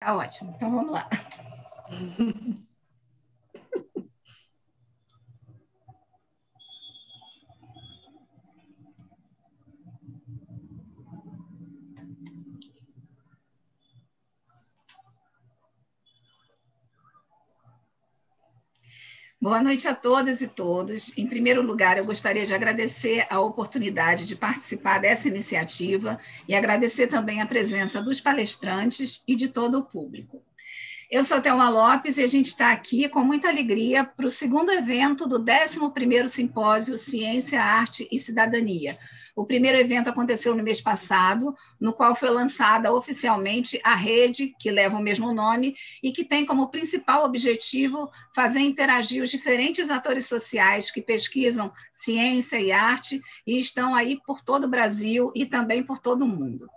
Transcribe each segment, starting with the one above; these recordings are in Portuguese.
Tá ótimo, então vamos lá. Boa noite a todas e todos. Em primeiro lugar, eu gostaria de agradecer a oportunidade de participar dessa iniciativa e agradecer também a presença dos palestrantes e de todo o público. Eu sou Thelma Lopes e a gente está aqui com muita alegria para o segundo evento do 11º Simpósio Ciência, Arte e Cidadania. O primeiro evento aconteceu no mês passado, no qual foi lançada oficialmente a rede, que leva o mesmo nome, e que tem como principal objetivo fazer interagir os diferentes atores sociais que pesquisam ciência e arte e estão aí por todo o Brasil e também por todo o mundo.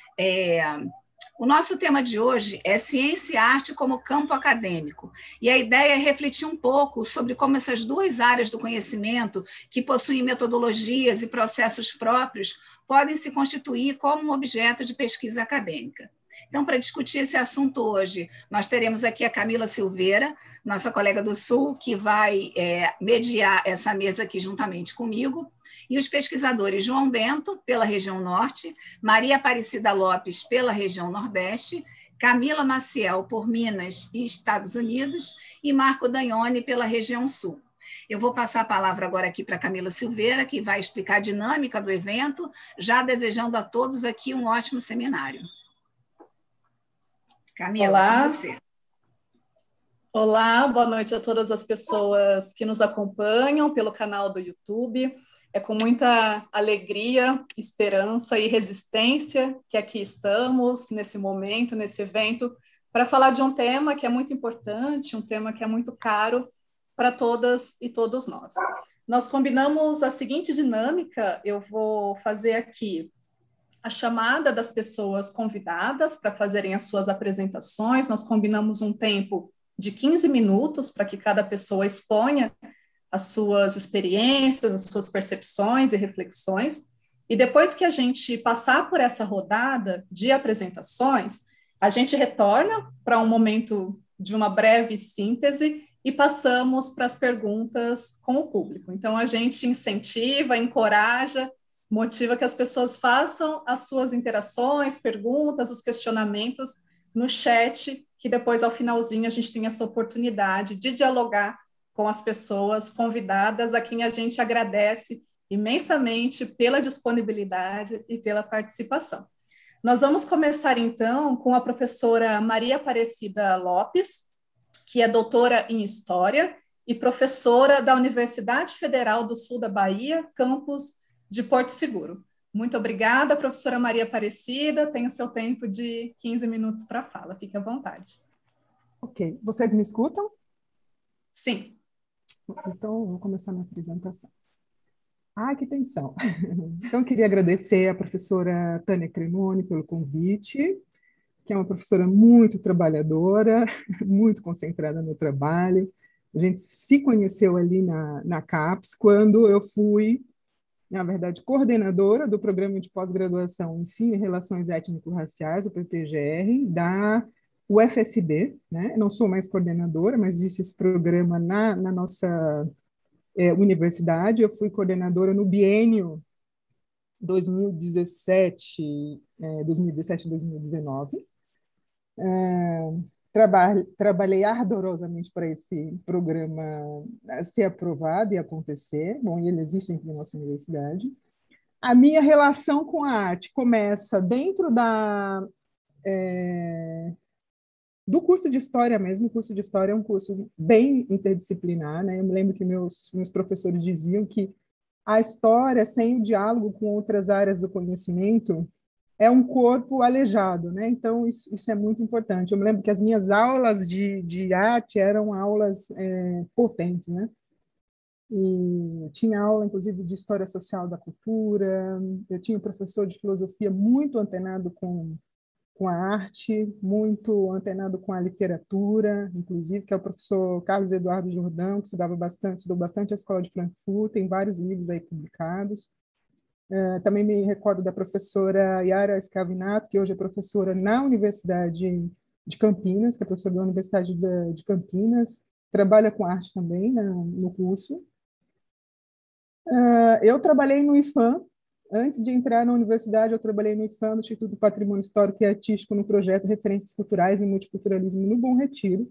O nosso tema de hoje é ciência e arte como campo acadêmico, e a ideia é refletir um pouco sobre como essas duas áreas do conhecimento, que possuem metodologias e processos próprios, podem se constituir como um objeto de pesquisa acadêmica. Então, para discutir esse assunto hoje, nós teremos aqui a Camila Silveira, nossa colega do Sul, que vai mediar essa mesa aqui juntamente comigo, e os pesquisadores João Bento, pela região Norte, Maria Aparecida Lopes, pela região Nordeste, Camila Maciel, por Minas e Estados Unidos, e Marco Dagnone, pela região Sul. Eu vou passar a palavra agora aqui para Camila Silveira, que vai explicar a dinâmica do evento, já desejando a todos aqui um ótimo seminário. Camila, olá. Com você. Olá, boa noite a todas as pessoas que nos acompanham pelo canal do YouTube. É com muita alegria, esperança e resistência que aqui estamos, nesse momento, nesse evento, para falar de um tema que é muito importante, um tema que é muito caro para todas e todos nós. Nós combinamos a seguinte dinâmica, eu vou fazer aqui a chamada das pessoas convidadas para fazerem as suas apresentações, nós combinamos um tempo de 15 minutos para que cada pessoa exponha as suas experiências, as suas percepções e reflexões, e depois que a gente passar por essa rodada de apresentações, a gente retorna para um momento de uma breve síntese e passamos para as perguntas com o público. Então, a gente incentiva, encoraja, motiva que as pessoas façam as suas interações, perguntas, os questionamentos no chat, que depois, ao finalzinho, a gente tem essa oportunidade de dialogar com as pessoas convidadas, a quem a gente agradece imensamente pela disponibilidade e pela participação. Nós vamos começar, então, com a professora Maria Aparecida Lopes, que é doutora em História e professora da Universidade Federal do Sul da Bahia, campus de Porto Seguro. Muito obrigada, professora Maria Aparecida. Tem o seu tempo de 15 minutos para a fala. Fique à vontade. Ok. Vocês me escutam? Sim. Então, vou começar minha apresentação. Que tensão! Então, eu queria agradecer à professora Tânia Cremoni pelo convite, que é uma professora muito trabalhadora, muito concentrada no trabalho. A gente se conheceu ali na CAPES, quando eu fui, na verdade, coordenadora do Programa de Pós-Graduação em Ensino e Relações Étnico-Raciais, o PPGR, da UFSB, né? Não sou mais coordenadora, mas existe esse programa na nossa universidade. Eu fui coordenadora no biênio 2017-2019. Trabalhei ardorosamente para esse programa ser aprovado e acontecer. Bom, ele existe aqui na nossa universidade. A minha relação com a arte começa dentro do curso de História mesmo. O curso de História é um curso bem interdisciplinar, né? Eu me lembro que meus professores diziam que a história, sem o diálogo com outras áreas do conhecimento, é um corpo aleijado, né? Então, isso é muito importante. Eu me lembro que as minhas aulas de arte eram aulas potentes, né? E tinha aula, inclusive, de História Social da Cultura. Eu tinha um professor de filosofia muito antenado com a arte, muito antenado com a literatura, inclusive, que é o professor Carlos Eduardo Jordão, que estudou bastante a Escola de Frankfurt, tem vários livros aí publicados. Também me recordo da professora Yara Scavinato, que hoje é professora na Universidade de Campinas, que é professor da Universidade de Campinas, trabalha com arte também, né, no curso. Eu trabalhei no IFAM. Antes de entrar na universidade, eu trabalhei no IFAM, no Instituto do Patrimônio Histórico e Artístico, no projeto Referências Culturais e Multiculturalismo no Bom Retiro.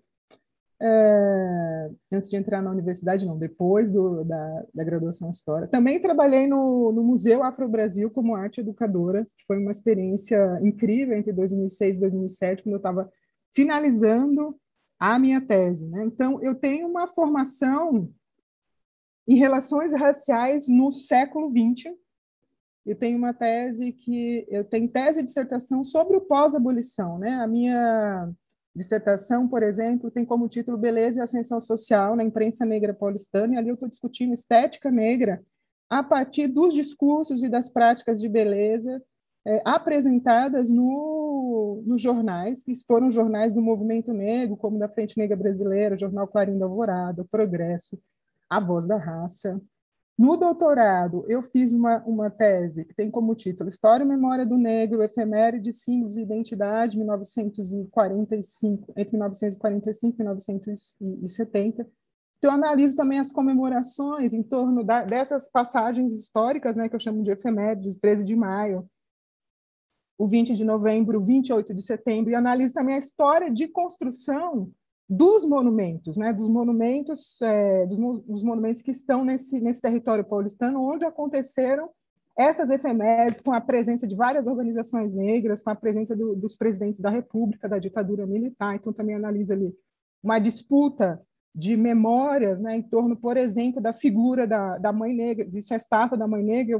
Antes de entrar na universidade, não, depois da graduação em História. Também trabalhei no Museu Afro-Brasil como arte educadora, que foi uma experiência incrível entre 2006 e 2007, quando eu estava finalizando a minha tese, né? Então, eu tenho uma formação em relações raciais no século XX. Eu tenho uma tese eu tenho tese e dissertação sobre o pós-abolição, né? A minha dissertação, por exemplo, tem como título Beleza e Ascensão Social na Imprensa Negra Paulistana, e ali eu estou discutindo estética negra a partir dos discursos e das práticas de beleza apresentadas nos jornais, que foram jornais do movimento negro, como da Frente Negra Brasileira, o Jornal Clarim da Alvorada, o Progresso, a Voz da Raça. No doutorado, eu fiz uma tese que tem como título História e Memória do Negro, Efemérides, Símbolos e Identidade, 1945, entre 1945 e 1970. Então, eu analiso também as comemorações em torno dessas passagens históricas, né, que eu chamo de efemérides, 13 de maio, o 20 de novembro, o 28 de setembro, e analiso também a história de construção dos monumentos, né, dos monumentos que estão nesse território paulistano, onde aconteceram essas efemérides, com a presença de várias organizações negras, com a presença dos presidentes da República, da ditadura militar. Então, também analisa ali uma disputa de memórias, né, em torno, por exemplo, da figura da Mãe Negra. Existe a estátua da Mãe Negra,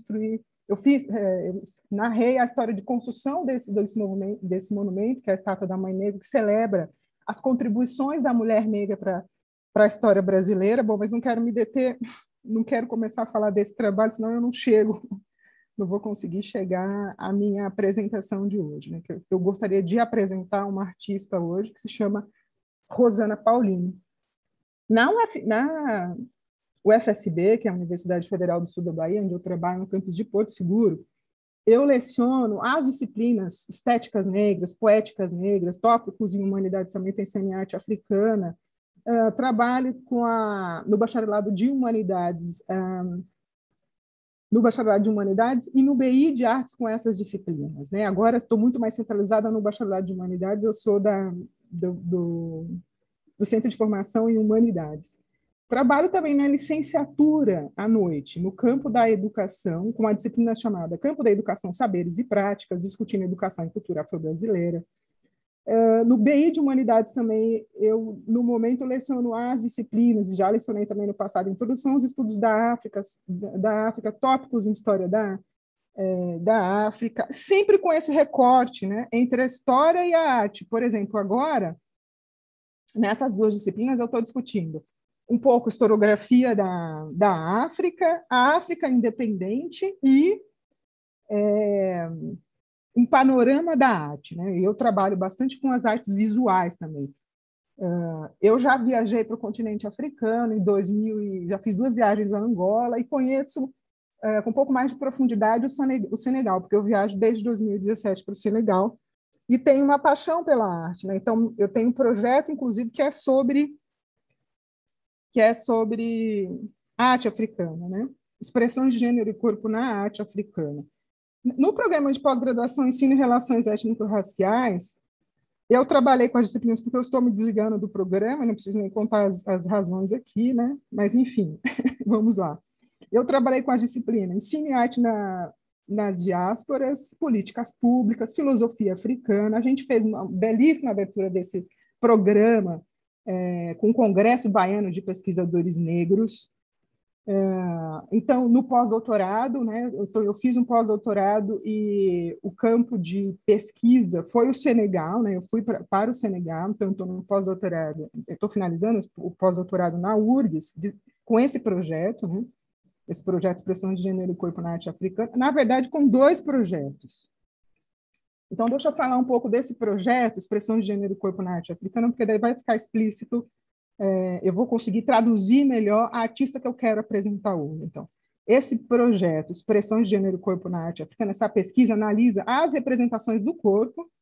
narrei a história de construção desse monumento, que é a estátua da Mãe Negra, que celebra as contribuições da mulher negra para a história brasileira. Bom, mas não quero me deter, não quero começar a falar desse trabalho, senão eu não vou conseguir chegar à minha apresentação de hoje, né? Eu gostaria de apresentar uma artista hoje que se chama Rosana Paulino. Na UFSB, que é a Universidade Federal do Sul da Bahia, onde eu trabalho no campus de Porto Seguro, eu leciono as disciplinas estéticas negras, poéticas negras, tópicos em humanidades, também pensando em arte africana. Trabalho no bacharelado de humanidades, e no BI de artes com essas disciplinas, né? Agora estou muito mais centralizada no bacharelado de humanidades, eu sou do Centro de Formação em Humanidades. Trabalho também na licenciatura à noite, no campo da educação, com uma disciplina chamada Campo da Educação, Saberes e Práticas, discutindo educação e cultura afro-brasileira. No BI de Humanidades também, no momento, leciono as disciplinas, já lecionei também no passado, Introdução aos Estudos da África, tópicos em História da África, sempre com esse recorte, né, entre a história e a arte. Por exemplo, agora, nessas duas disciplinas, eu estou discutindo um pouco historiografia da África, a África independente e um panorama da arte, né? Eu trabalho bastante com as artes visuais também. Eu já viajei para o continente africano em 2000, já fiz 2 viagens a Angola e conheço com um pouco mais de profundidade o Senegal, porque eu viajo desde 2017 para o Senegal e tenho uma paixão pela arte, né? Então, eu tenho um projeto, inclusive, que é sobre arte africana, né? Expressões de gênero e corpo na arte africana. No programa de pós-graduação Ensino e Relações Étnico-Raciais, eu trabalhei com as disciplinas, porque eu estou me desligando do programa, não preciso nem contar as razões aqui, né? Mas, enfim, vamos lá. Eu trabalhei com as disciplinas Ensino e Arte nas Diásporas, Políticas Públicas, Filosofia Africana. A gente fez uma belíssima abertura desse programa com o Congresso Baiano de Pesquisadores Negros. Então, no pós-doutorado, né, eu fiz um pós-doutorado e o campo de pesquisa foi o Senegal, né, eu fui para o Senegal, então estou no pós-doutorado, estou finalizando o pós-doutorado na URGS, com esse projeto, né, esse projeto de Expressão de Gênero e Corpo na Arte Africana, na verdade, com 2 projetos. Então, deixa eu falar um pouco desse projeto, Expressão de Gênero e Corpo na Arte Africana, porque daí vai ficar explícito, eu vou conseguir traduzir melhor a artista que eu quero apresentar hoje. Então, esse projeto, Expressões de Gênero e Corpo na Arte Africana, essa pesquisa analisa as representações do corpo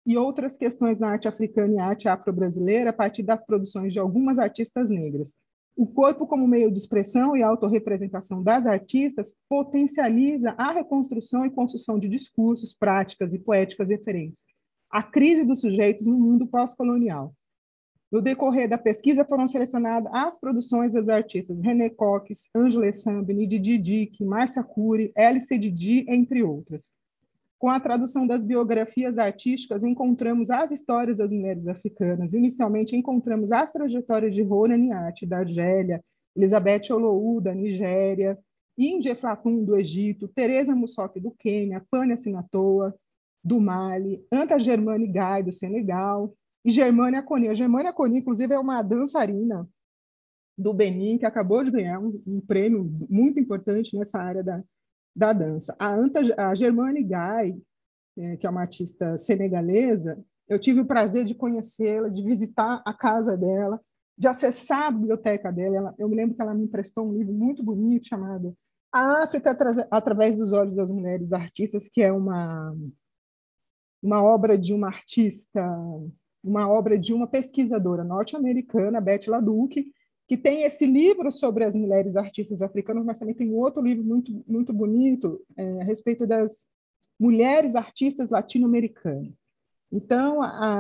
e outras questões na arte africana e arte afro-brasileira a partir das produções de algumas artistas negras. O corpo como meio de expressão e autorrepresentação das artistas potencializa a reconstrução e construção de discursos, práticas e poéticas referentes à crise dos sujeitos no mundo pós-colonial. No decorrer da pesquisa foram selecionadas as produções das artistas René Coques, Angela Sambini, Didi Dick, Márcia Cury, Alice Didi, entre outras. Com a tradução das biografias artísticas, encontramos as histórias das mulheres africanas. Inicialmente, encontramos as trajetórias de Rora Niati, da Argélia, Elizabeth Olou, da Nigéria, Inde Eflatun, do Egito, Teresa Mussoque, do Quênia, Pânia Sinatoa, do Mali, Anta Germane Gai, do Senegal, e Germânia Coni. A Germânia Coni, inclusive, é uma dançarina do Benin, que acabou de ganhar um prêmio muito importante nessa área da dança. A Germane Gai, que é uma artista senegalesa, eu tive o prazer de conhecê-la, de visitar a casa dela, de acessar a biblioteca dela. Eu me lembro que ela me emprestou um livro muito bonito chamado A África através dos olhos das mulheres artistas, que é uma obra de uma artista, uma obra de uma pesquisadora norte-americana, Betty LaDuke, que tem esse livro sobre as mulheres artistas africanas, mas também tem outro livro muito, muito bonito a respeito das mulheres artistas latino-americanas. Então,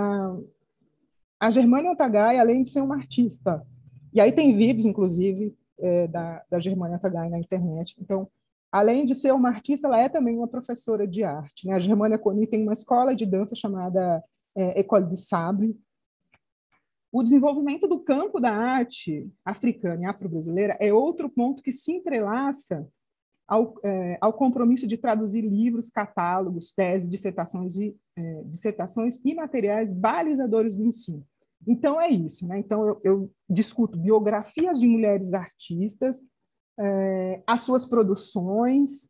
a Germânia Otagai, além de ser uma artista, e aí tem vídeos, inclusive, da Germânia Otagai na internet. Então, além de ser uma artista, ela é também uma professora de arte, né? A Germânia Coni tem uma escola de dança chamada École de Sable. O desenvolvimento do campo da arte africana e afro-brasileira é outro ponto que se entrelaça ao compromisso de traduzir livros, catálogos, teses, dissertações e materiais balizadores do ensino. Então, é isso, né? Então, eu discuto biografias de mulheres artistas, as suas produções,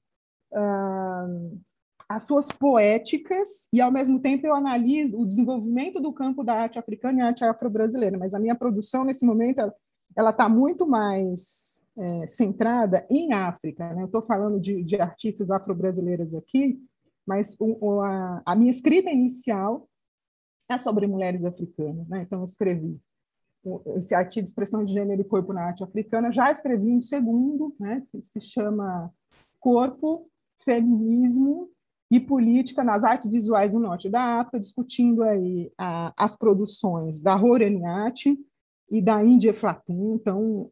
as suas poéticas, e, ao mesmo tempo, eu analiso o desenvolvimento do campo da arte africana e arte afro-brasileira. Mas a minha produção, nesse momento, ela está muito mais centrada em África, né? Eu estou falando de artistas afro-brasileiras aqui, mas a minha escrita inicial é sobre mulheres africanas, né? Então, eu escrevi esse artigo de expressão de gênero e corpo na arte africana, já escrevi um segundo, né, que se chama Corpo, Feminismo e Política nas Artes Visuais do Norte da África, discutindo aí as produções da Rora Niati e da Inde Eflatun. Então,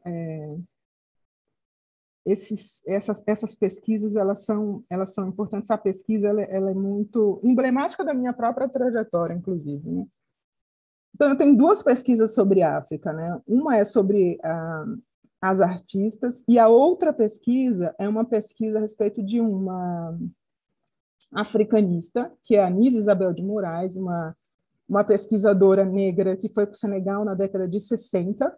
essas pesquisas elas são importantes. Essa pesquisa ela é muito emblemática da minha própria trajetória, inclusive, né? Então, eu tenho duas pesquisas sobre a África, né? Uma é sobre as artistas, e a outra pesquisa é uma pesquisa a respeito de uma africanista, que é a Nise Isabel de Moraes, uma pesquisadora negra que foi para o Senegal na década de 60,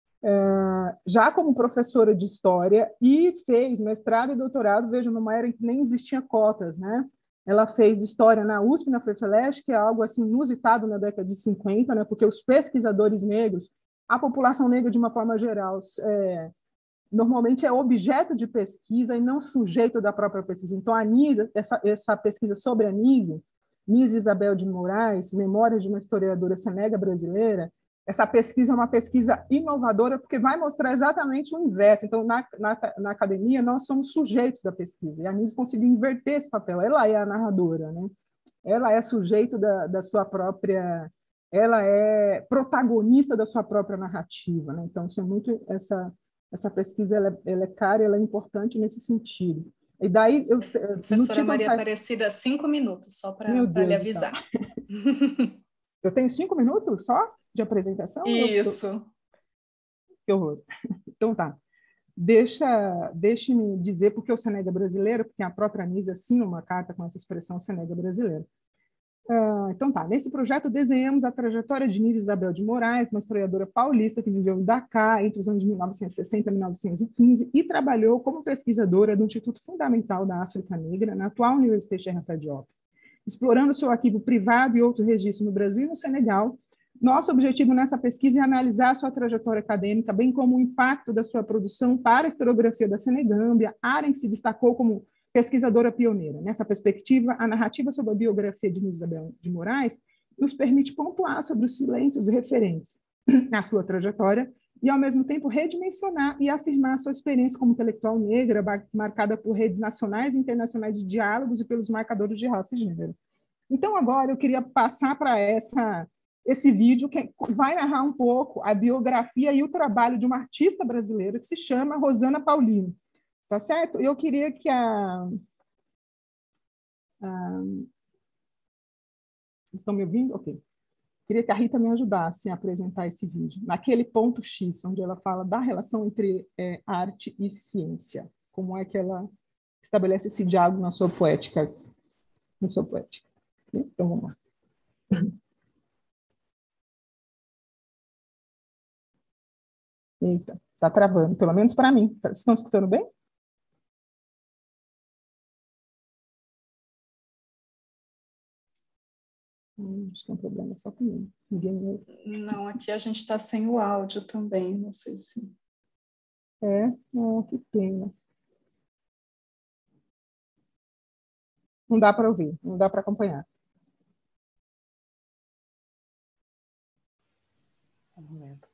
já como professora de história, e fez mestrado e doutorado, veja, numa era em que nem existia cotas, né? Ela fez história na USP, na FEFELESH, que é algo assim inusitado na década de 50, né? Porque os pesquisadores negros, a população negra de uma forma geral, normalmente é objeto de pesquisa e não sujeito da própria pesquisa. Então, a Nise, essa pesquisa sobre a Nise Isabel de Moraes, Memórias de uma Historiadora Senega Brasileira, essa pesquisa é uma pesquisa inovadora, porque vai mostrar exatamente o inverso. Então, na academia, nós somos sujeitos da pesquisa, e a Nise conseguiu inverter esse papel. Ela é a narradora, né? Ela é sujeito da sua própria... Ela é protagonista da sua própria narrativa, né? Então, isso é muito... Essa pesquisa ela é cara, ela é importante nesse sentido. E daí... Professora Maria Aparecida, 5 minutos, só para lhe avisar. Eu tenho 5 minutos só? De apresentação? Isso. Que horror. Então tá. Deixe-me dizer porque o Senega brasileiro, porque a própria Nise assina uma carta com essa expressão Senega brasileiro. Então tá. Nesse projeto desenhamos a trajetória de Nise Isabel de Moraes, uma historiadora paulista que viveu em Dakar entre os anos de 1960 e 1915 e trabalhou como pesquisadora do Instituto Fundamental da África Negra na atual Universidade Cheikh Anta Diop. Explorando seu arquivo privado e outros registros no Brasil e no Senegal, nosso objetivo nessa pesquisa é analisar sua trajetória acadêmica, bem como o impacto da sua produção para a historiografia da Senegâmbia, área em que se destacou como pesquisadora pioneira. Nessa perspectiva, a narrativa sobre a biografia de Nise Isabel de Moraes nos permite pontuar sobre os silêncios referentes à sua trajetória e, ao mesmo tempo, redimensionar e afirmar sua experiência como intelectual negra, marcada por redes nacionais e internacionais de diálogos e pelos marcadores de raça e gênero. Então, agora, eu queria passar para esse vídeo que vai narrar um pouco a biografia e o trabalho de uma artista brasileira que se chama Rosana Paulino. Tá certo? Eu queria que estão me ouvindo? Ok. Queria que a Rita me ajudasse a apresentar esse vídeo, naquele ponto X, onde ela fala da relação entre arte e ciência. Como é que ela estabelece esse diálogo na sua poética. Então, vamos lá. Eita, está travando, pelo menos para mim. Vocês estão escutando bem? Acho que é um problema só comigo. Ninguém me ouve. Não, aqui a gente está sem o áudio também, não sei se... Que pena. Não dá para ouvir, não dá para acompanhar. Um momento.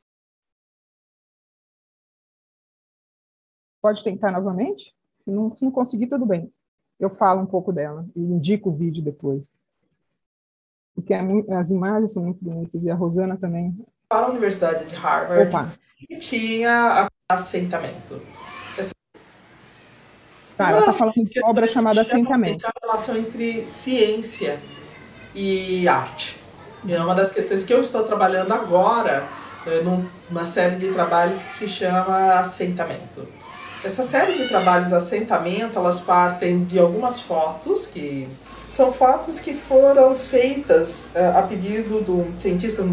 Pode tentar novamente? Se não conseguir, tudo bem. Eu falo um pouco dela e indico o vídeo depois. Porque as imagens são muito bonitas, e a Rosana também. Para a Universidade de Harvard, e tinha assentamento. Ela está falando de obra chamada Assentamento. A relação entre ciência e arte. E é uma das questões que eu estou trabalhando agora, numa série de trabalhos que se chama Assentamento. Essa série de trabalhos Assentamento, elas partem de algumas fotos que... São fotos que foram feitas a pedido de um cientista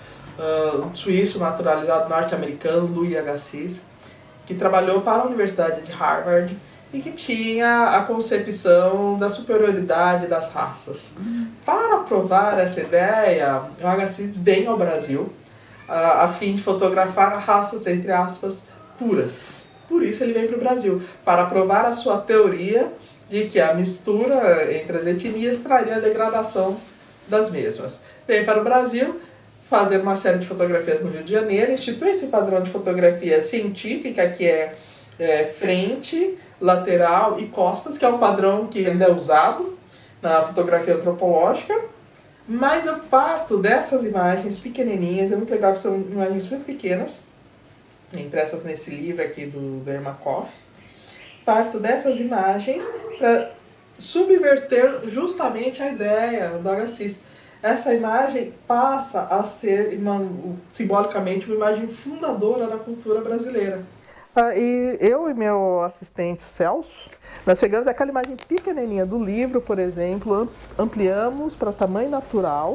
suíço naturalizado norte-americano, Louis Agassiz, que trabalhou para a Universidade de Harvard e que tinha a concepção da superioridade das raças. Para provar essa ideia, o Agassiz vem ao Brasil a fim de fotografar raças, entre aspas, puras. Por isso ele vem para o Brasil, para provar a sua teoria de que a mistura entre as etnias traria a degradação das mesmas. Vem para o Brasil fazer uma série de fotografias no Rio de Janeiro, institui esse padrão de fotografia científica que é frente, lateral e costas, que é um padrão que ainda é usado na fotografia antropológica. Mas eu parto dessas imagens pequenininhas, é muito legal que são imagens muito pequenas, impressas nesse livro aqui do Ermakov. Parto dessas imagens para subverter justamente a ideia do Agassiz. Essa imagem passa a ser, simbolicamente, uma imagem fundadora da cultura brasileira. E eu e meu assistente Celso, nós pegamos aquela imagem pequenininha do livro, por exemplo, ampliamos para tamanho natural.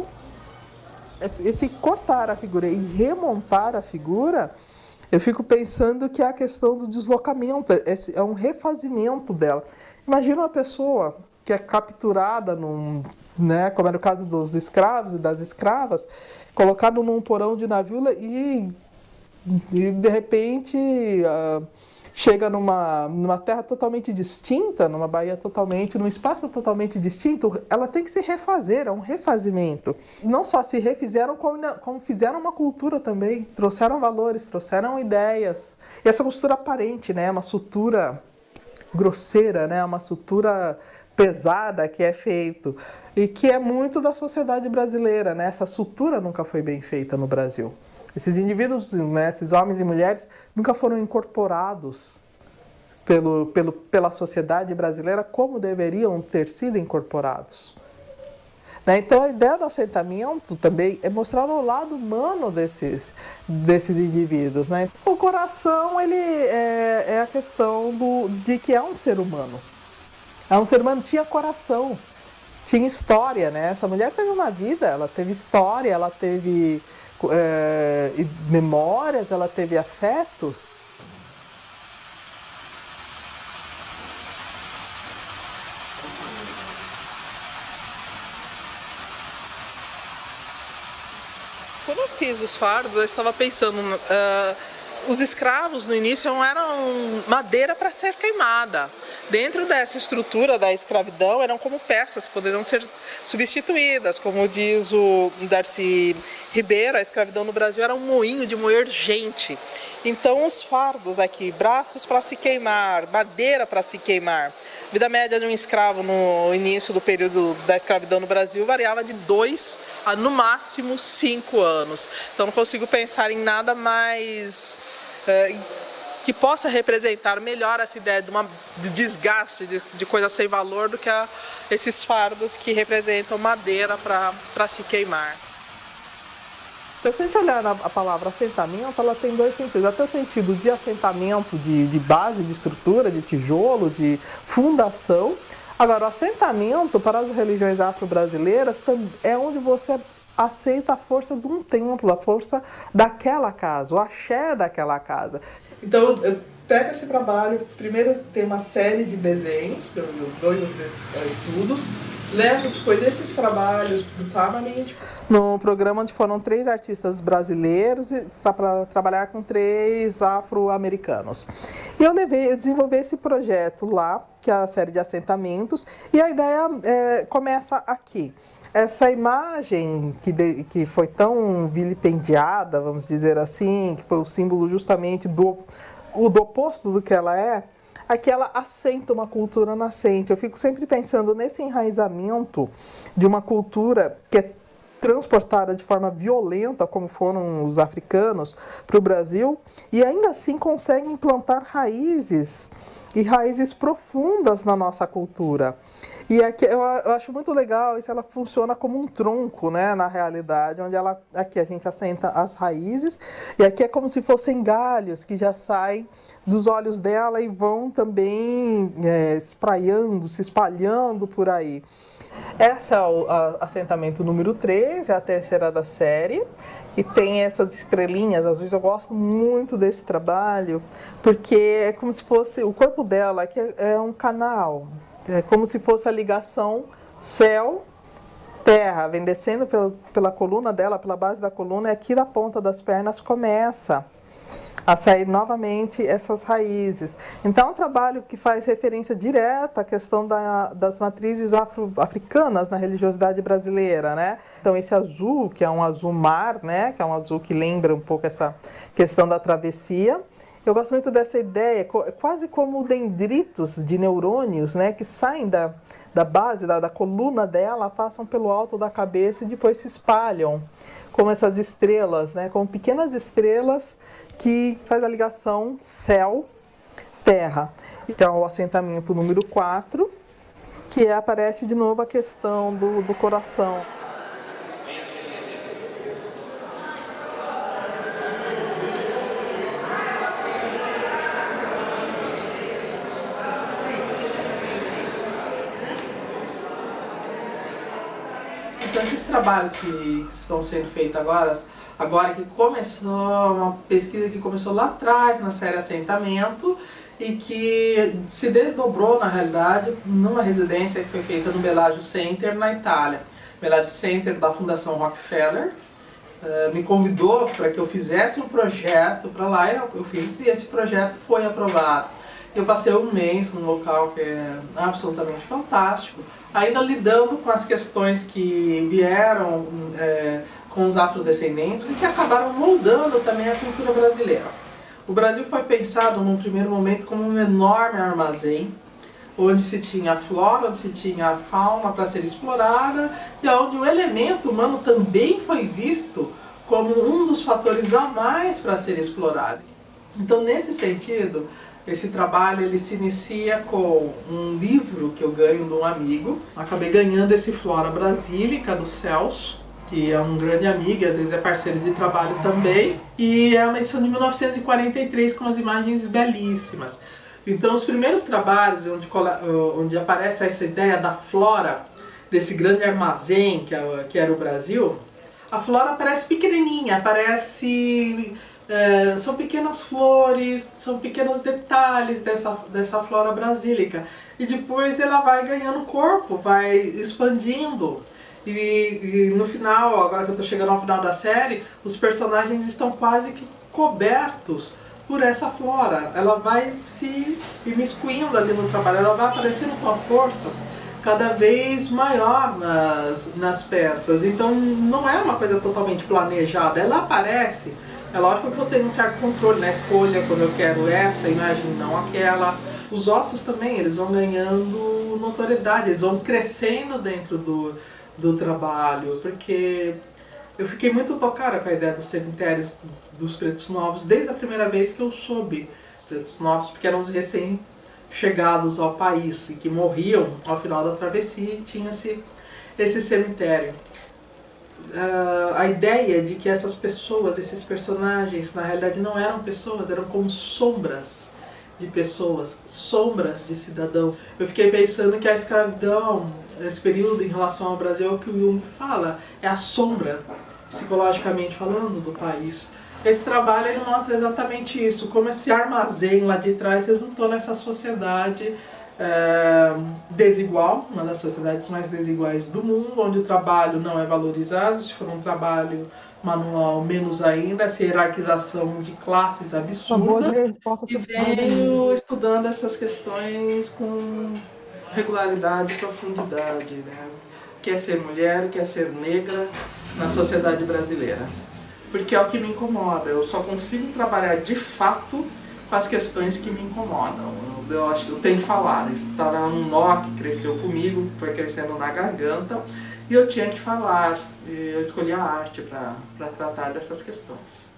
Esse cortar a figura e remontar a figura, eu fico pensando que é a questão do deslocamento, é um refazimento dela. Imagina uma pessoa que é capturada, como era o caso dos escravos e das escravas, colocado num porão de navio e de repente chega numa terra totalmente distinta, numa baía num espaço totalmente distinto. Ela tem que se refazer, é um refazimento. Não só se refizeram, como fizeram uma cultura também, trouxeram valores, trouxeram ideias. E essa costura aparente, né, uma sutura grosseira, né, uma sutura pesada que é feito e que é muito da sociedade brasileira, né? Essa sutura nunca foi bem feita no Brasil. Esses indivíduos, né, esses homens e mulheres, nunca foram incorporados pela sociedade brasileira como deveriam ter sido incorporados. Né? Então, a ideia do assentamento também é mostrar o lado humano desses indivíduos. Né? O coração ele é a questão de que é um ser humano. É um ser humano que tinha coração, tinha história. Né? Essa mulher teve uma vida, ela teve história, ela teve... memórias, ela teve afetos. Quando eu fiz os fardos, eu estava pensando, os escravos no início não eram madeira para ser queimada, Dentro dessa estrutura da escravidão, eram como peças, poderiam ser substituídas. Como diz o Darcy Ribeiro, a escravidão no Brasil era um moinho de moer gente. Então, os fardos aqui, braços para se queimar, madeira para se queimar. A vida média de um escravo no início do período da escravidão no Brasil variava de 2 a, no máximo, 5 anos. Então, não consigo pensar em nada mais que possa representar melhor essa ideia de desgaste, de coisa sem valor, do que esses fardos que representam madeira para se queimar. Então, se a gente olhar a palavra assentamento, ela tem 2 sentidos. Até o sentido de assentamento, de base, de estrutura, de tijolo, de fundação. Agora, o assentamento para as religiões afro-brasileiras é onde você aceita a força de um templo, a força daquela casa, o axé daquela casa. Então, eu pego esse trabalho, primeiro tem uma série de desenhos, 2 ou 3 estudos, levo depois esses trabalhos para o Tamarind. No programa onde foram 3 artistas brasileiros para trabalhar com 3 afro-americanos. E eu desenvolvi esse projeto lá, que é a série de assentamentos, e a ideia começa aqui. Essa imagem que foi tão vilipendiada, vamos dizer assim, que foi o símbolo justamente do oposto do que ela é, aqui ela assenta uma cultura nascente. Eu fico sempre pensando nesse enraizamento de uma cultura que é transportada de forma violenta, como foram os africanos, para o Brasil, e ainda assim consegue implantar raízes, e raízes profundas na nossa cultura. E aqui eu acho muito legal isso, ela funciona como um tronco, né, na realidade, onde aqui a gente assenta as raízes, e aqui é como se fossem galhos que já saem dos olhos dela e vão também espraiando, se espalhando por aí. Esse é o assentamento número 3, é a terceira da série, e tem essas estrelinhas. Às vezes eu gosto muito desse trabalho, porque é como se fosse, o corpo dela aqui é um canal, é como se fosse a ligação céu-terra, vem descendo pela coluna dela, pela base da coluna, e aqui da ponta das pernas começa a sair novamente essas raízes. Então, é um trabalho que faz referência direta à questão das matrizes africanas na religiosidade brasileira, né? Então, esse azul, que é um azul mar, né? Que é um azul que lembra um pouco essa questão da travessia. Eu gosto muito dessa ideia, quase como dendritos de neurônios, né? Que saem da base, da coluna dela, passam pelo alto da cabeça e depois se espalham, como essas estrelas, né? Como pequenas estrelas que faz a ligação céu-terra. Então, o assentamento número 4, que aparece de novo a questão do coração. Então, esses trabalhos que estão sendo feitos agora que começou, uma pesquisa que começou lá atrás na série Assentamento e que se desdobrou, na realidade, numa residência que foi feita no Bellagio Center, na Itália. Bellagio Center da Fundação Rockefeller me convidou para que eu fizesse um projeto para lá, e eu fiz, e esse projeto foi aprovado. Eu passei um mês num local que é absolutamente fantástico, ainda lidando com as questões que vieram com os afrodescendentes e que acabaram moldando também a cultura brasileira. O Brasil foi pensado num primeiro momento como um enorme armazém, onde se tinha a flora, onde se tinha a fauna para ser explorada, e onde o elemento humano também foi visto como um dos fatores a mais para ser explorado. Então, nesse sentido, esse trabalho ele se inicia com um livro que eu ganho de um amigo. Acabei ganhando esse Flora Brasílica do Celso, que é um grande amigo e às vezes é parceiro de trabalho também. E é uma edição de 1943 com as imagens belíssimas. Então, os primeiros trabalhos onde aparece essa ideia da flora, desse grande armazém que era o Brasil, a flora aparece pequenininha, são pequenas flores, são pequenos detalhes dessa flora brasílica. E depois ela vai ganhando corpo, vai expandindo. E no final, agora que eu estou chegando ao final da série, os personagens estão quase que cobertos por essa flora. Ela vai se imiscuindo ali no trabalho, ela vai aparecendo com a força cada vez maior nas peças. Então não é uma coisa totalmente planejada, ela aparece. É lógico que eu tenho um certo controle na escolha, quando eu quero essa imagem, não aquela. Os ossos também, eles vão ganhando notoriedade, eles vão crescendo dentro do trabalho, porque eu fiquei muito tocada com a ideia dos cemitérios dos pretos novos, desde a primeira vez que eu soube os pretos novos, porque eram os recém-chegados ao país e que morriam ao final da travessia, e tinha-se esse cemitério. A ideia de que essas pessoas, esses personagens, na realidade não eram pessoas, eram como sombras de pessoas, sombras de cidadãos. Eu fiquei pensando que a escravidão, esse período em relação ao Brasil, é o que o Jung fala, é a sombra, psicologicamente falando, do país. Esse trabalho ele mostra exatamente isso, como esse armazém lá de trás resultou nessa sociedade desigual, uma das sociedades mais desiguais do mundo, onde o trabalho não é valorizado, se for um trabalho manual, menos ainda, essa hierarquização de classes absurda. E venho estudando essas questões com regularidade e profundidade, né? Quer ser mulher, quer ser negra na sociedade brasileira. Porque é o que me incomoda, eu só consigo trabalhar de fato com as questões que me incomodam. Eu acho que eu tenho que falar, isso estava um nó que cresceu comigo, foi crescendo na garganta, e eu tinha que falar, e eu escolhi a arte para tratar dessas questões.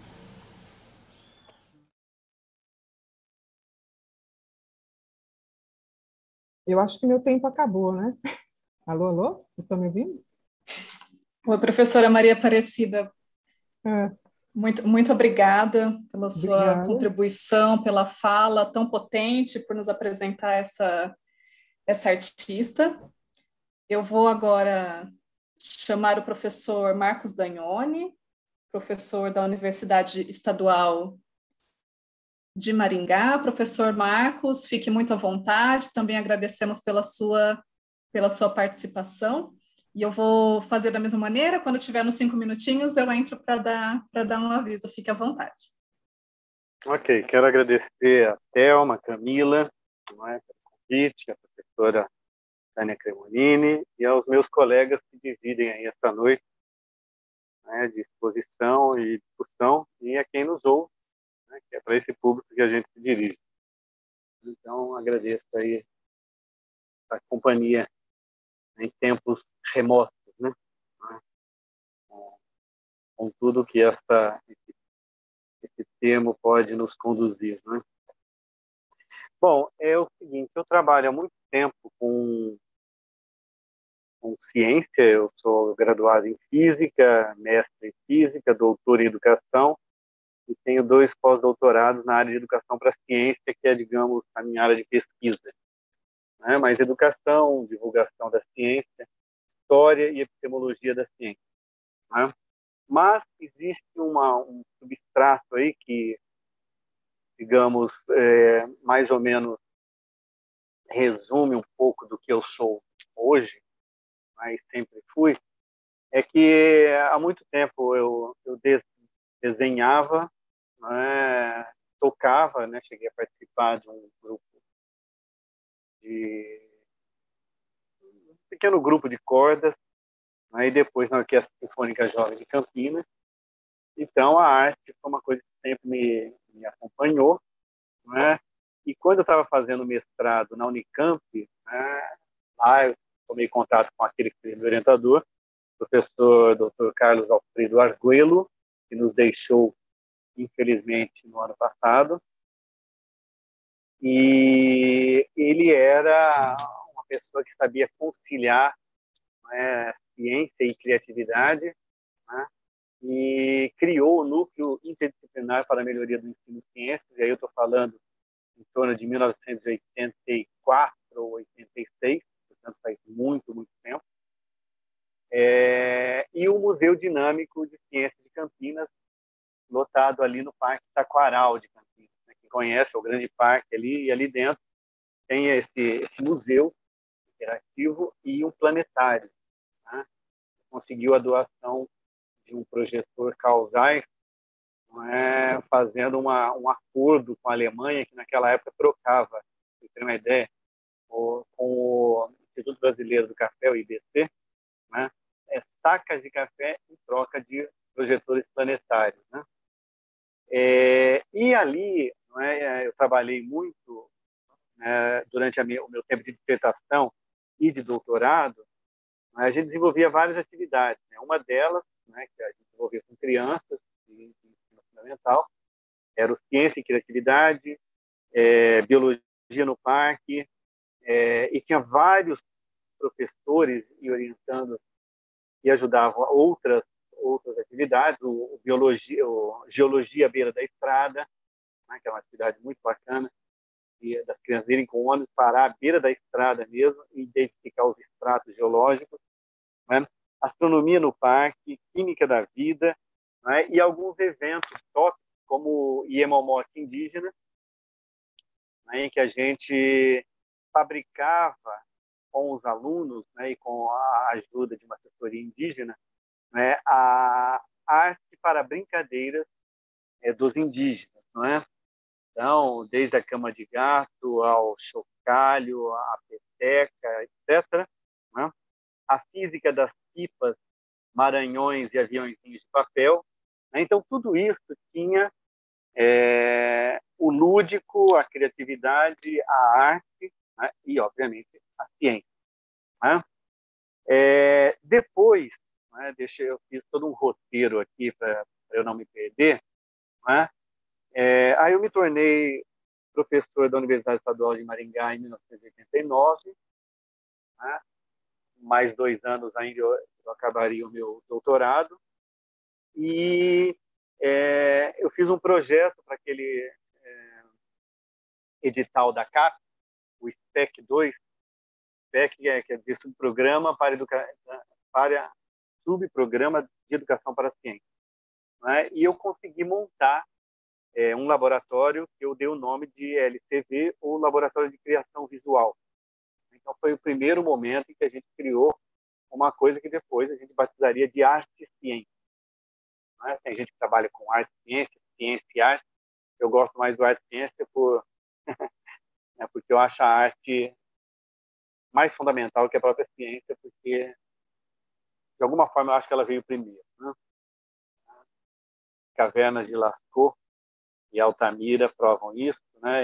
Eu acho que meu tempo acabou, né? Alô, alô? Vocês estão me ouvindo? Oi, professora Maria Aparecida, É, muito obrigada pela sua obrigada. contribuição, pela fala tão potente, por nos apresentar essa artista. Eu vou agora chamar o professor Marcos Dagnoni, professor da Universidade Estadual de Maringá. Professor Marcos, fique muito à vontade, também agradecemos pela sua participação. E eu vou fazer da mesma maneira, quando tiver nos 5 minutinhos, eu entro para dar um aviso, fique à vontade. Ok, quero agradecer a Thelma, a Camila, não é, pelo convite, a professora Tânia Cremonini e aos meus colegas que dividem aí essa noite, né, de exposição e discussão, e a quem nos ouve, né, que é para esse público que a gente se dirige. Então, agradeço aí a companhia em tempos remotos, né, com tudo que esse termo pode nos conduzir, né? Bom, é o seguinte, eu trabalho há muito tempo com ciência, eu sou graduado em física, mestre em física, doutor em educação, e tenho 2 pós-doutorados na área de educação para a ciência, que é, digamos, a minha área de pesquisa, né? Mas educação, divulgação da ciência, história e epistemologia da ciência, né? Mas existe um substrato aí que, digamos, mais ou menos resume um pouco do que eu sou hoje, mas sempre fui, é que há muito tempo eu desenhava, né, tocava, né, cheguei a participar de um pequeno grupo de cordas, né, e depois na Orquestra Sinfônica Jovem de Campinas. Então a arte foi uma coisa que sempre me acompanhou, né? E quando eu estava fazendo mestrado na Unicamp, né, lá eu tomei contato com aquele que foi meu orientador, o professor Dr. Carlos Alfredo Arguello, que nos deixou, infelizmente, no ano passado. E ele era uma pessoa que sabia conciliar, né, ciência e criatividade, né, e criou o Núcleo Interdisciplinar para a Melhoria do Ensino de Ciências, e aí eu estou falando em torno de 1984 ou 86, portanto faz muito, muito tempo. E o Museu Dinâmico de Ciências de Campinas, lotado ali no Parque Taquaral de Campinas. Né? Quem conhece, é o grande parque ali, e ali dentro tem esse museu interativo e um planetário. Né? Conseguiu a doação de um projetor Carl Zeiss, fazendo um acordo com a Alemanha, que naquela época trocava, para você ter uma ideia, com o Instituto Brasileiro do Café, o IBC, né, sacas de café em troca de projetores planetários, né? E ali, não é, eu trabalhei muito, né, durante o meu tempo de dissertação e de doutorado, né, a gente desenvolvia várias atividades, né? Uma delas, né, que a gente desenvolvia com crianças de ensino fundamental, era o Ciência e Criatividade, Biologia no Parque, e tinha vários professores e orientandos que ajudavam outras atividades, o Geologia à Beira da Estrada, né, que é uma atividade muito bacana, e das crianças irem com ônibus, parar à beira da estrada mesmo e identificar os estratos geológicos, né? Astronomia no parque, Química da Vida, né? E alguns eventos top, como o Iemomote indígena, né, em que a gente fabricava com os alunos, né, e com a ajuda de uma assessoria indígena, né, a arte para brincadeiras dos indígenas, não é? Então, desde a cama de gato ao chocalho, a peteca, etc., né? A física das pipas, maranhões e aviãozinhos de papel, né? Então, tudo isso tinha o lúdico, a criatividade, a arte, né? E, obviamente, a ciência, né? Depois, né, eu fiz todo um roteiro aqui para eu não me perder, né? Aí eu me tornei professor da Universidade Estadual de Maringá em 1989, né? Mais 2 anos ainda eu acabaria o meu doutorado, e eu fiz um projeto para aquele edital da CAP, o SPEC 2, SPEC quer dizer Subprograma para Subprograma de Educação para a Ciência, né? E eu consegui montar um laboratório que eu dei o nome de LCV, ou Laboratório de Criação Visual. Então, foi o primeiro momento em que a gente criou uma coisa que depois a gente batizaria de arte e ciência, né? Tem gente que trabalha com arte e ciência, ciência e arte. Eu gosto mais do arte e ciência porque eu acho a arte mais fundamental que a própria ciência, porque, de alguma forma, eu acho que ela veio primeiro, né? Cavernas de Lascaux e Altamira provam isso, né?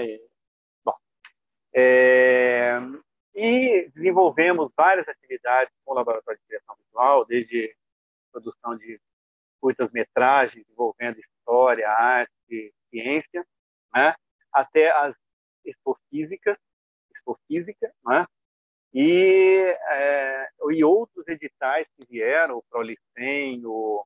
E desenvolvemos várias atividades com o Laboratório de Criação Visual, desde produção de curtas-metragens envolvendo história, arte, ciência, né? Até as expofísica, né? E outros editais que vieram, o Prolicem,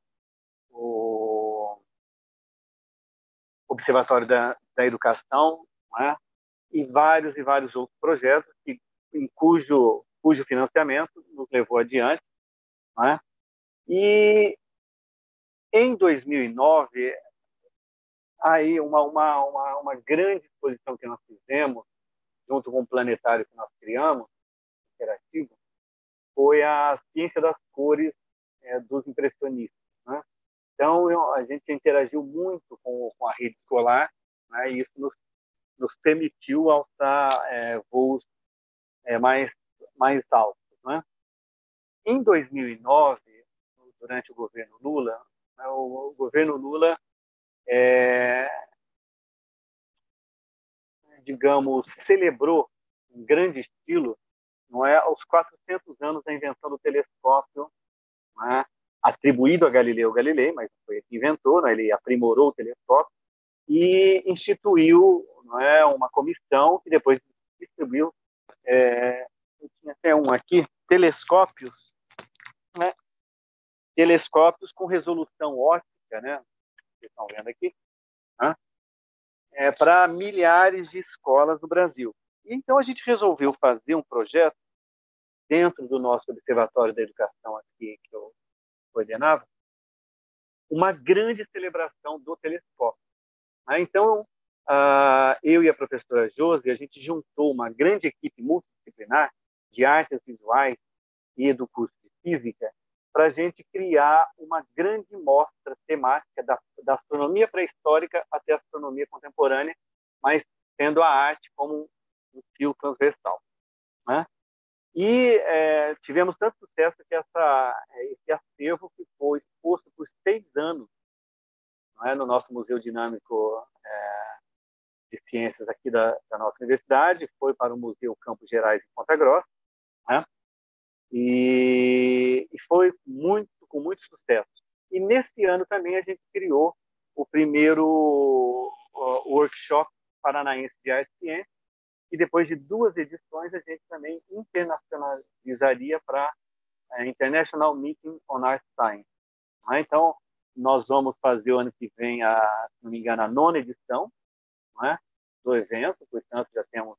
o Observatório da Educação, né? E vários outros projetos cujo financiamento nos levou adiante, né? E em 2009, aí uma grande exposição que nós fizemos, junto com o planetário que nós criamos, interativo, foi a Ciência das Cores dos impressionistas, né? Então, a gente interagiu muito com a rede escolar, né? E isso nos permitiu alçar voos mais altos, né? Em 2009, durante o governo Lula, né, o governo Lula, digamos, celebrou em grande estilo, não é, aos 400 anos da invenção do telescópio, né, atribuído a Galileu Galilei, mas foi ele que inventou, né, ele aprimorou o telescópio e instituiu, não é, uma comissão que depois distribuiu, eu tinha até um aqui, telescópios, né, telescópios com resolução óptica, né, vocês estão vendo aqui, né, para milhares de escolas no Brasil. E então a gente resolveu fazer um projeto dentro do nosso Observatório da Educação aqui, que eu coordenava, uma grande celebração do telescópio, né? Então, eu e a professora Josi, a gente juntou uma grande equipe multidisciplinar de artes visuais e do curso de física, para a gente criar uma grande mostra temática da astronomia pré-histórica até a astronomia contemporânea, mas tendo a arte como um fio transversal, né? E tivemos tanto sucesso que esse acervo ficou exposto por 6 anos, não é, no nosso Museu Dinâmico de Ciências aqui da nossa universidade, foi para o Museu Campos Gerais em Ponta Grossa, né? E foi com muito sucesso. E nesse ano também a gente criou o primeiro workshop paranaense de arte e ciência, e depois de 2 edições a gente também internacionalizaria para a International Meeting on Art Science. Então, nós vamos fazer o ano que vem, se não me engano, a 9ª edição, né, do evento, portanto já temos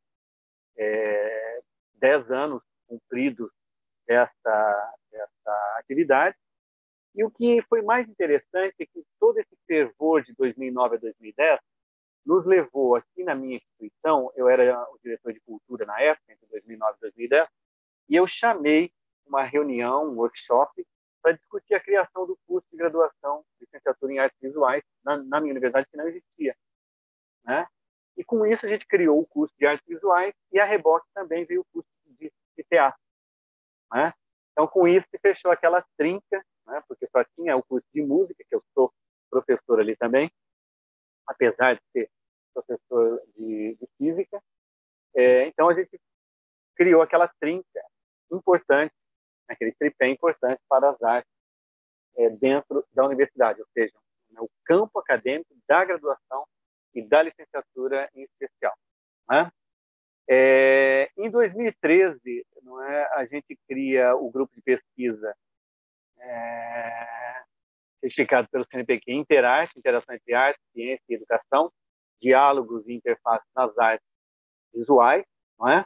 10 anos cumpridos dessa atividade. E o que foi mais interessante é que todo esse fervor de 2009 a 2010 nos levou aqui na minha instituição. Eu era o diretor de cultura na época, entre 2009 e 2010, e eu chamei uma reunião, um workshop, para discutir a criação do curso de graduação de licenciatura em artes visuais na minha universidade, que não existia, né? E com isso a gente criou o curso de artes visuais, e a reboque também veio o curso de teatro, né? Então, com isso se fechou aquela trinca, né? Porque só tinha o curso de música, que eu sou professor ali também, apesar de ser professor de física. Então, a gente criou aquela trinca importante, aquele tripé importante para as artes dentro da universidade, ou seja, o campo acadêmico da graduação e da licenciatura em especial, né? Em 2013, não é, a gente cria o grupo de pesquisa certificado pelo CNPq Interarte, Interação entre Arte, Ciência e Educação, Diálogos e Interfaces nas Artes Visuais, não é?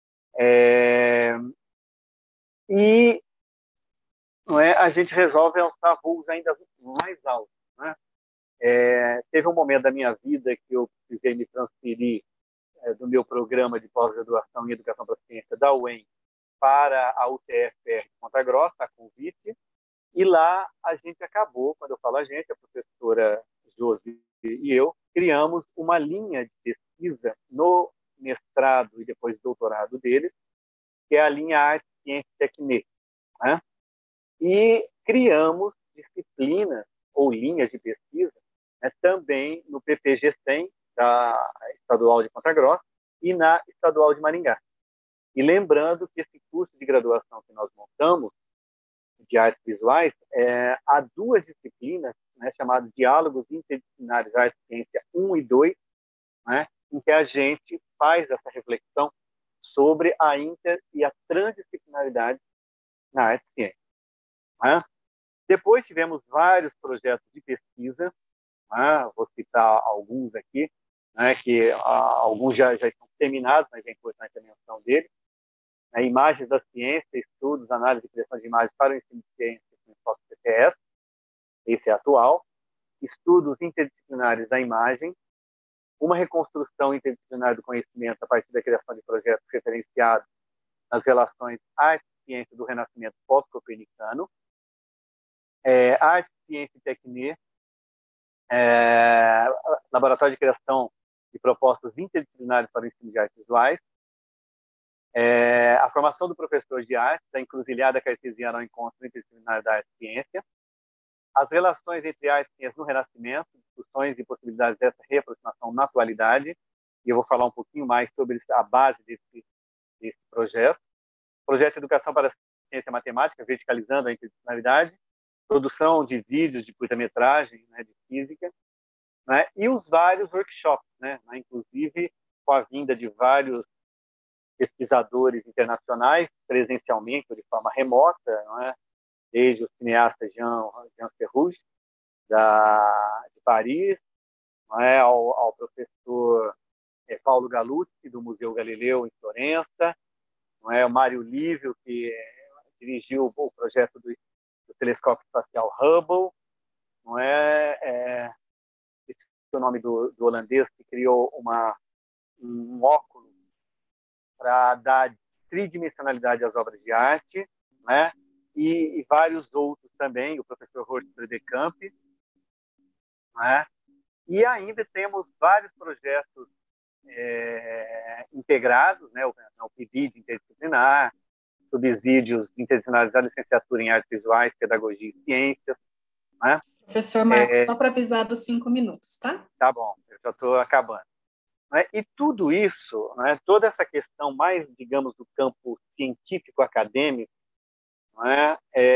E não é, a gente resolve alçar voos ainda mais altos, né? Teve um momento da minha vida que eu precisei me transferir do meu programa de pós-graduação em Educação para a Ciência da UEM para a UTF-PR de Ponta Grossa, a convite, e lá a gente acabou, quando eu falo a gente, a professora Josi e eu, criamos uma linha de pesquisa no mestrado e depois doutorado deles, que é a linha Arte, Ciência e Tecne, né? E criamos disciplinas ou linhas de pesquisa, né, também no PPG-100, da Estadual de Ponta Grossa, e na Estadual de Maringá. E lembrando que esse curso de graduação que nós montamos, de artes visuais, há 2 disciplinas, né, chamadas Diálogos Interdisciplinares Arte e Ciência 1 e 2, né, em que a gente faz essa reflexão sobre a inter e a transdisciplinaridade na arte e ciência, né? Depois tivemos vários projetos de pesquisa, né, vou citar alguns aqui, né, que alguns já estão terminados, mas é importante a menção deles. Imagens da ciência, estudos, análise e criação de imagens para o ensino de ciência com enfoque CTS, esse é atual. Estudos interdisciplinares da imagem, uma reconstrução interdisciplinar do conhecimento a partir da criação de projetos referenciados nas relações arte e ciência do renascimento pós-copernicano, arte, ciência e tecnia, laboratório de criação de propostas interdisciplinares para o ensino de artes visuais, a formação do professor de arte, da encruzilhada cartesiana ao encontro interdisciplinar da arte e ciência, as relações entre arte e ciência no Renascimento, discussões e possibilidades dessa reaproximação na atualidade, e eu vou falar um pouquinho mais sobre a base desse projeto. Projeto de Educação para a Ciência e Matemática, verticalizando a interdisciplinaridade, produção de vídeos de curta-metragem, né, de física, né, e os vários workshops, né, inclusive com a vinda de vários pesquisadores internacionais, presencialmente ou de forma remota, não é? Desde o cineasta Jean Ferrugem, de Paris, não é? ao professor Paulo Galuzzi, do Museu Galileu, em Florença, não é? O Mário Lívio, que dirigiu o projeto do telescópio espacial Hubble, não é? Esse é o nome do holandês que criou um óculos para dar tridimensionalidade às obras de arte, né? e vários outros também, o professor Horst Bredekamp, né? E ainda temos vários projetos integrados, né? O PIBID interdisciplinar, subsídios interdisciplinares da licenciatura em artes visuais, pedagogia e ciências, né? Professor Marcos, só para avisar dos 5 minutos, tá? Tá bom, eu já estou acabando. Né? E tudo isso, né, toda essa questão mais, digamos, do campo científico-acadêmico, né,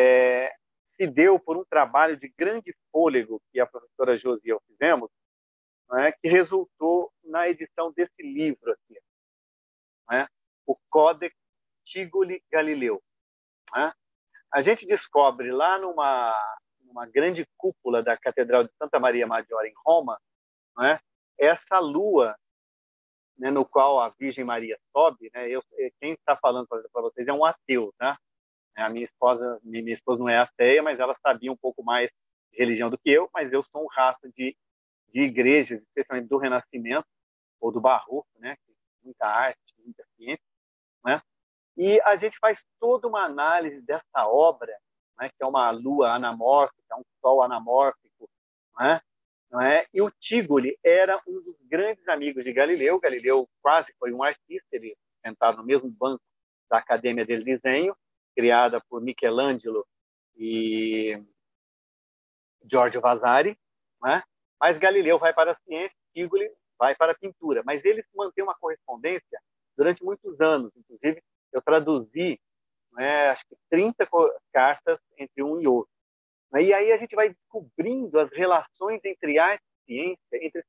se deu por um trabalho de grande fôlego que a professora Josi e eu fizemos, né, que resultou na edição desse livro aqui, né, o Codex Tigoli-Galileu. Né? A gente descobre lá numa grande cúpula da Catedral de Santa Maria Maggiore, em Roma, né, essa lua, né, no qual a Virgem Maria sobe, né? Quem está falando para vocês é um ateu, tá? A minha esposa não é ateia, mas ela sabia um pouco mais de religião do que eu, mas eu sou um raça de igrejas, especialmente do Renascimento ou do Barroco, né? Muita arte, muita ciência, né? E a gente faz toda uma análise dessa obra, né? Que é uma lua anamórfica, um sol anamórfico, né? Não é? E o Tigoli era um dos grandes amigos de Galileu. Galileu quase foi um artista, ele sentado no mesmo banco da Academia del Disegno, criada por Michelangelo e Giorgio Vasari, né? Mas Galileu vai para a ciência, Tigoli vai para a pintura. Mas eles mantêm uma correspondência durante muitos anos. Inclusive, eu traduzi, né, acho que 30 cartas entre um e outro. E aí a gente vai descobrindo as relações entre arte e ciência, entre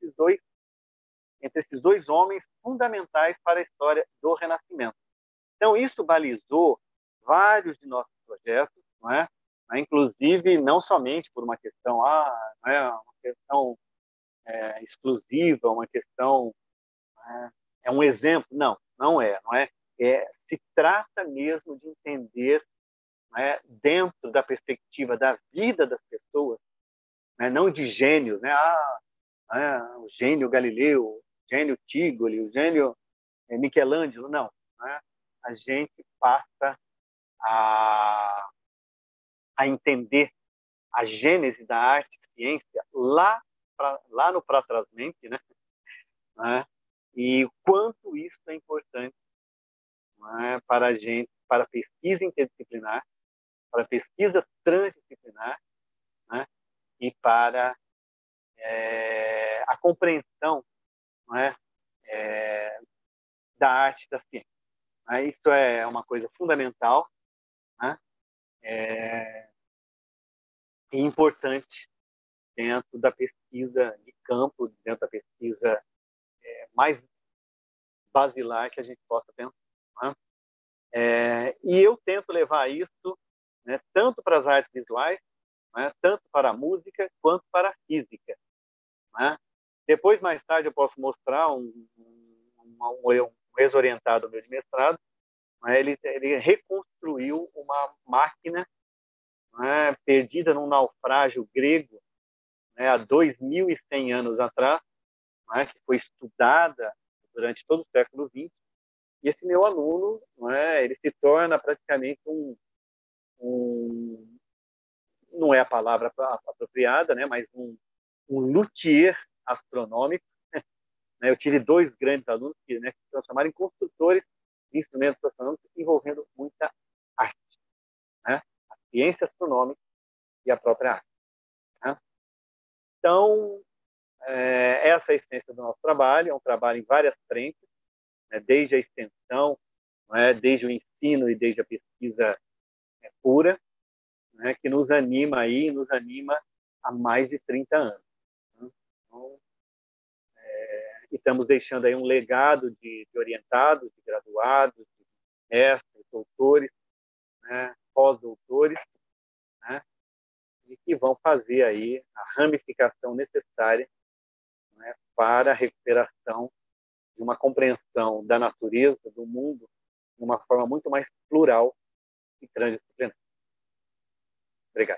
esses dois homens fundamentais para a história do Renascimento. Então, isso balizou vários de nossos projetos, não é? Inclusive, não somente por uma questão, não é uma questão exclusiva, uma questão, é um exemplo. Não é. Se trata mesmo de entender, né, dentro da perspectiva da vida das pessoas, né, não de gênios, né? O gênio Galileu, o gênio Tigoli, o gênio Michelangelo, não. Né? A gente passa a entender a gênese da arte e ciência lá no Pratrasmente, né? E o quanto isso é importante, né, para a gente, para a pesquisa interdisciplinar, para a pesquisa transdisciplinar, né, e para a compreensão, né, da arte e da ciência. Isso é uma coisa fundamental, né, e importante dentro da pesquisa de campo, dentro da pesquisa mais basilar que a gente possa pensar. Né? E eu tento levar isso, né, tanto para as artes visuais, né, tanto para a música, quanto para a física. Né? Depois, mais tarde, eu posso mostrar um ex-orientado meu de mestrado. Né? Ele reconstruiu uma máquina, né, perdida num naufrágio grego, né, há 2.100 anos atrás, né, que foi estudada durante todo o século XX. E esse meu aluno, né, ele se torna praticamente não é a palavra apropriada, né, mas um luthier astronômico. Né? Eu tive 2 grandes alunos que, né, se transformaram em construtores de instrumentos astronômicos envolvendo muita arte, né? A ciência astronômica e a própria arte. Né? Então, essa é a essência do nosso trabalho. É um trabalho em várias frentes, né, desde a extensão, né, desde o ensino e desde a pesquisa pura, né, que nos anima há mais de 30 anos. Né? Então, e estamos deixando aí um legado de orientados, de graduados, de mestres, doutores, né, pós-doutores, né, e que vão fazer aí a ramificação necessária, né, para a recuperação de uma compreensão da natureza, do mundo, de uma forma muito mais plural e transdisciplinar. Obrigado.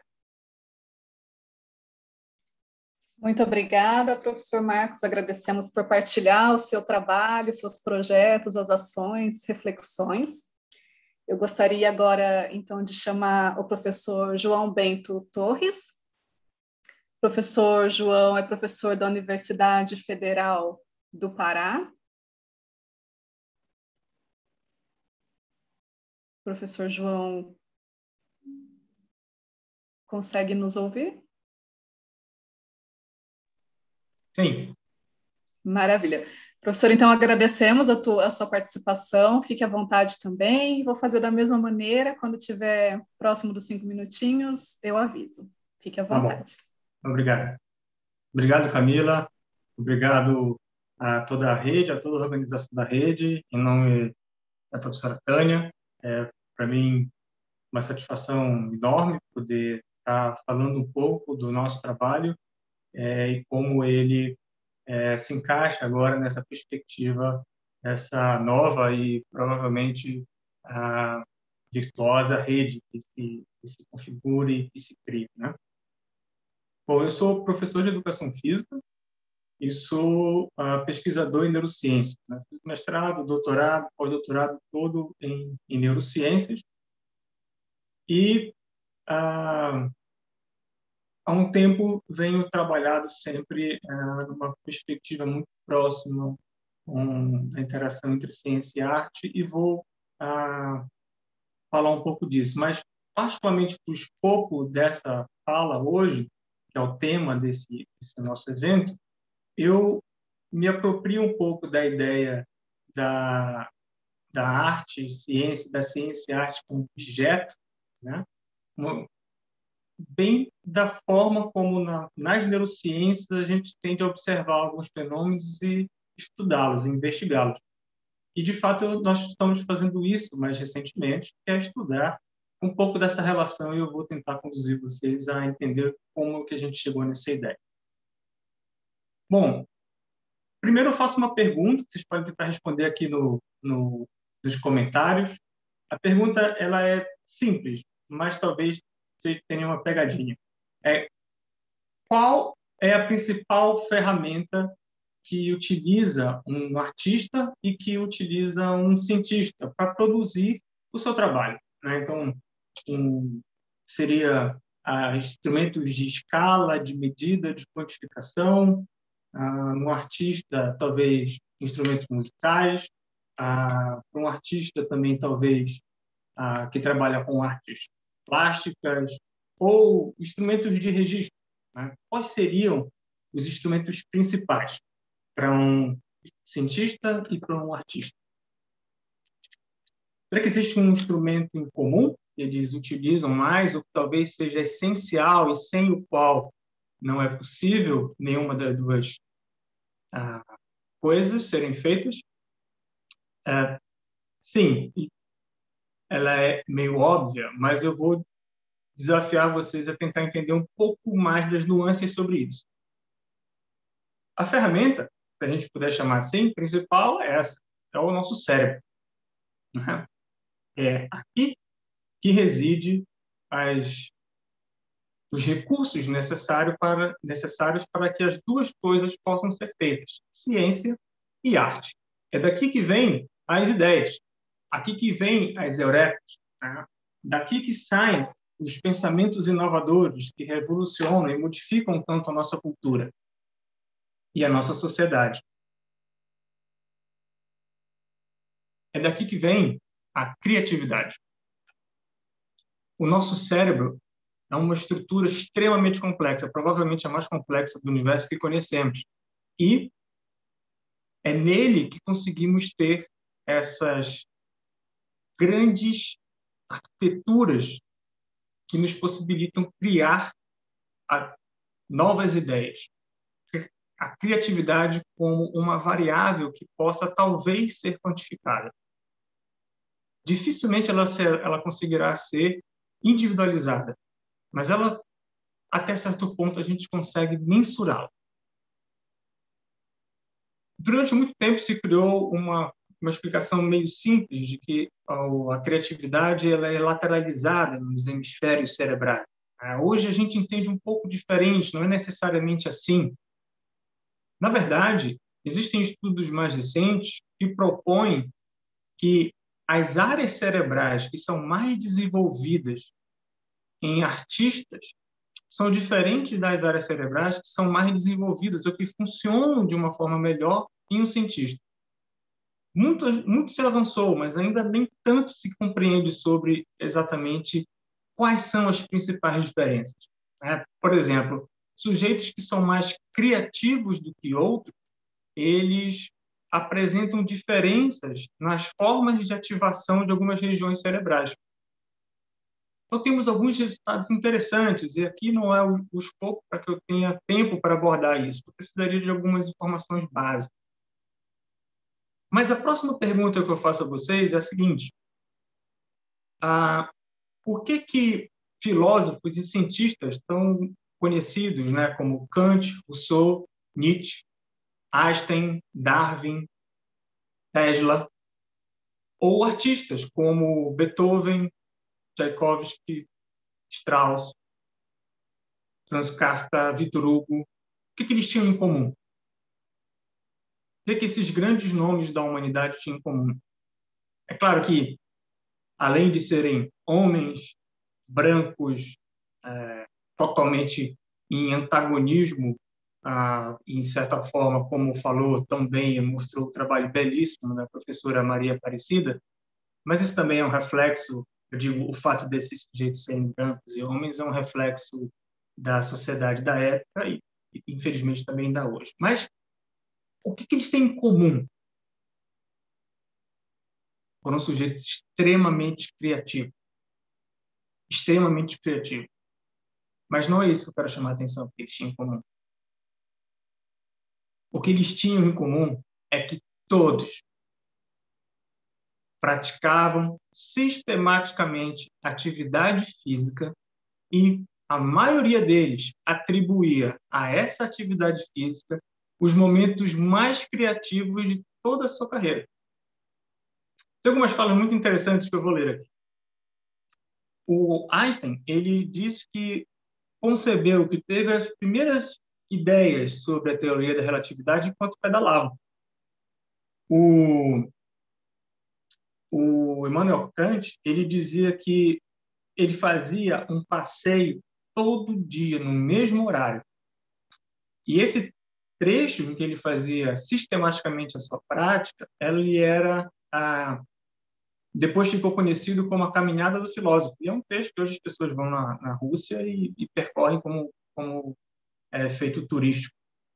Muito obrigada, professor Marcos. Agradecemos por partilhar o seu trabalho, seus projetos, as ações, reflexões. Eu gostaria agora, então, de chamar o professor João Bento Torres. O professor João é professor da Universidade Federal do Pará. Professor João, consegue nos ouvir? Sim. Maravilha. Professor, então agradecemos a sua participação, fique à vontade também, vou fazer da mesma maneira, quando estiver próximo dos 5 minutinhos, eu aviso. Fique à vontade. Tá bom. Obrigado. Obrigado, Camila. Obrigado a toda a rede, a toda a organização da rede, em nome da professora Tânia. Para mim, uma satisfação enorme poder estar falando um pouco do nosso trabalho e como ele se encaixa agora nessa perspectiva, essa nova e provavelmente virtuosa rede que se configura e que se cria, né? Bom, eu sou professor de educação física e sou pesquisador em neurociência, né? Fiz mestrado, doutorado, pós-doutorado todo em neurociências e há um tempo venho trabalhado sempre numa perspectiva muito próxima com a interação entre ciência e arte e vou falar um pouco disso, mas particularmente para o escopo dessa fala hoje, que é o tema desse nosso evento, eu me aproprio um pouco da ideia da arte, ciência, da ciência e arte como objeto, né? Bem da forma como nas neurociências a gente tende a observar alguns fenômenos e estudá-los, investigá-los. E, de fato, nós estamos fazendo isso mais recentemente, que é estudar um pouco dessa relação, e eu vou tentar conduzir vocês a entender como que a gente chegou nessa ideia. Bom, primeiro eu faço uma pergunta, que vocês podem tentar responder aqui nos comentários. A pergunta ela é simples, mas talvez vocês tenham uma pegadinha. Qual é a principal ferramenta que utiliza um artista e que utiliza um cientista para produzir o seu trabalho, né? Então, seria instrumentos de escala, de medida, de quantificação, um artista, talvez, instrumentos musicais, para um artista também, talvez, que trabalha com artes plásticas ou instrumentos de registro, né? Quais seriam os instrumentos principais para um cientista e para um artista? Será que existe um instrumento em comum que eles utilizam mais, ou que talvez seja essencial e sem o qual não é possível nenhuma das duas coisas serem feitas? Sim, ela é meio óbvia, mas eu vou desafiar vocês a tentar entender um pouco mais das nuances sobre isso. A ferramenta, se a gente puder chamar assim, principal é essa, é o nosso cérebro. É aqui que reside os recursos necessários para que as duas coisas possam ser feitas, ciência e arte. É daqui que vêm as ideias, aqui que vêm as eurecas, né? Daqui que saem os pensamentos inovadores que revolucionam e modificam tanto a nossa cultura e a nossa sociedade. É daqui que vem a criatividade. O nosso cérebro é uma estrutura extremamente complexa, provavelmente a mais complexa do universo que conhecemos. E é nele que conseguimos ter essas grandes arquiteturas que nos possibilitam criar novas ideias. A criatividade como uma variável que possa talvez ser quantificada. Dificilmente ela conseguirá ser individualizada, mas ela, até certo ponto, a gente consegue mensurá-la. Durante muito tempo se criou uma explicação meio simples de que a criatividade ela é lateralizada nos hemisférios cerebrais. Hoje a gente entende um pouco diferente, não é necessariamente assim. Na verdade, existem estudos mais recentes que propõem que as áreas cerebrais que são mais desenvolvidas em artistas são diferentes das áreas cerebrais que são mais desenvolvidas ou que funcionam de uma forma melhor em um cientista. Muito se avançou, mas ainda nem tanto se compreende sobre exatamente quais são as principais diferenças. Por exemplo, sujeitos que são mais criativos do que outros, eles apresentam diferenças nas formas de ativação de algumas regiões cerebrais. Então, temos alguns resultados interessantes, e aqui não é o escopo para que eu tenha tempo para abordar isso. Eu precisaria de algumas informações básicas. Mas a próxima pergunta que eu faço a vocês é a seguinte: por que filósofos e cientistas tão conhecidos, né, como Kant, Rousseau, Nietzsche, Einstein, Darwin, Tesla, ou artistas como Beethoven, Tchaikovsky, Strauss, Franz Kafka, Victor Hugo, o que eles tinham em comum? O que esses grandes nomes da humanidade tinham em comum? É claro que, além de serem homens brancos, totalmente em antagonismo, em certa forma, como falou também, mostrou um trabalho belíssimo da professora Maria Aparecida, mas isso também é um reflexo, eu digo, o fato desses sujeitos serem brancos e homens é um reflexo da sociedade da época e, infelizmente, também da hoje. Mas o que eles têm em comum? Foram sujeitos extremamente criativos. Extremamente criativos. Mas não é isso que eu quero chamar a atenção, que eles tinham em comum. O que eles tinham em comum é que todos praticavam sistematicamente atividade física e a maioria deles atribuía a essa atividade física os momentos mais criativos de toda a sua carreira. Tem algumas falas muito interessantes que eu vou ler aqui. O Einstein, ele disse que concebeu, que teve as primeiras ideias sobre a teoria da relatividade enquanto pedalava. O Immanuel Kant, ele dizia que ele fazia um passeio todo dia, no mesmo horário. E esse trecho em que ele fazia sistematicamente a sua prática, ele era depois ficou conhecido como a Caminhada do Filósofo. E é um trecho que hoje as pessoas vão na Rússia e percorrem como feito turístico.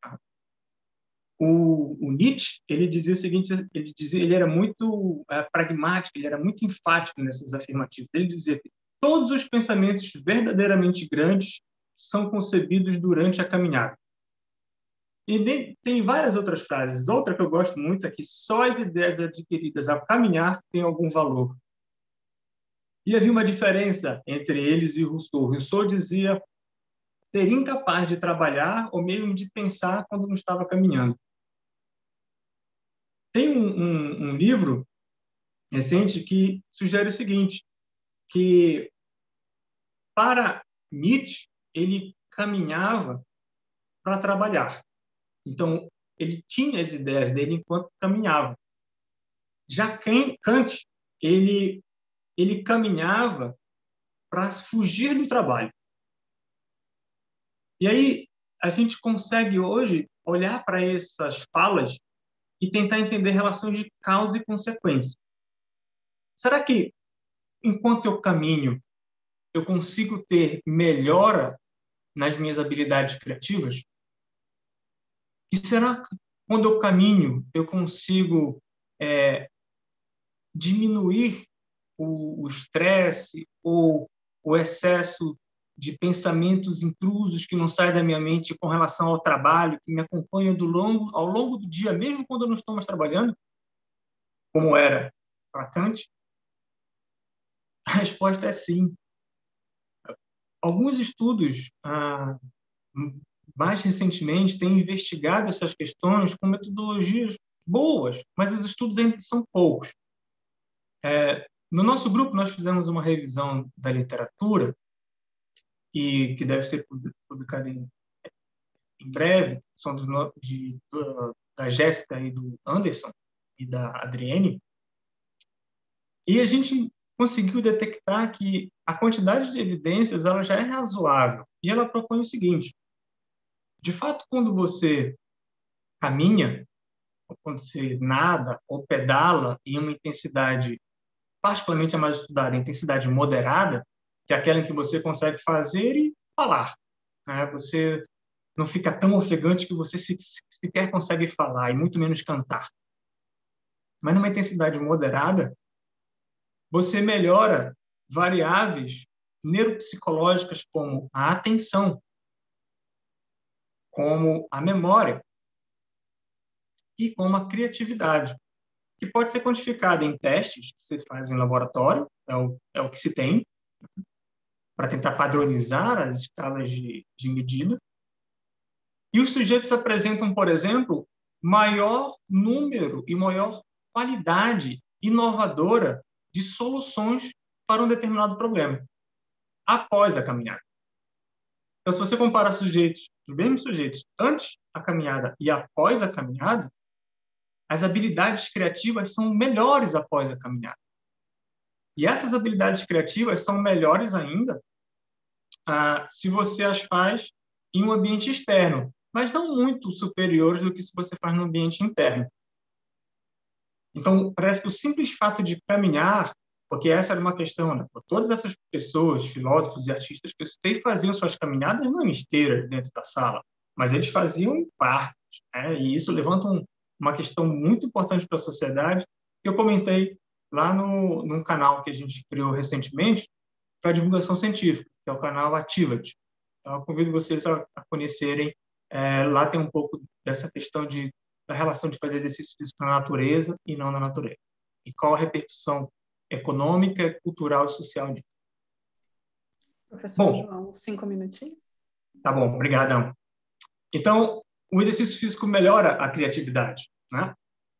O Nietzsche, ele dizia o seguinte, ele era muito pragmático, ele era muito enfático nesses afirmativos. Ele dizia que todos os pensamentos verdadeiramente grandes são concebidos durante a caminhada. E tem várias outras frases. Outra que eu gosto muito é que só as ideias adquiridas ao caminhar têm algum valor. E havia uma diferença entre eles e Rousseau. Rousseau dizia ser incapaz de trabalhar ou mesmo de pensar quando não estava caminhando. Tem um livro recente que sugere o seguinte, que para Nietzsche, ele caminhava para trabalhar. Então, ele tinha as ideias dele enquanto caminhava. Já Kant, ele caminhava para fugir do trabalho. E aí, a gente consegue hoje olhar para essas falas e tentar entender relações de causa e consequência. Será que, enquanto eu caminho, eu consigo ter melhora nas minhas habilidades criativas? E será que, quando eu caminho, eu consigo diminuir o estresse ou o excesso de pensamentos intrusos que não saem da minha mente com relação ao trabalho, que me acompanham ao longo do dia, mesmo quando eu não estou mais trabalhando, como era para Kant? A resposta é sim. Alguns estudos, mais recentemente, têm investigado essas questões com metodologias boas, mas os estudos ainda são poucos. No nosso grupo, nós fizemos uma revisão da literatura, e que deve ser publicada em breve, são da Jéssica e do Anderson e da Adriene. E a gente conseguiu detectar que a quantidade de evidências ela já é razoável. E ela propõe o seguinte: de fato, quando você caminha, ou quando você nada ou pedala em uma intensidade, particularmente a mais estudada, intensidade moderada, que é aquela em que você consegue fazer e falar, né? Você não fica tão ofegante que você sequer consegue falar, e muito menos cantar. Mas numa intensidade moderada, você melhora variáveis neuropsicológicas como a atenção, como a memória e como a criatividade, que pode ser quantificada em testes que você faz em laboratório, é o que se tem, para tentar padronizar as escalas de medida. E os sujeitos apresentam, por exemplo, maior número e maior qualidade inovadora de soluções para um determinado problema após a caminhada. Então, se você compara os mesmos sujeitos antes da caminhada e após a caminhada, as habilidades criativas são melhores após a caminhada. E essas habilidades criativas são melhores ainda se você as faz em um ambiente externo, mas não muito superiores do que se você faz no ambiente interno. Então, parece que o simples fato de caminhar, porque essa era uma questão, né? Todas essas pessoas, filósofos e artistas que eu citei, faziam suas caminhadas não em esteira dentro da sala, mas eles faziam em parques, né? E isso levanta uma questão muito importante para a sociedade, que eu comentei lá num canal que a gente criou recentemente para divulgação científica, que é o canal Activate. Então, eu convido vocês a conhecerem. Lá tem um pouco dessa questão da relação de fazer exercício físico na natureza e não na natureza. E qual a repercussão econômica, cultural e social disso. Professor João, 5 minutinhos. Tá bom, obrigadão. Então, o exercício físico melhora a criatividade, né?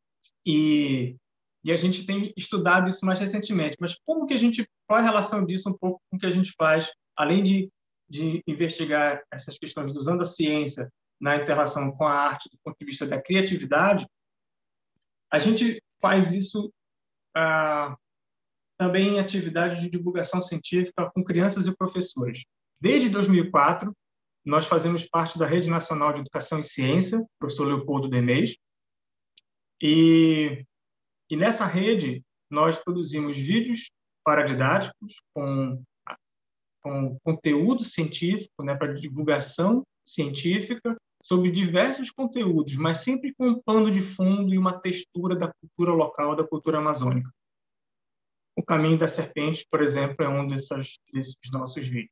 E a gente tem estudado isso mais recentemente. Mas qual é a relação disso um pouco com o que a gente faz, além de investigar essas questões usando a ciência na interação com a arte do ponto de vista da criatividade? A gente faz isso também em atividades de divulgação científica com crianças e professores. Desde 2004, nós fazemos parte da Rede Nacional de Educação e Ciência, professor Leopoldo Demez, e nessa rede nós produzimos vídeos paradidáticos com conteúdo científico, né, para divulgação científica, sobre diversos conteúdos, mas sempre com um pano de fundo e uma textura da cultura local, da cultura amazônica. O Caminho da Serpente, por exemplo, é um desses nossos vídeos.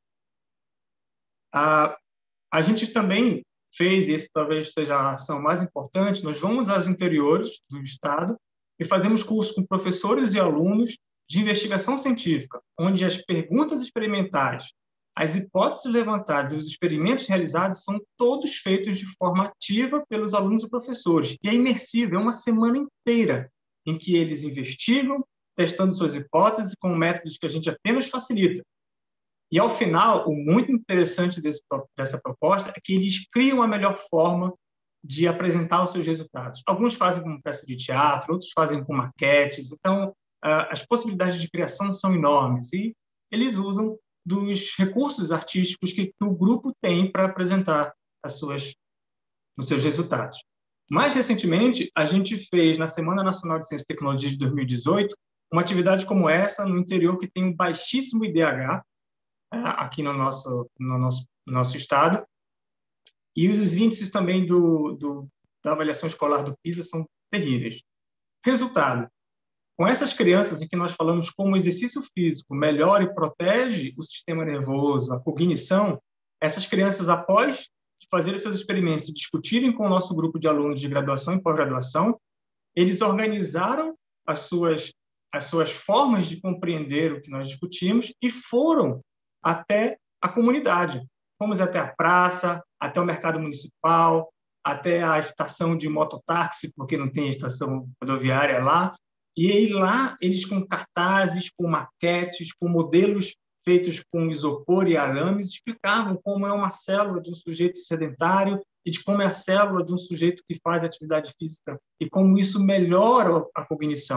A gente também fez, e esse talvez seja a ação mais importante, nós vamos aos interiores do estado e fazemos cursos com professores e alunos de investigação científica, onde as perguntas experimentais, as hipóteses levantadas e os experimentos realizados são todos feitos de forma ativa pelos alunos e professores. E é imersivo, é uma semana inteira em que eles investigam, testando suas hipóteses com métodos que a gente apenas facilita. E, ao final, o muito interessante dessa proposta é que eles criam a melhor forma de apresentar os seus resultados. Alguns fazem com peça de teatro, outros fazem com maquetes. Então, as possibilidades de criação são enormes e eles usam dos recursos artísticos que o grupo tem para apresentar os seus resultados. Mais recentemente, a gente fez, na Semana Nacional de Ciência e Tecnologia de 2018, uma atividade como essa no interior que tem um baixíssimo IDH, aqui no nosso estado, e os índices também da avaliação escolar do PISA são terríveis. Resultado: com essas crianças em que nós falamos como o exercício físico melhora e protege o sistema nervoso, a cognição, essas crianças, após fazer seus experimentos e discutirem com o nosso grupo de alunos de graduação e pós-graduação, eles organizaram as suas formas de compreender o que nós discutimos e foram até a comunidade. Fomos até a praça, até o mercado municipal, até a estação de mototáxi, porque não tem estação rodoviária lá. E aí lá, eles com cartazes, com maquetes, com modelos feitos com isopor e arames, explicavam como é uma célula de um sujeito sedentário e de como é a célula de um sujeito que faz atividade física e como isso melhora a cognição.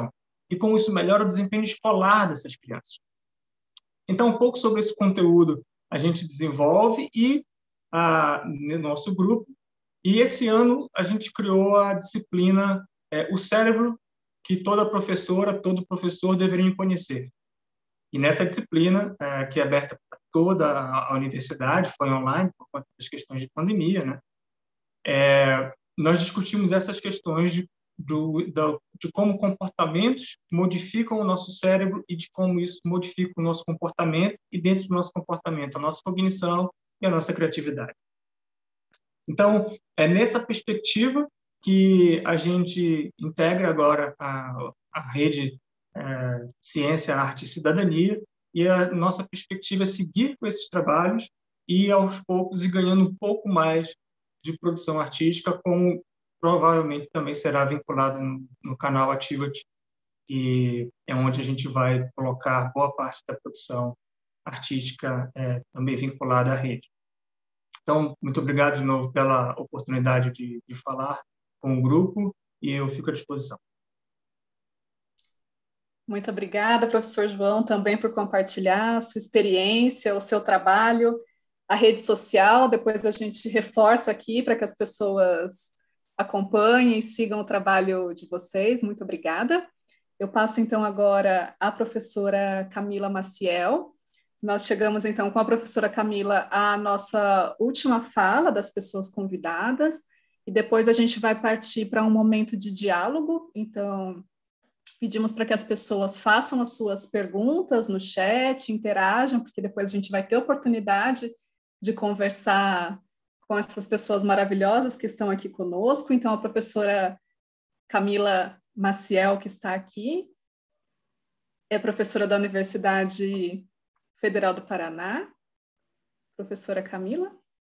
e como isso melhora o desempenho escolar dessas crianças. Então, um pouco sobre esse conteúdo a gente desenvolve no nosso grupo, e esse ano a gente criou a disciplina O Cérebro que toda professora, todo professor deveriam conhecer. E nessa disciplina, que é aberta para toda a universidade, foi online por conta das questões de pandemia, né? Nós discutimos essas questões de como comportamentos modificam o nosso cérebro e de como isso modifica o nosso comportamento e, dentro do nosso comportamento, a nossa cognição e a nossa criatividade. Então, é nessa perspectiva que a gente integra agora a rede Ciência, Arte e Cidadania, e a nossa perspectiva é seguir com esses trabalhos e, aos poucos, ir ganhando um pouco mais de produção artística, como provavelmente também será vinculado no canal Activity, que é onde a gente vai colocar boa parte da produção artística também vinculada à rede. Então, muito obrigado de novo pela oportunidade de falar com o grupo, e eu fico à disposição. Muito obrigada, professor João, também por compartilhar a sua experiência, o seu trabalho, a rede social. Depois a gente reforça aqui para que as pessoas acompanhem e sigam o trabalho de vocês. Muito obrigada. Eu passo, então, agora à professora Camila Maciel. Nós chegamos, então, com a professora Camila à nossa última fala das pessoas convidadas, e depois a gente vai partir para um momento de diálogo. Então, pedimos para que as pessoas façam as suas perguntas no chat, interajam, porque depois a gente vai ter oportunidade de conversar com essas pessoas maravilhosas que estão aqui conosco. Então, a professora Camila Maciel, que está aqui, é professora da Universidade Federal do Paraná. Professora Camila.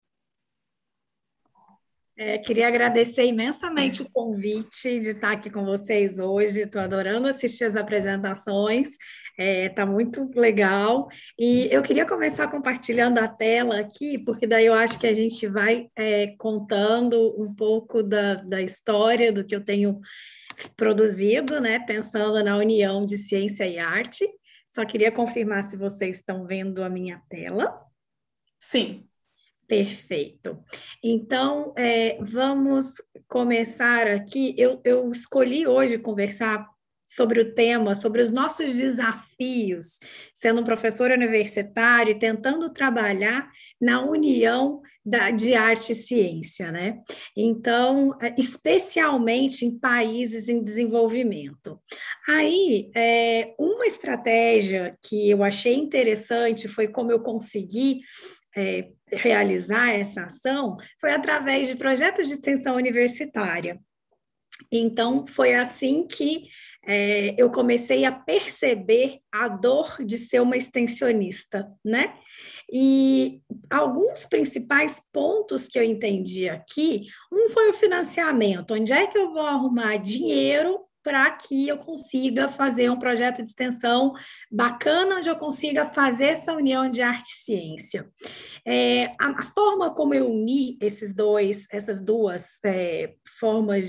Queria agradecer imensamente o convite de estar aqui com vocês hoje. Estou adorando assistir as apresentações, está muito legal. E eu queria começar compartilhando a tela aqui, porque daí eu acho que a gente vai contando um pouco da história do que eu tenho produzido, né, pensando na união de ciência e arte. Só queria confirmar se vocês estão vendo a minha tela. Sim. Perfeito. Então, vamos começar aqui. Eu escolhi hoje conversar sobre o tema, sobre os nossos desafios, sendo um professor universitário e tentando trabalhar na união de arte e ciência, né? Então, especialmente em países em desenvolvimento. Aí, uma estratégia que eu achei interessante foi como eu consegui realizar essa ação foi através de projetos de extensão universitária. Então, foi assim que eu comecei a perceber a dor de ser uma extensionista, né? E alguns principais pontos que eu entendi aqui, um foi o financiamento, onde é que eu vou arrumar dinheiro para que eu consiga fazer um projeto de extensão bacana, onde eu consiga fazer essa união de arte e ciência. A forma como eu uni essas duas formas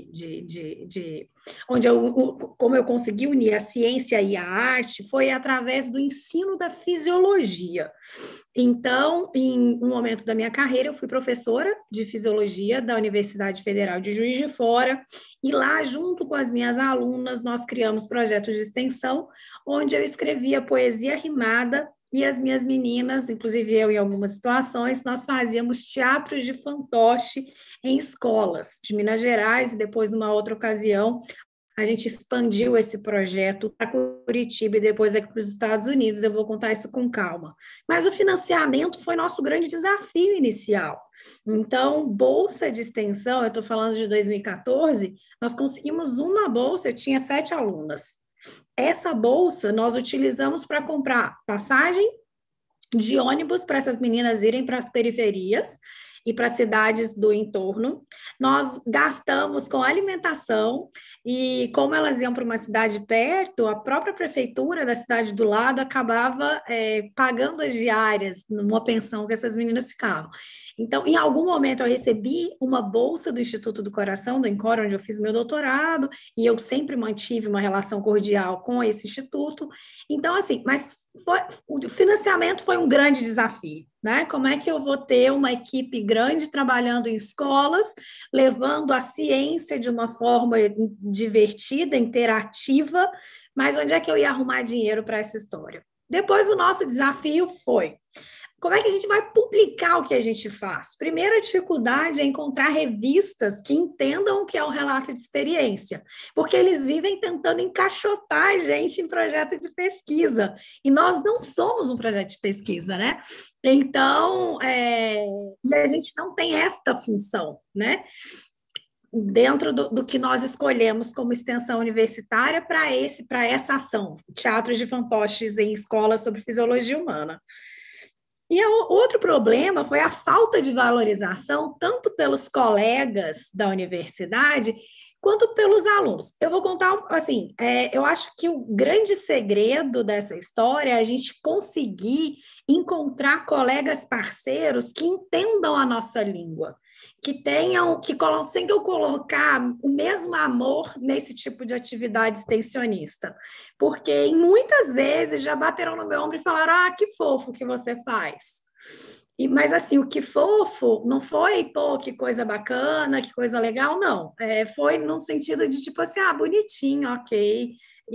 como eu consegui unir a ciência e a arte foi através do ensino da fisiologia. Então, em um momento da minha carreira, eu fui professora de fisiologia da Universidade Federal de Juiz de Fora, e lá, junto com as minhas alunas, nós criamos projetos de extensão, onde eu escrevia poesia rimada, e as minhas meninas, inclusive eu em algumas situações, nós fazíamos teatros de fantoche em escolas de Minas Gerais, e depois, numa outra ocasião, a gente expandiu esse projeto para Curitiba e depois aqui para os Estados Unidos. Eu vou contar isso com calma. Mas o financiamento foi nosso grande desafio inicial. Então, bolsa de extensão, eu estou falando de 2014, nós conseguimos uma bolsa, eu tinha 7 alunas. Essa bolsa nós utilizamos para comprar passagem de ônibus para essas meninas irem para as periferias e para cidades do entorno. Nós gastamos com alimentação, e como elas iam para uma cidade perto, a própria prefeitura da cidade do lado acabava pagando as diárias numa pensão que essas meninas ficavam. Então, em algum momento, eu recebi uma bolsa do Instituto do Coração, do INCOR, onde eu fiz meu doutorado, e eu sempre mantive uma relação cordial com esse instituto. Então, assim, mas o financiamento foi um grande desafio, né? Como é que eu vou ter uma equipe grande trabalhando em escolas, levando a ciência de uma forma divertida, interativa, mas onde é que eu ia arrumar dinheiro para essa história? Depois, o nosso desafio foi: como é que a gente vai publicar o que a gente faz? Primeira dificuldade é encontrar revistas que entendam o que é um relato de experiência, porque eles vivem tentando encaixotar a gente em projeto de pesquisa, e nós não somos um projeto de pesquisa, né? Então, e a gente não tem esta função, né? Dentro do que nós escolhemos como extensão universitária para essa ação, teatros de fantoches em escolas sobre fisiologia humana. E o outro problema foi a falta de valorização, tanto pelos colegas da universidade, quanto pelos alunos. Eu vou contar, assim, eu acho que o grande segredo dessa história é a gente conseguir encontrar colegas parceiros que entendam a nossa língua, que consigam colocar o mesmo amor nesse tipo de atividade extensionista. Porque muitas vezes já bateram no meu ombro e falaram: que fofo que você faz. Mas, assim, o que fofo não foi, pô, que coisa bacana, que coisa legal, não. Foi num sentido de, tipo assim, bonitinho, ok.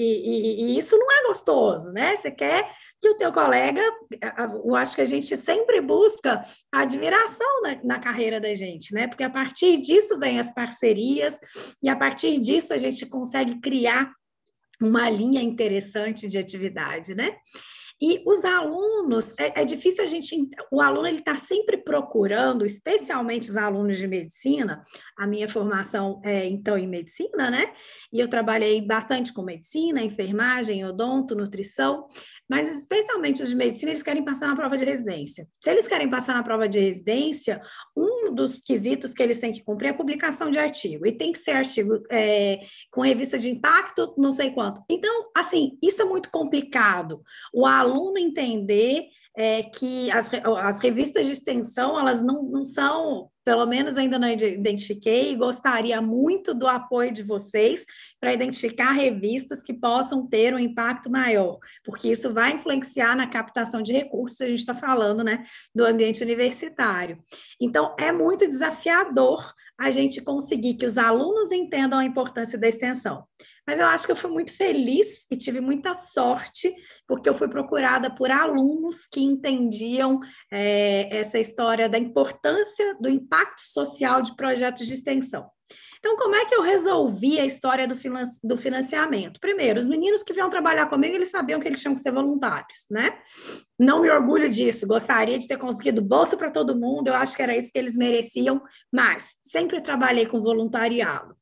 E isso não é gostoso, né? Você quer que o teu colega... Eu acho que a gente sempre busca a admiração na carreira da gente, né? Porque a partir disso vem as parcerias, e a partir disso a gente consegue criar uma linha interessante de atividade, né? E os alunos, é difícil o aluno ele está sempre procurando, especialmente os alunos de medicina. A minha formação é, então, em medicina, né? E eu trabalhei bastante com medicina, enfermagem, odonto, nutrição, mas especialmente os de medicina, eles querem passar na prova de residência. Se eles querem passar na prova de residência, um dos quesitos que eles têm que cumprir é a publicação de artigo, e tem que ser artigo com revista de impacto, não sei quanto. Então, assim, isso é muito complicado. O aluno entender que as revistas de extensão, elas não são, pelo menos ainda não identifiquei, e gostaria muito do apoio de vocês para identificar revistas que possam ter um impacto maior, porque isso vai influenciar na captação de recursos, a gente está falando, né, do ambiente universitário. Então, é muito desafiador a gente conseguir que os alunos entendam a importância da extensão. Mas eu acho que eu fui muito feliz e tive muita sorte, porque eu fui procurada por alunos que entendiam essa história da importância do impacto social de projetos de extensão. Então, como é que eu resolvi a história do financiamento? Primeiro, os meninos que vinham trabalhar comigo, eles sabiam que eles tinham que ser voluntários, né? Não me orgulho disso, gostaria de ter conseguido bolsa para todo mundo, eu acho que era isso que eles mereciam, mas sempre trabalhei com voluntariado.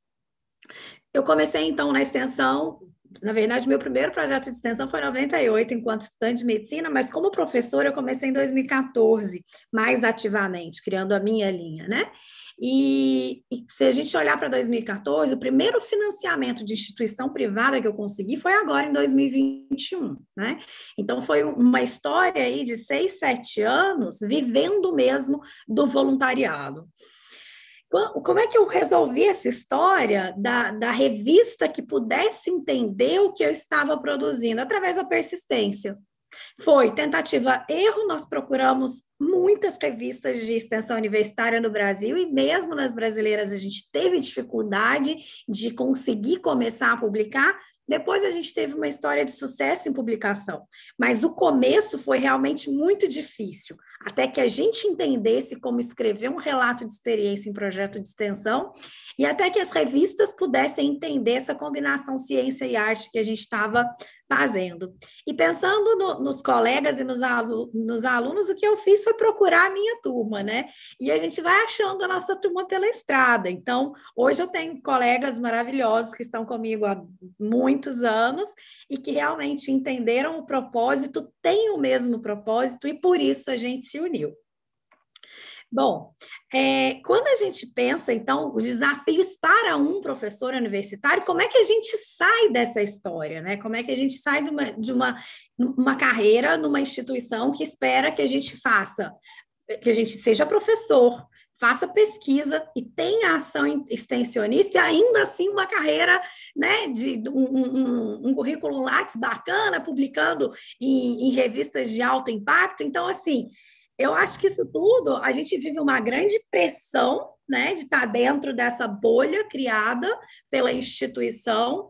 Eu comecei, então, na extensão. Na verdade, meu primeiro projeto de extensão foi em 98, enquanto estudante de medicina, mas como professora eu comecei em 2014, mais ativamente, criando a minha linha, né? E se a gente olhar para 2014, o primeiro financiamento de instituição privada que eu consegui foi agora, em 2021, né? Então, foi uma história aí de 6, 7 anos vivendo mesmo do voluntariado. Como é que eu resolvi essa história da revista que pudesse entender o que eu estava produzindo? Através da persistência. Foi tentativa-erro, nós procuramos muitas revistas de extensão universitária no Brasil, e mesmo nas brasileiras a gente teve dificuldade de conseguir começar a publicar. Depois a gente teve uma história de sucesso em publicação, mas o começo foi realmente muito difícil, até que a gente entendesse como escrever um relato de experiência em projeto de extensão, e até que as revistas pudessem entender essa combinação ciência e arte que a gente estava fazendo. E pensando nos colegas e nos alunos, o que eu fiz foi procurar a minha turma, né? E a gente vai achando a nossa turma pela estrada. Então, hoje eu tenho colegas maravilhosos que estão comigo há muitos anos e que realmente entenderam o propósito, têm o mesmo propósito, e por isso a gente se uniu. Bom, quando a gente pensa, então, os desafios para um professor universitário, como é que a gente sai dessa história, né? Como é que a gente sai de uma carreira numa instituição que espera que a gente faça que a gente seja professor, faça pesquisa e tenha ação extensionista e ainda assim uma carreira, né, de um currículo Lattes bacana, publicando em revistas de alto impacto. Então, assim, eu acho que isso tudo, a gente vive uma grande pressão, né, de estar dentro dessa bolha criada pela instituição,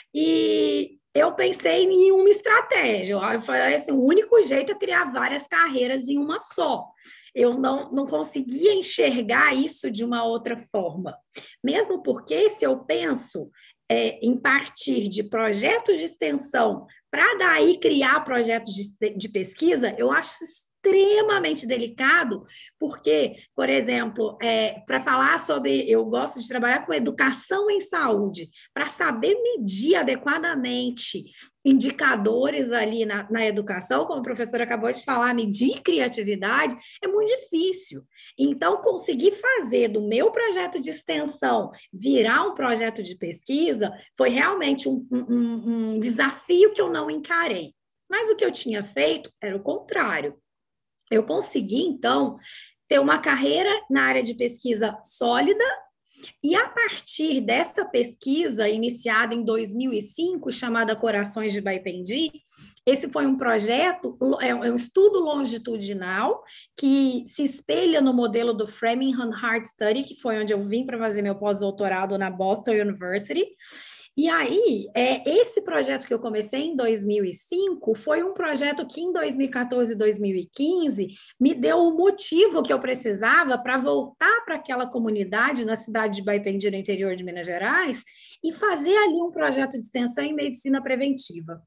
e eu pensei em uma estratégia. Eu falei assim, o único jeito é criar várias carreiras em uma só. Eu não conseguia enxergar isso de uma outra forma. Mesmo porque, se eu penso em partir de projetos de extensão para daí criar projetos de pesquisa, eu acho extremamente delicado, porque, por exemplo, para falar sobre, eu gosto de trabalhar com educação em saúde, para saber medir adequadamente indicadores ali na educação, como a professora acabou de falar, medir criatividade, é muito difícil. Então, conseguir fazer do meu projeto de extensão virar um projeto de pesquisa foi realmente um desafio que eu não encarei. Mas o que eu tinha feito era o contrário. Eu consegui, então, ter uma carreira na área de pesquisa sólida, e a partir dessa pesquisa, iniciada em 2005, chamada Corações de Baipendi, esse foi um projeto, um estudo longitudinal que se espelha no modelo do Framingham Heart Study, que foi onde eu vim para fazer meu pós-doutorado na Boston University. E aí, esse projeto que eu comecei em 2005 foi um projeto que em 2014 e 2015 me deu o motivo que eu precisava para voltar para aquela comunidade na cidade de Baipendi, no interior de Minas Gerais, e fazer ali um projeto de extensão em medicina preventiva.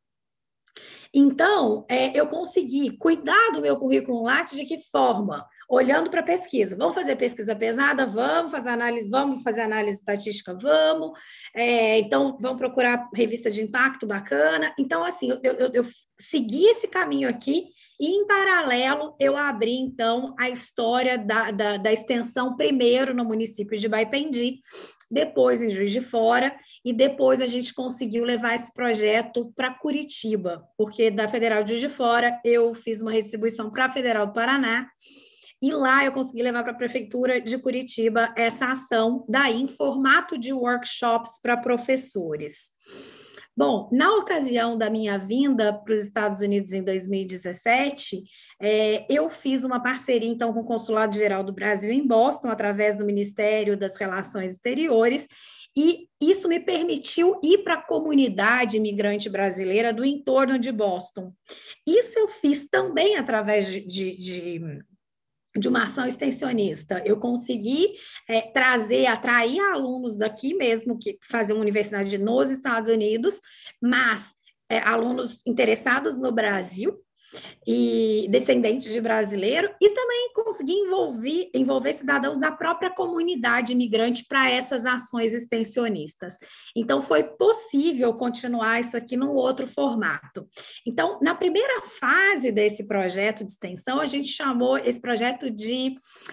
Então, eu consegui cuidar do meu currículo Lattes de que forma? Olhando para a pesquisa. Vamos fazer pesquisa pesada? Vamos fazer análise estatística? Vamos. Então, vamos procurar revista de impacto bacana. Então, assim, eu segui esse caminho aqui e, em paralelo, eu abri, então, a história da extensão primeiro no município de Baipendi, depois em Juiz de Fora, e depois a gente conseguiu levar esse projeto para Curitiba, porque da Federal de Juiz de Fora eu fiz uma redistribuição para a Federal do Paraná, e lá eu consegui levar para a Prefeitura de Curitiba essa ação, daí em formato de workshops para professores. Bom, na ocasião da minha vinda para os Estados Unidos em 2017, eu fiz uma parceria, então, com o Consulado Geral do Brasil em Boston, através do Ministério das Relações Exteriores, e isso me permitiu ir para a comunidade imigrante brasileira do entorno de Boston. Isso eu fiz também através de uma ação extensionista. Eu consegui atrair alunos daqui mesmo, que faziam universidade nos Estados Unidos, mas alunos interessados no Brasil e descendentes de brasileiro, e também consegui envolver cidadãos da própria comunidade imigrante para essas ações extensionistas. Então, foi possível continuar isso aqui num outro formato. Então, na primeira fase desse projeto de extensão, a gente chamou esse projeto de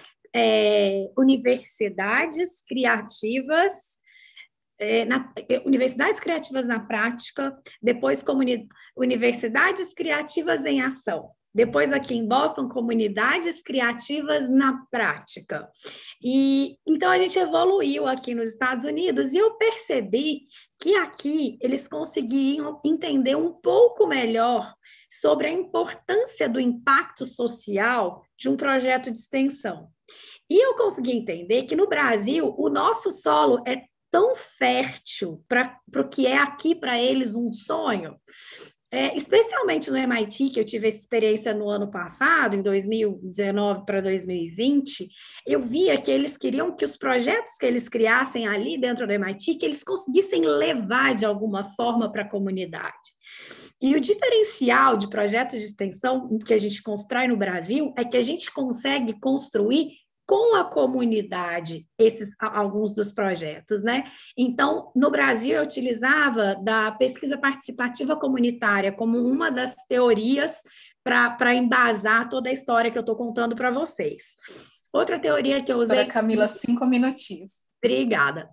Universidades Criativas, Universidades Criativas na Prática, depois Universidades Criativas em Ação, depois aqui em Boston, Comunidades Criativas na Prática. E então a gente evoluiu aqui nos Estados Unidos e eu percebi que aqui eles conseguiam entender um pouco melhor sobre a importância do impacto social de um projeto de extensão. E eu consegui entender que no Brasil o nosso solo é tão fértil para o que é aqui para eles um sonho, especialmente no MIT, que eu tive essa experiência no ano passado, em 2019 para 2020, eu via que eles queriam que os projetos que eles criassem ali dentro do MIT, que eles conseguissem levar de alguma forma para a comunidade. E o diferencial de projetos de extensão que a gente constrói no Brasil é que a gente consegue construir com a comunidade alguns dos projetos, né? Então, no Brasil, eu utilizava da pesquisa participativa comunitária como uma das teorias para embasar toda a história que eu estou contando para vocês. Outra teoria que eu usei... Camila, 5 minutinhos. Obrigada.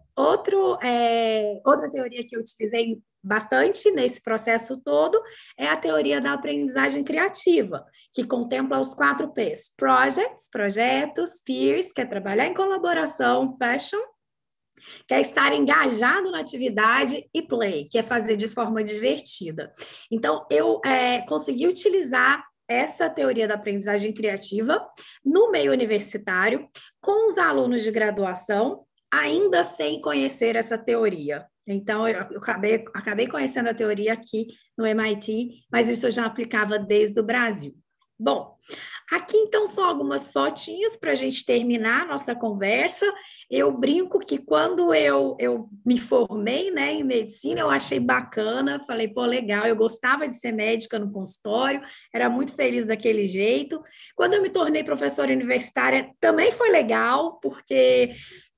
Outra teoria que eu utilizei bastante nesse processo todo é a teoria da aprendizagem criativa, que contempla os 4 P's: projects, projetos; peers, que é trabalhar em colaboração; passion, que é estar engajado na atividade; e play, que é fazer de forma divertida. Então, eu consegui utilizar essa teoria da aprendizagem criativa no meio universitário, com os alunos de graduação, ainda sem conhecer essa teoria. Então, eu acabei conhecendo a teoria aqui no MIT, mas isso eu já aplicava desde o Brasil. Bom, aqui então são algumas fotinhas para a gente terminar a nossa conversa. Eu brinco que quando eu me formei, né, em medicina, eu achei bacana, falei, pô, legal, eu gostava de ser médica no consultório, era muito feliz daquele jeito. Quando eu me tornei professora universitária, também foi legal, porque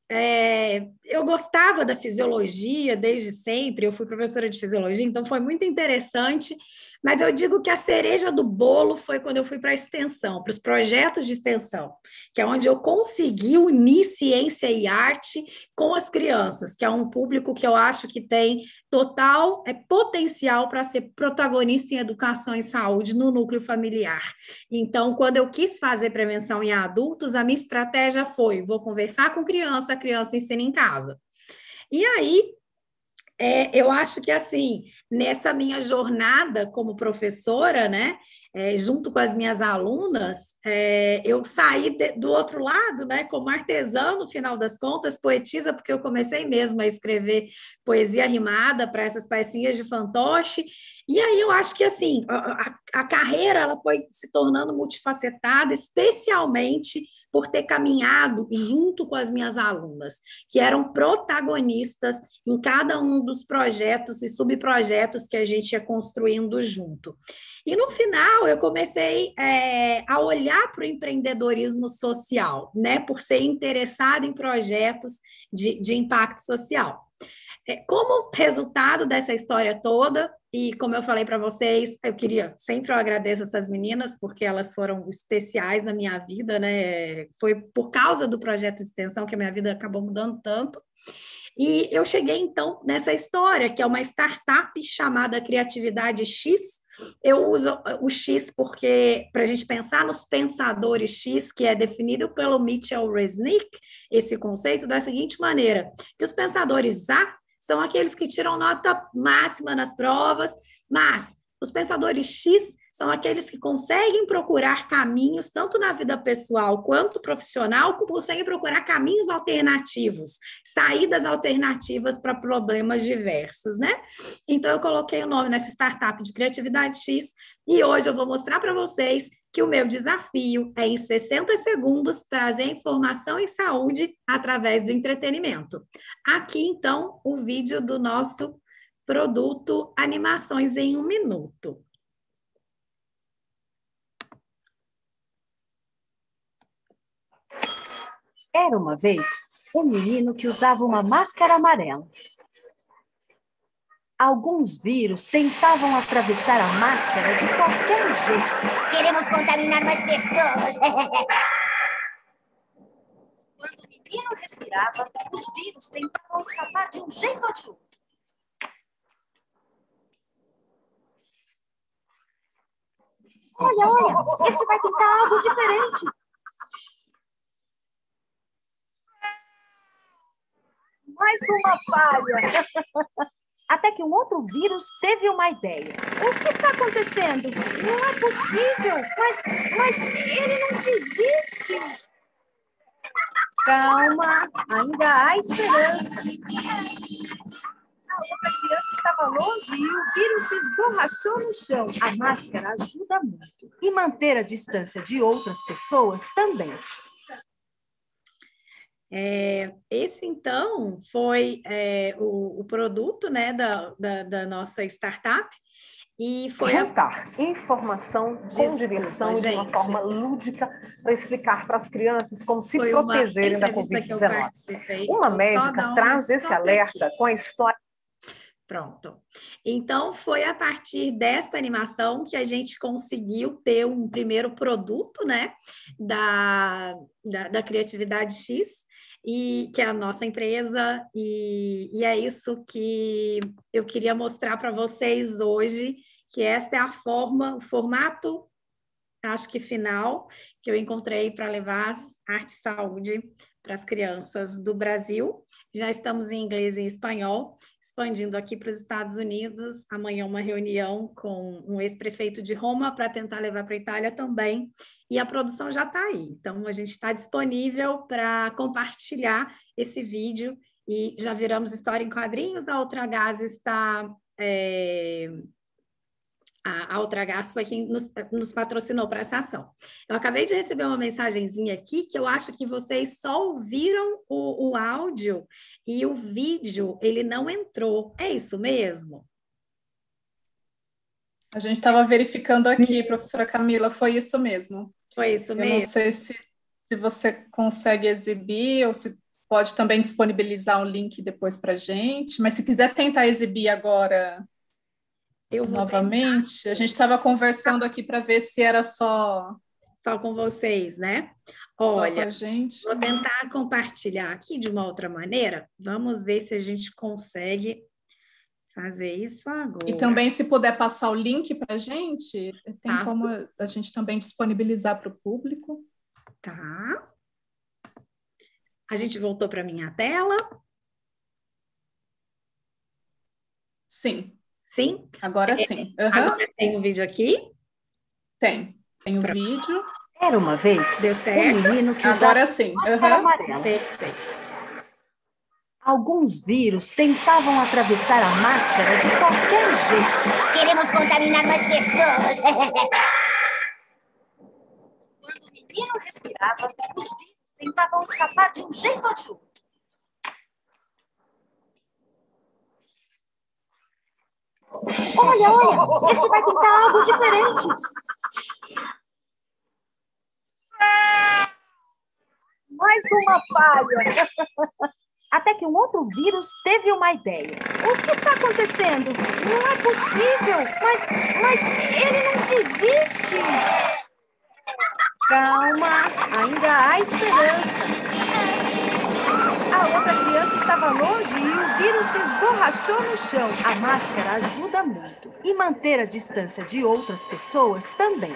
eu gostava da fisiologia desde sempre, eu fui professora de fisiologia, então foi muito interessante, mas eu digo que a cereja do bolo foi quando eu fui para a extensão, para os projetos de extensão, que é onde eu consegui unir ciência e arte com as crianças, que é um público que eu acho que tem total potencial para ser protagonista em educação e saúde no núcleo familiar. Então, quando eu quis fazer prevenção em adultos, a minha estratégia foi: vou conversar com criança, a criança ensina em casa. E aí, eu acho que, assim, nessa minha jornada como professora, né, junto com as minhas alunas, eu saí do outro lado, né, como artesã, no final das contas, poetisa, porque eu comecei mesmo a escrever poesia rimada para essas pecinhas de fantoche. E aí eu acho que, assim, a carreira ela foi se tornando multifacetada, especialmente por ter caminhado junto com as minhas alunas, que eram protagonistas em cada um dos projetos e subprojetos que a gente ia construindo junto. E no final eu comecei a olhar para o empreendedorismo social, né, por ser interessada em projetos de impacto social. Como resultado dessa história toda, e como eu falei para vocês, sempre eu agradeço essas meninas, porque elas foram especiais na minha vida, né? Foi por causa do projeto de extensão que a minha vida acabou mudando tanto. E eu cheguei, então, nessa história, que é uma startup chamada Criatividade X. Eu uso o X porque, para a gente pensar nos pensadores X, que é definido pelo Mitchell Resnick, esse conceito da seguinte maneira, que os pensadores A são aqueles que tiram nota máxima nas provas, mas os pensadores X são aqueles que conseguem procurar caminhos, tanto na vida pessoal quanto profissional, que conseguem procurar caminhos alternativos, saídas alternativas para problemas diversos, né? Então, eu coloquei o nome nessa startup de Criatividade X, e hoje eu vou mostrar para vocês que o meu desafio é, em 60 segundos, trazer informação em saúde através do entretenimento. Aqui, então, o vídeo do nosso produto Animações em 1 Minuto. Era uma vez um menino que usava uma máscara amarela. Alguns vírus tentavam atravessar a máscara de qualquer jeito. Queremos contaminar mais pessoas. Quando o menino respirava, os vírus tentavam escapar de um jeito ou de outro. Olha, esse vai tentar algo diferente. Mais uma falha. Até que um outro vírus teve uma ideia. O que está acontecendo? Não é possível. Mas ele não desiste. Calma, ainda há esperança. A outra criança estava longe e o vírus se esborrachou no chão. A máscara ajuda muito. E manter a distância de outras pessoas também. Esse, então, foi o produto, né, da nossa startup. E foi juntar informação com diversão de uma forma lúdica para explicar para as crianças como se protegerem da Covid-19. Uma médica traz esse alerta com a história. Pronto. Então, foi a partir desta animação que a gente conseguiu ter um primeiro produto, né, da Criatividade X. e que é a nossa empresa, e é isso que eu queria mostrar para vocês hoje, que esta é a forma, o formato, acho que final, que eu encontrei para levar arte e saúde para as crianças do Brasil. Já estamos em inglês e em espanhol, expandindo aqui para os Estados Unidos. Amanhã uma reunião com um ex-prefeito de Roma para tentar levar para a Itália também. E a produção já está aí. Então, a gente está disponível para compartilhar esse vídeo e já viramos História em Quadrinhos. A Ultragás está... A Ultragás foi quem nos patrocinou para essa ação. Eu acabei de receber uma mensagenzinha aqui que eu acho que vocês só ouviram o áudio e o vídeo, ele não entrou. É isso mesmo? A gente estava verificando aqui, professora Camila, foi isso mesmo. Foi isso mesmo? Eu não sei se você consegue exibir ou se pode também disponibilizar um link depois para a gente, mas se quiser tentar exibir agora... Novamente, tentar. A gente estava conversando aqui para ver se era só com vocês, né? Olha, com a gente. Vou tentar compartilhar aqui de uma outra maneira. Vamos ver se a gente consegue fazer isso agora. E também, se puder passar o link para a gente, tem como a gente também disponibilizar para o público. Tá. A gente voltou para a minha tela? Sim. Sim? Agora sim. Uhum. Agora tem um vídeo aqui? Tem um vídeo. Era uma vez um menino que usava máscara amarela. Perfeito. Alguns vírus tentavam atravessar a máscara de qualquer jeito. Queremos contaminar mais pessoas. Quando o menino respirava, os vírus tentavam escapar de um jeito ou de outro. Olha, esse vai tentar algo diferente. Mais uma falha. Até que um outro vírus teve uma ideia. O que está acontecendo? Não é possível. Mas ele não desiste. Calma, ainda há esperança. A outra criança estava longe e o vírus se esborrachou no chão. A máscara ajuda muito. E manter a distância de outras pessoas também.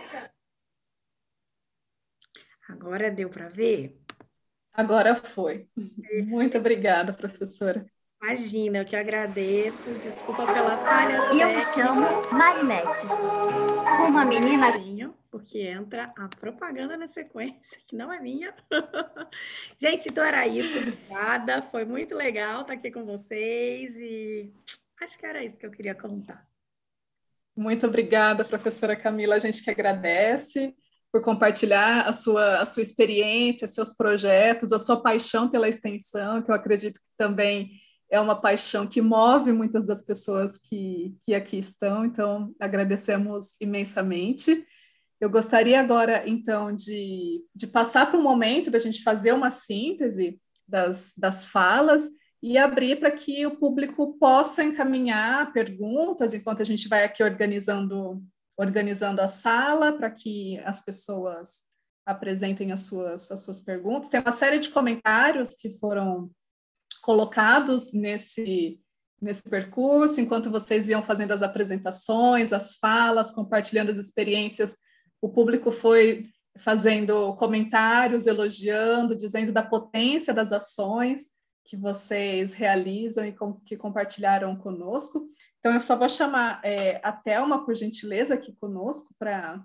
Agora deu para ver? Agora foi. Muito obrigada, professora. Imagina, eu que agradeço. Desculpa pela falha. E eu me chamo Marinette. Uma menina... Porque entra a propaganda na sequência, que não é minha. Gente, então era isso. Obrigada. Foi muito legal estar aqui com vocês e acho que era isso que eu queria contar. Muito obrigada, professora Camila. A gente que agradece por compartilhar a sua experiência, seus projetos, a sua paixão pela extensão, que eu acredito que também é uma paixão que move muitas das pessoas que aqui estão. Então, agradecemos imensamente. Eu gostaria agora, então, de passar para um momento da gente fazer uma síntese das falas e abrir para que o público possa encaminhar perguntas enquanto a gente vai aqui organizando a sala para que as pessoas apresentem as suas perguntas. Tem uma série de comentários que foram colocados nesse percurso, enquanto vocês iam fazendo as apresentações, as falas, compartilhando as experiências. O público foi fazendo comentários, elogiando, dizendo da potência das ações que vocês realizam e que compartilharam conosco. Então, eu só vou chamar a Thelma, por gentileza, aqui conosco, para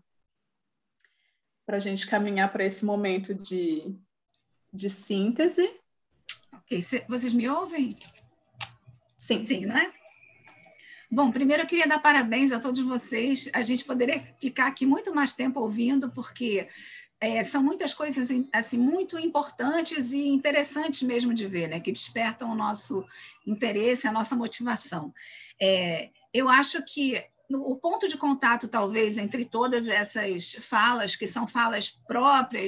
a gente caminhar para esse momento de síntese. Ok, vocês me ouvem? Sim. Sim, não é? Bom, primeiro eu queria dar parabéns a todos vocês. A gente poderia ficar aqui muito mais tempo ouvindo, porque são muitas coisas assim, muito importantes e interessantes mesmo de ver, né? Que despertam o nosso interesse, a nossa motivação. Eu acho que o ponto de contato, talvez, entre todas essas falas, que são falas próprias,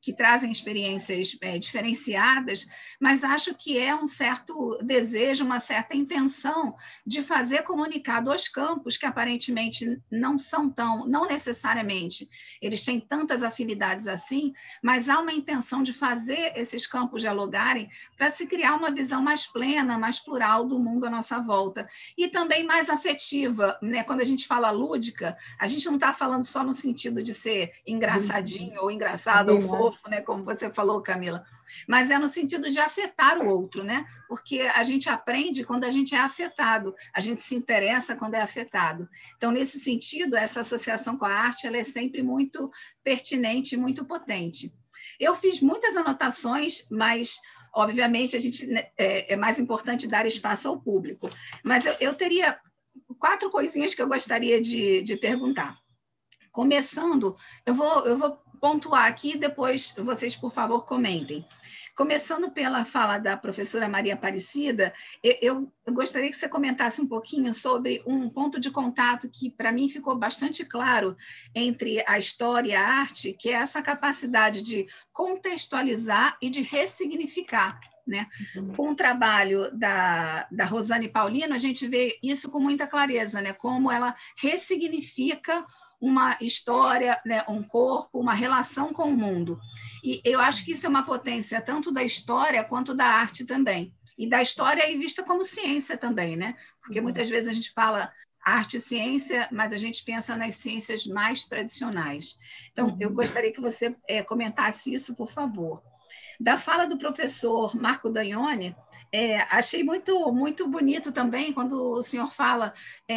que trazem experiências diferenciadas, mas acho que é um certo desejo, uma certa intenção de fazer comunicar dois campos que aparentemente não são tão, não necessariamente, eles têm tantas afinidades assim, mas há uma intenção de fazer esses campos dialogarem para se criar uma visão mais plena, mais plural do mundo à nossa volta, e também mais afetiva, né? Quando a gente fala lúdica, a gente não está falando só no sentido de ser engraçadinho ou engraçado ou fofo, né? Como você falou, Camila, mas é no sentido de afetar o outro, né? Porque a gente aprende quando a gente é afetado, a gente se interessa quando é afetado. Então, nesse sentido, essa associação com a arte ela é sempre muito pertinente e muito potente. Eu fiz muitas anotações, mas, obviamente, é mais importante dar espaço ao público. Mas eu teria 4 coisinhas que eu gostaria de perguntar. Começando, eu vou pontuar aqui, depois vocês, por favor, comentem. Começando pela fala da professora Maria Aparecida, eu gostaria que você comentasse um pouquinho sobre um ponto de contato que, para mim, ficou bastante claro entre a história e a arte, que é essa capacidade de contextualizar e de ressignificar, né? Com o trabalho da Rosane Paulino, a gente vê isso com muita clareza, né? Como ela ressignifica uma história, né, um corpo, uma relação com o mundo. E eu acho que isso é uma potência tanto da história quanto da arte também. E da história aí vista como ciência também, né? Porque muitas vezes a gente fala arte e ciência, mas a gente pensa nas ciências mais tradicionais. Então, eu gostaria que você comentasse isso, por favor. Da fala do professor Marco Dagnone, achei muito bonito também quando o senhor fala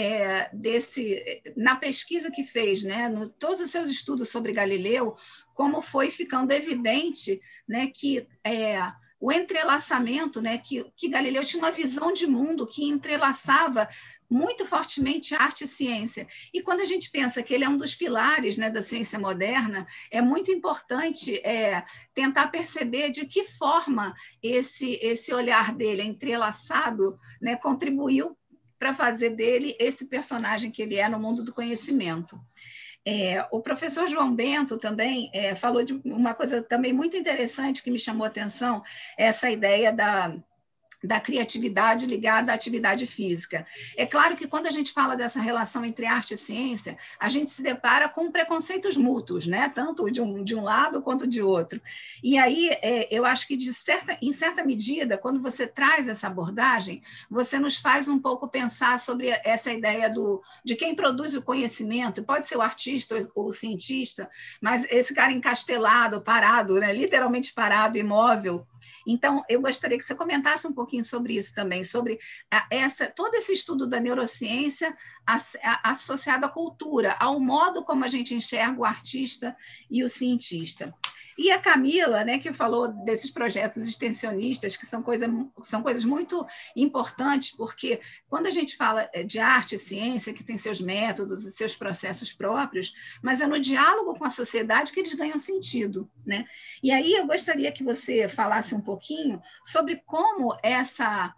na pesquisa que fez, né, todos os seus estudos sobre Galileu, como foi ficando evidente, né, que o entrelaçamento, né, que Galileu tinha uma visão de mundo que entrelaçava muito fortemente arte e ciência. E quando a gente pensa que ele é um dos pilares, né, da ciência moderna, é muito importante tentar perceber de que forma esse olhar dele entrelaçado, né, contribuiu para fazer dele esse personagem que ele é no mundo do conhecimento. O professor João Bento também falou de uma coisa também muito interessante que me chamou a atenção, essa ideia da criatividade ligada à atividade física. É claro que quando a gente fala dessa relação entre arte e ciência, a gente se depara com preconceitos mútuos, né? Tanto de um lado quanto de outro. E aí, eu acho que em certa medida, quando você traz essa abordagem, você nos faz um pouco pensar sobre essa ideia de quem produz o conhecimento, pode ser o artista ou o cientista, mas esse cara encastelado, parado, né? Literalmente parado, imóvel. Então, eu gostaria que você comentasse um pouquinho sobre isso também, sobre todo esse estudo da neurociência associado à cultura, ao modo como a gente enxerga o artista e o cientista. E a Camila, né, que falou desses projetos extensionistas, que são coisas muito importantes, porque quando a gente fala de arte e ciência, que tem seus métodos e seus processos próprios, mas é no diálogo com a sociedade que eles ganham sentido, né? E aí eu gostaria que você falasse um pouquinho sobre como essa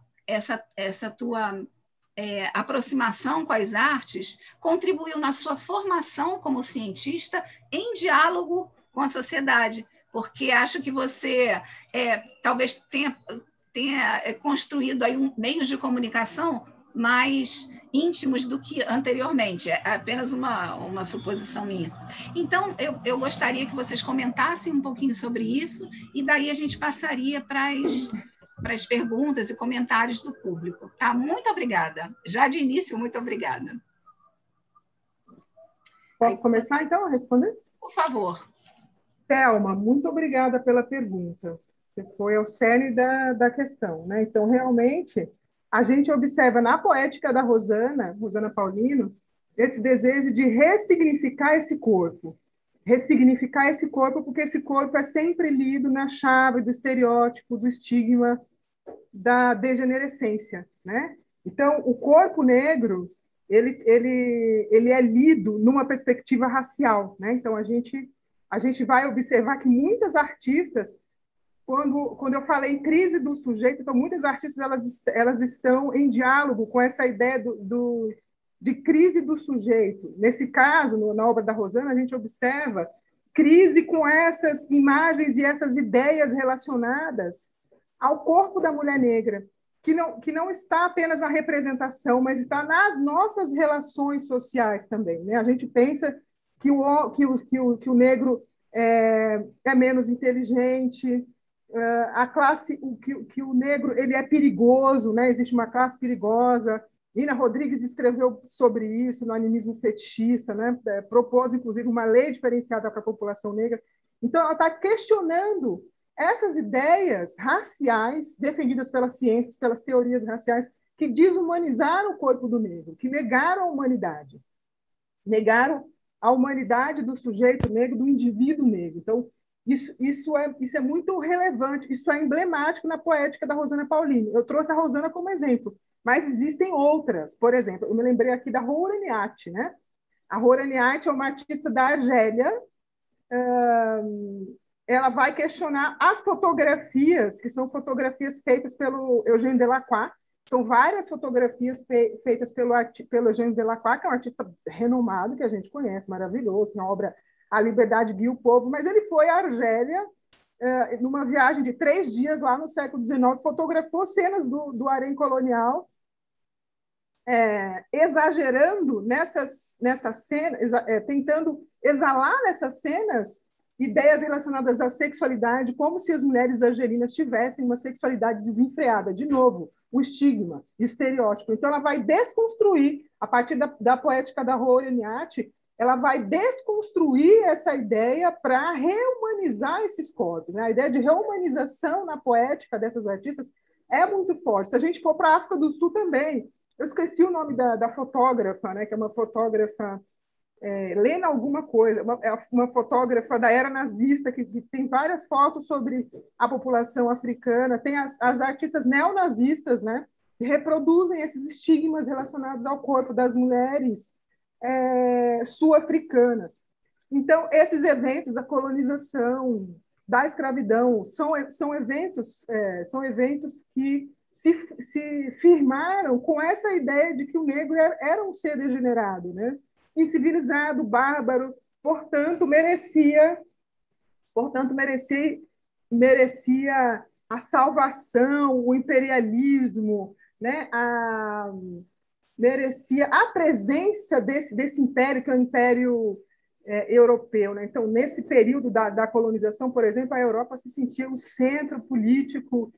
tua aproximação com as artes contribuiu na sua formação como cientista em diálogo com a sociedade, porque acho que você talvez tenha construído aí meios de comunicação mais íntimos do que anteriormente, é apenas uma suposição minha. Então, eu gostaria que vocês comentassem um pouquinho sobre isso, e daí a gente passaria para as perguntas e comentários do público. Tá? Muito obrigada. Já de início, muito obrigada. Posso começar, então, a responder? Por favor. Thelma, muito obrigada pela pergunta. Você foi ao cerne da questão, né? Então, realmente, a gente observa na poética da Rosana Paulino, esse desejo de ressignificar esse corpo. Ressignificar esse corpo, porque esse corpo é sempre lido na chave do estereótipo, do estigma, da degenerescência, né? Então, o corpo negro, ele é lido numa perspectiva racial, né? Então, a gente vai observar que muitas artistas, quando eu falei em crise do sujeito, então muitas artistas elas estão em diálogo com essa ideia de crise do sujeito. Nesse caso, na obra da Rosana, a gente observa crise com essas imagens e essas ideias relacionadas ao corpo da mulher negra, que não está apenas na representação, mas está nas nossas relações sociais também, né? A gente pensa que o negro é menos inteligente, que o negro ele é perigoso, né? Existe uma classe perigosa. Nina Rodrigues escreveu sobre isso no Animismo Fetichista, né? Propôs, inclusive, uma lei diferenciada para a população negra. Então, ela está questionando essas ideias raciais defendidas pelas ciências, pelas teorias raciais, que desumanizaram o corpo do negro, que negaram a humanidade. Negaram a humanidade do sujeito negro, do indivíduo negro. Então, isso é muito relevante, isso é emblemático na poética da Rosana Paulini. Eu trouxe a Rosana como exemplo, mas existem outras. Por exemplo, eu me lembrei aqui da Roura Niati, né? A Roura Niati é uma artista da Argélia. Ela vai questionar as fotografias, que são fotografias feitas pelo Eugène Delacroix. São várias fotografias feitas pelo Eugène Delacroix, que é um artista renomado, que a gente conhece, maravilhoso, tem a obra A Liberdade Guia o Povo, mas ele foi à Argélia, numa viagem de 3 dias lá no século XIX, fotografou cenas do harém colonial, exagerando nessas cenas, tentando exalar nessas cenas ideias relacionadas à sexualidade, como se as mulheres argelinas tivessem uma sexualidade desenfreada. De novo, o estigma, o estereótipo. Então, ela vai desconstruir, a partir da poética da Roura Niati, ela vai desconstruir essa ideia para rehumanizar esses corpos, né? A ideia de reumanização na poética dessas artistas é muito forte. Se a gente for para a África do Sul também, eu esqueci o nome da fotógrafa, né? Que é uma fotógrafa... Lena alguma coisa, uma fotógrafa da era nazista que tem várias fotos sobre a população africana, tem as artistas neonazistas, né, que reproduzem esses estigmas relacionados ao corpo das mulheres sul-africanas. Então, esses eventos da colonização, da escravidão, são eventos que se firmaram com essa ideia de que o negro era um ser degenerado, né? Incivilizado, bárbaro, portanto merecia a salvação, o imperialismo, né? Merecia a presença desse império, que é o Império Europeu, né? Então, nesse período da colonização, por exemplo, a Europa se sentia o centro político,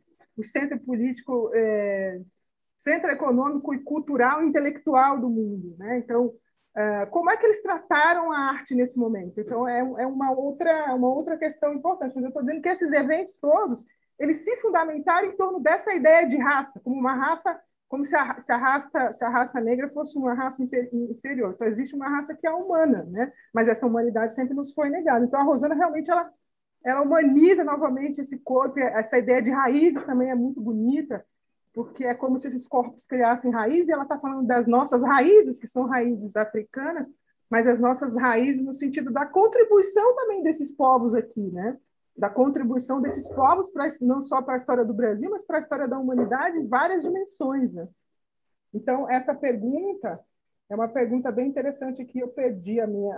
centro econômico e cultural e intelectual do mundo, né? Então, como é que eles trataram a arte nesse momento? Então, é uma outra questão importante. Mas eu estou dizendo que esses eventos todos, eles se fundamentaram em torno dessa ideia de raça, como uma raça, como se a raça negra fosse uma raça inferior. Só existe uma raça que é humana, né? Mas essa humanidade sempre nos foi negada. Então, a Rosana realmente ela humaniza novamente esse corpo. Essa ideia de raízes também é muito bonita, porque é como se esses corpos criassem raízes, e ela está falando das nossas raízes, que são raízes africanas, mas as nossas raízes no sentido da contribuição também desses povos aqui, né? Da contribuição desses povos não só para a história do Brasil, mas para a história da humanidade em várias dimensões, né? Então, essa pergunta é uma pergunta bem interessante, que eu perdi o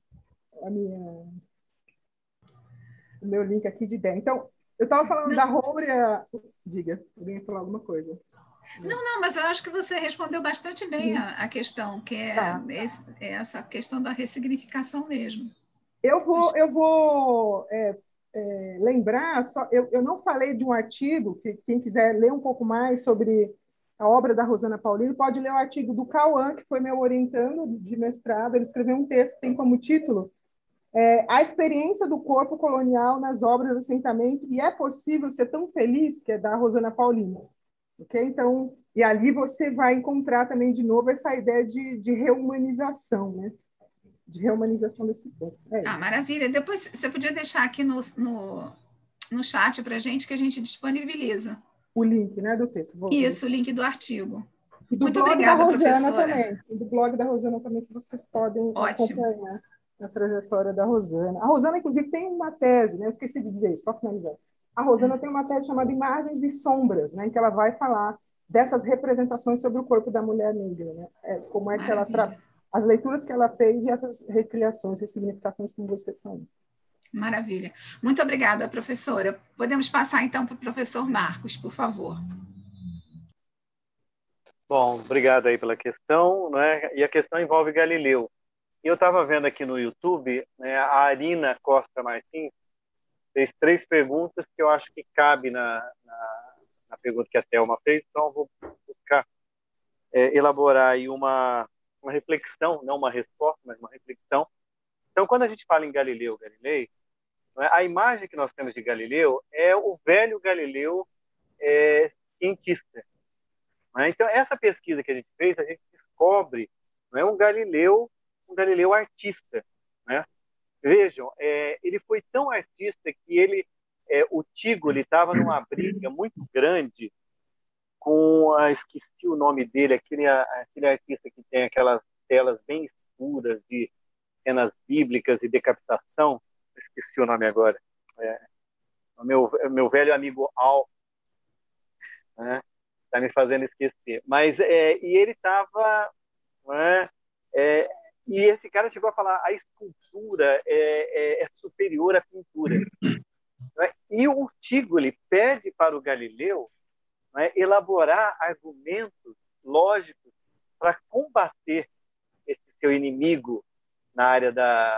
meu link aqui de ideia. Então, eu estava falando da Roura... Diga, alguém ia falar alguma coisa. Não, mas eu acho que você respondeu bastante bem a questão, que é essa questão da ressignificação mesmo. Eu vou lembrar, eu não falei de um artigo, que quem quiser ler um pouco mais sobre a obra da Rosana Paulini, pode ler o artigo do Cauã, que foi meu orientando de mestrado. Ele escreveu um texto que tem como título A Experiência do Corpo Colonial nas Obras do Assentamento, e é possível ser tão feliz, que é da Rosana Paulini. Okay? Então, e ali você vai encontrar também, de novo, essa ideia de reumanização, né? De reumanização desse corpo. Maravilha. Depois, você podia deixar aqui no chat para a gente, que a gente disponibiliza. O link, né, do texto. Isso, o link do artigo. E do blog da Rosana também. E do blog da Rosana também, que vocês podem acompanhar a trajetória da Rosana. A Rosana, inclusive, tem uma tese, né? Eu esqueci de dizer isso, só finalizando. A Rosana tem uma tese chamada Imagens e Sombras, né? Em que ela vai falar dessas representações sobre o corpo da mulher negra, né? Como é que ela as leituras que ela fez e essas recriações, ressignificações, como você falou. Maravilha. Muito obrigada, professora. Podemos passar, então, para o professor Marcos, por favor. Bom, obrigado aí pela questão, né? E a questão envolve Galileu. Eu estava vendo aqui no YouTube, né, a Arina Costa Martins fez 3 perguntas que eu acho que cabe na pergunta que a Thelma fez, então eu vou buscar elaborar aí uma reflexão, não uma resposta, mas uma reflexão. Então, quando a gente fala em Galileu Galilei, né, a imagem que nós temos de Galileu é o velho Galileu cientista. Né? Então, essa pesquisa que a gente fez, a gente descobre, não é, um Galileu artista. Né? Vejam, ele foi tão artista que o Tigo estava numa briga muito grande com esqueci o nome dele, aquele artista que tem aquelas telas bem escuras de cenas bíblicas e decapitação. Esqueci o nome agora. O meu velho amigo Al, né? Está me fazendo esquecer. Mas e ele estava, né? E esse cara chegou a falar: a escultura é superior à pintura. Né? E o Tigoli pede para o Galileu, né, elaborar argumentos lógicos para combater esse seu inimigo na área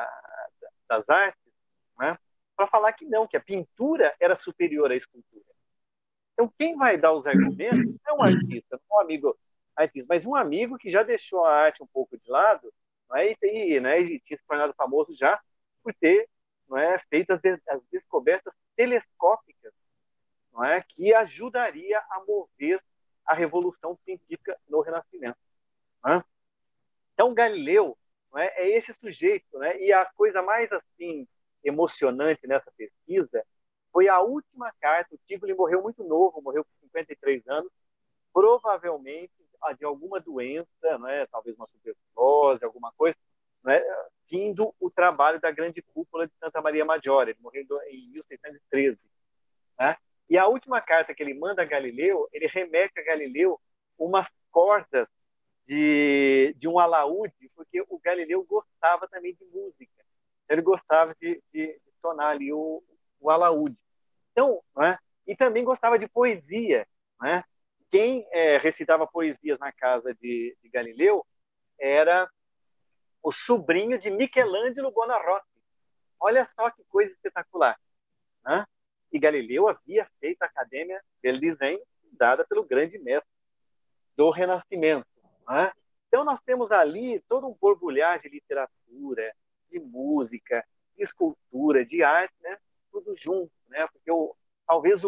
das artes, né, para falar que não, que a pintura era superior à escultura. Então, quem vai dar os argumentos não é um artista, não é um amigo artista, mas um amigo que já deixou a arte um pouco de lado, né, e tinha se tornado famoso já por ter, né, feito as descobertas telescópicas, não é, que ajudaria a mover a revolução científica no Renascimento. Né? Então, Galileu, não é esse sujeito, né? E a coisa mais assim emocionante nessa pesquisa foi a última carta. O Tigoli morreu muito novo, morreu com 53 anos, provavelmente de alguma doença, né? Talvez uma tuberculose, alguma coisa, né? Vindo o trabalho da grande cúpula de Santa Maria Maggiore. Ele morreu em 1613. Né? E a última carta que ele manda a Galileu, ele remete a Galileu umas cordas de um alaúde, porque o Galileu gostava também de música. Ele gostava de sonar ali o alaúde. Então, né? E também gostava de poesia. Né? Quem recitava poesias na casa de Galileu era o sobrinho de Michelangelo Buonarroti. Olha só que coisa espetacular. Né? E Galileu havia feito a Academia del Design, dada pelo grande mestre do Renascimento. Né? Então, nós temos ali todo um borbulhar de literatura, de música, de escultura, de arte, né? Tudo junto. Né? Porque talvez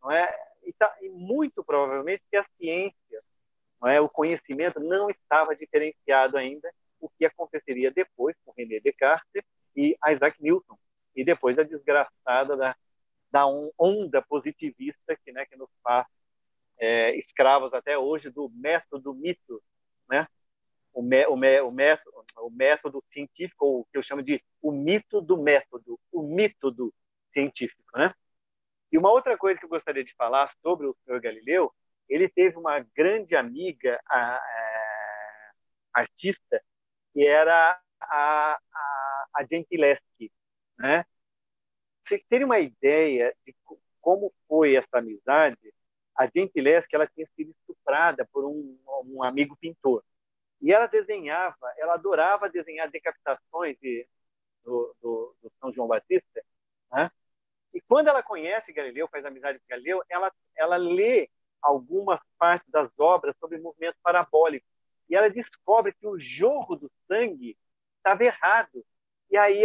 e muito provavelmente que a ciência, não é, o conhecimento não estava diferenciado ainda, o que aconteceria depois com René Descartes e Isaac Newton, e depois a desgraçada da onda positivista que nos faz escravos até hoje do método mito, né? O método científico, ou o que eu chamo de o mito do método, o método científico, né? E uma outra coisa que eu gostaria de falar sobre o senhor Galileu, ele teve uma grande amiga artista, que era a Gentileschi, né? Vocês terem uma ideia de como foi essa amizade, a Gentileschi, ela tinha sido estuprada por um amigo pintor. E ela adorava desenhar decapitações do São João Batista. Né? E quando ela conhece Galileu, faz amizade com Galileu, ela lê algumas partes das obras sobre movimento parabólico. E ela descobre que o jorro do sangue estava errado. E aí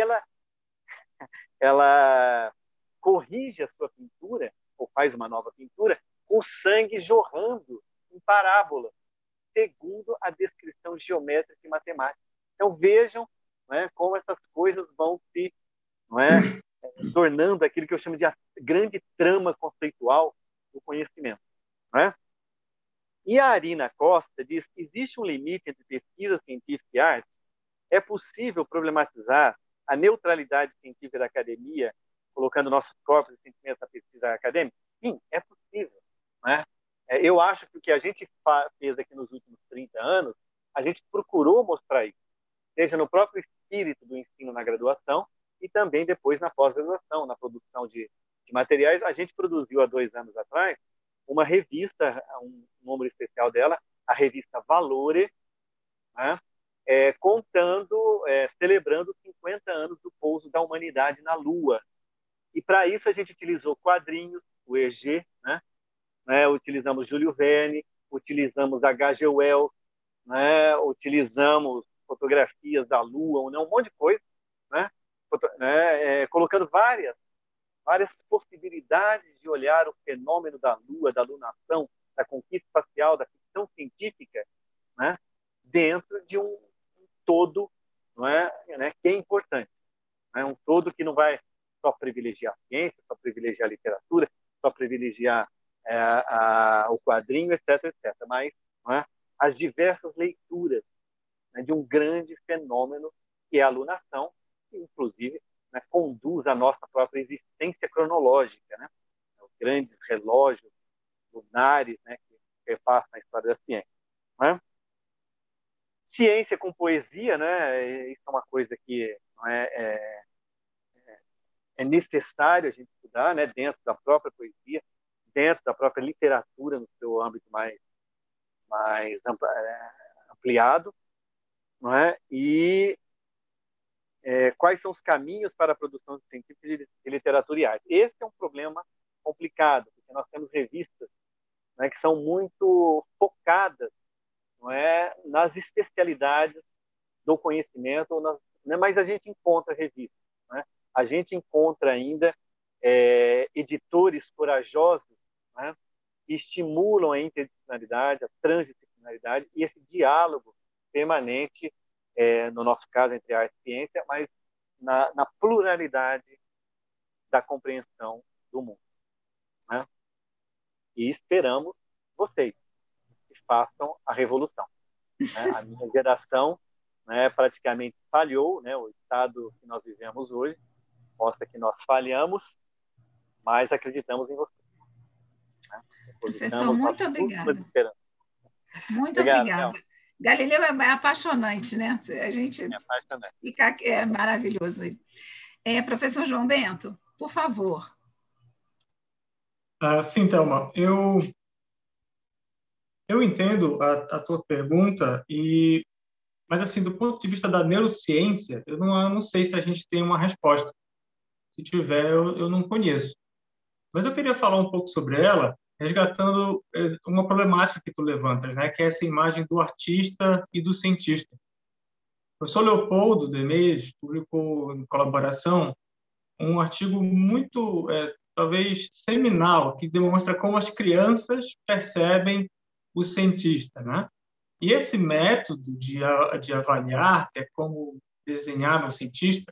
ela corrige a sua pintura, ou faz uma nova pintura, com o sangue jorrando em parábola, segundo a descrição geométrica e matemática. Então, vejam, né, como essas coisas vão se tornando aquilo que eu chamo de a grande trama conceitual do conhecimento. Né? E a Arina Costa diz que existe um limite entre pesquisa científica e arte. É possível problematizar a neutralidade científica da academia, colocando nossos corpos e sentimentos na pesquisa acadêmica? Sim, é possível. Né? Eu acho que o que a gente fez aqui nos últimos 30 anos, a gente procurou mostrar isso, seja no próprio espírito do ensino na graduação e também depois na pós-graduação, na produção de materiais. A gente produziu há 2 anos atrás uma revista, um número especial dela, a revista Valore, né? Celebrando 50 anos do pouso da humanidade na Lua. E para isso a gente utilizou quadrinhos, o EG, né? Utilizamos Júlio Verne, utilizamos H.G. Wells, né? Utilizamos fotografias da Lua, um monte de coisa, né? Colocando várias possibilidades de olhar o fenômeno da Lua, da lunação, da conquista espacial, da ficção científica, né? Dentro de um todo, não é, né? Que é importante. Né? Um todo que não vai só privilegiar a ciência, só privilegiar a literatura, só privilegiar o quadrinho, etc., mas não é, as diversas leituras, né, de um grande fenômeno que é a alunação, que, inclusive, né, conduz a nossa própria existência cronológica, né? Os grandes relógios lunares, né, que perpassam a história da ciência. Né? Ciência com poesia, né? Isso é uma coisa que não é necessário a gente estudar, né? Dentro da própria poesia, dentro da própria literatura, no seu âmbito mais ampliado, não é? E quais são os caminhos para a produção científica de literatura e arte? Esse é um problema complicado, porque nós temos revistas, né, que são muito focadas, não é, nas especialidades do conhecimento, né, mas a gente encontra revistas, né? A gente encontra ainda editores corajosos, né, que estimulam a interdisciplinaridade, a transdisciplinaridade e esse diálogo permanente, no nosso caso, entre arte e ciência, mas na pluralidade da compreensão do mundo. Né? E esperamos vocês que façam a revolução. Né? A minha geração, né, praticamente falhou, né? O estado que nós vivemos hoje mostra que nós falhamos, mas acreditamos em vocês. Né? Professor, muito obrigada. Muito obrigada. Galileu é apaixonante, né? A gente fica maravilhoso. Professor João Bento, por favor. Sim, Thelma. Eu entendo a tua pergunta, mas, assim, do ponto de vista da neurociência, eu não sei se a gente tem uma resposta. Se tiver, eu não conheço. Mas eu queria falar um pouco sobre ela, resgatando uma problemática que tu levantas, né? Que é essa imagem do artista e do cientista. O professor Leopoldo Demes publicou, em colaboração, um artigo muito, talvez, seminal, que demonstra como as crianças percebem o cientista, né? E esse método de avaliar, que é como desenhar um cientista,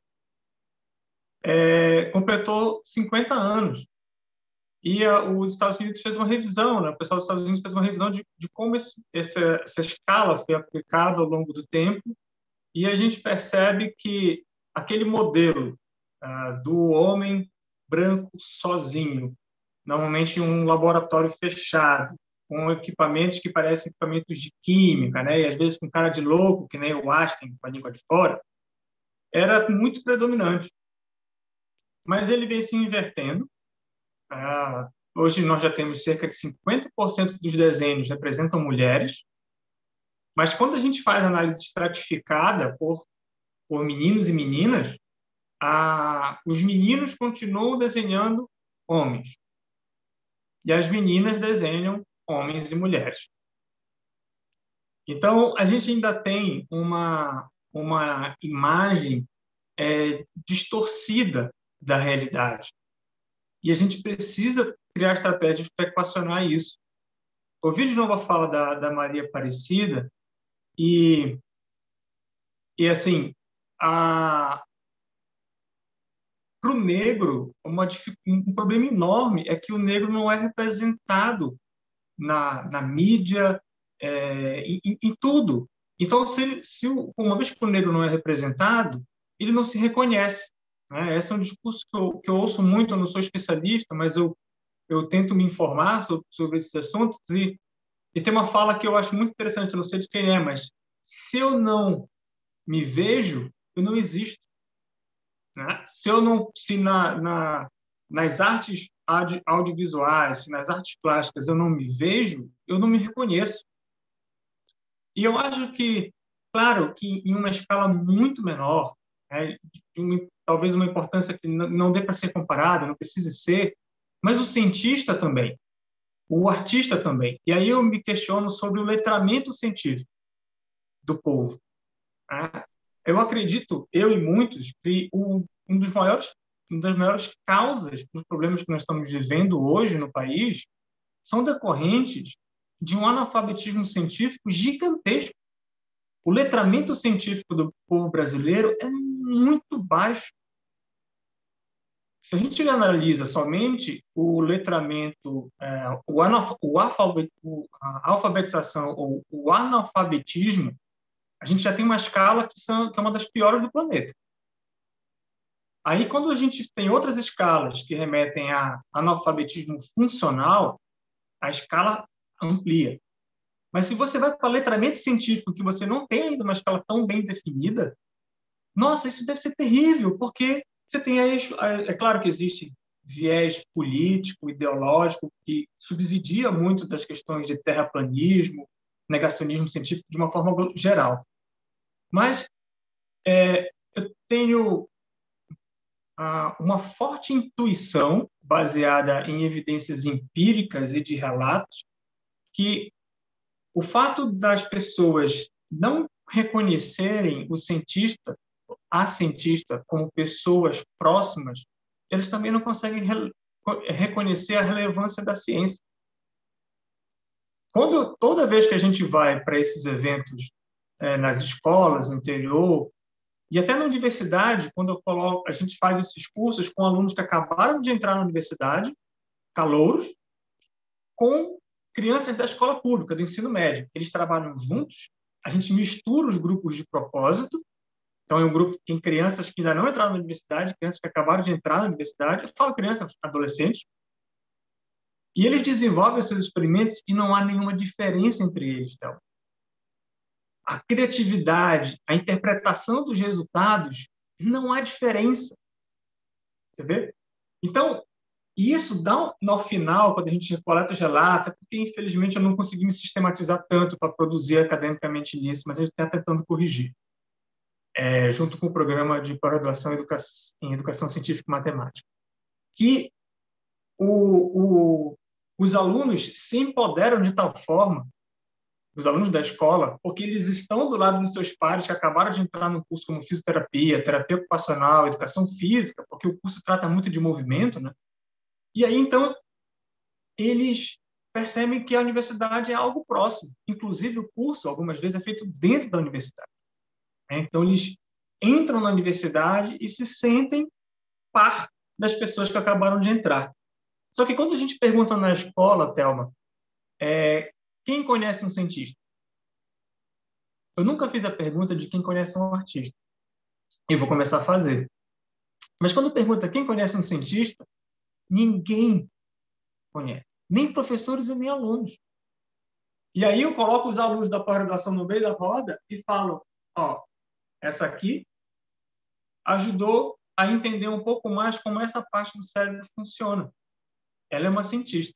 completou 50 anos. E os Estados Unidos fez uma revisão, né? O pessoal dos Estados Unidos fez uma revisão de como essa escala foi aplicada ao longo do tempo, e a gente percebe que aquele modelo do homem branco sozinho, normalmente em um laboratório fechado, com equipamentos que parecem equipamentos de química, né? E às vezes com cara de louco, que nem o Einstein com a língua de fora, era muito predominante. Mas ele vem se invertendo. Hoje nós já temos cerca de 50% dos desenhos representam mulheres, mas quando a gente faz análise estratificada por meninos e meninas, os meninos continuam desenhando homens e as meninas desenham homens e mulheres. Então, a gente ainda tem uma imagem distorcida da realidade. E a gente precisa criar estratégias para equacionar isso. Ouvi de novo a fala da Maria Aparecida e assim, para o negro, um problema enorme é que o negro não é representado na mídia, em tudo. Então, uma vez que o negro não é representado, ele não se reconhece. Né? Esse é um discurso que eu ouço muito. Eu não sou especialista, mas eu tento me informar sobre esses assuntos, e tem uma fala que eu acho muito interessante, eu não sei de quem é, mas se eu não me vejo, eu não existo. né? Se nas artes audiovisuais, nas artes plásticas eu não me vejo, eu não me reconheço. E eu acho que, claro, que em uma escala muito menor, né, talvez uma importância que não dê para ser comparada, não precise ser, mas o cientista também, o artista também. E aí eu me questiono sobre o letramento científico do povo. Né? Eu acredito, eu e muitos, que uma das maiores causas dos problemas que nós estamos vivendo hoje no país são decorrentes de um analfabetismo científico gigantesco. O letramento científico do povo brasileiro é muito baixo. Se a gente analisa somente o letramento, a alfabetização ou o analfabetismo, a gente já tem uma escala que é uma das piores do planeta. Aí, quando a gente tem outras escalas que remetem a analfabetismo funcional, a escala amplia. Mas se você vai para letramento científico, que você não tem ainda uma escala tão bem definida, nossa, isso deve ser terrível, porque você tem aí, é claro que existe viés político, ideológico, que subsidia muito das questões de terraplanismo, negacionismo científico de uma forma geral. Mas eu tenho uma forte intuição, baseada em evidências empíricas e de relatos, que o fato das pessoas não reconhecerem a cientista como pessoas próximas, eles também não conseguem reconhecer a relevância da ciência. Toda vez que a gente vai para esses eventos nas escolas, no interior, e até na universidade, quando a gente faz esses cursos com alunos que acabaram de entrar na universidade, calouros, com crianças da escola pública, do ensino médio. Eles trabalham juntos, a gente mistura os grupos de propósito. Então, é um grupo que tem crianças que ainda não entraram na universidade, crianças que acabaram de entrar na universidade, eu falo crianças, adolescentes, e eles desenvolvem esses experimentos e não há nenhuma diferença entre eles. Então, a criatividade, a interpretação dos resultados, não há diferença. Você vê? Então, isso dá, no final, quando a gente coleta os relatos, é porque, infelizmente, eu não consegui me sistematizar tanto para produzir academicamente nisso, mas a gente está tentando corrigir, junto com o programa de pós-graduação em Educação Científica e Matemática, que os alunos se empoderam de tal forma, os alunos da escola, porque eles estão do lado dos seus pares que acabaram de entrar no curso como fisioterapia, terapia ocupacional, educação física, porque o curso trata muito de movimento, né? E aí, então, eles percebem que a universidade é algo próximo. Inclusive, o curso, algumas vezes, é feito dentro da universidade. Então, eles entram na universidade e se sentem par das pessoas que acabaram de entrar. Só que quando a gente pergunta na escola, Thelma, quem conhece um cientista? Eu nunca fiz a pergunta de quem conhece um artista. E vou começar a fazer. Mas quando pergunta quem conhece um cientista, ninguém conhece. Nem professores e nem alunos. E aí eu coloco os alunos da pós-graduação no meio da roda e falo, essa aqui ajudou a entender um pouco mais como essa parte do cérebro funciona. Ela é uma cientista.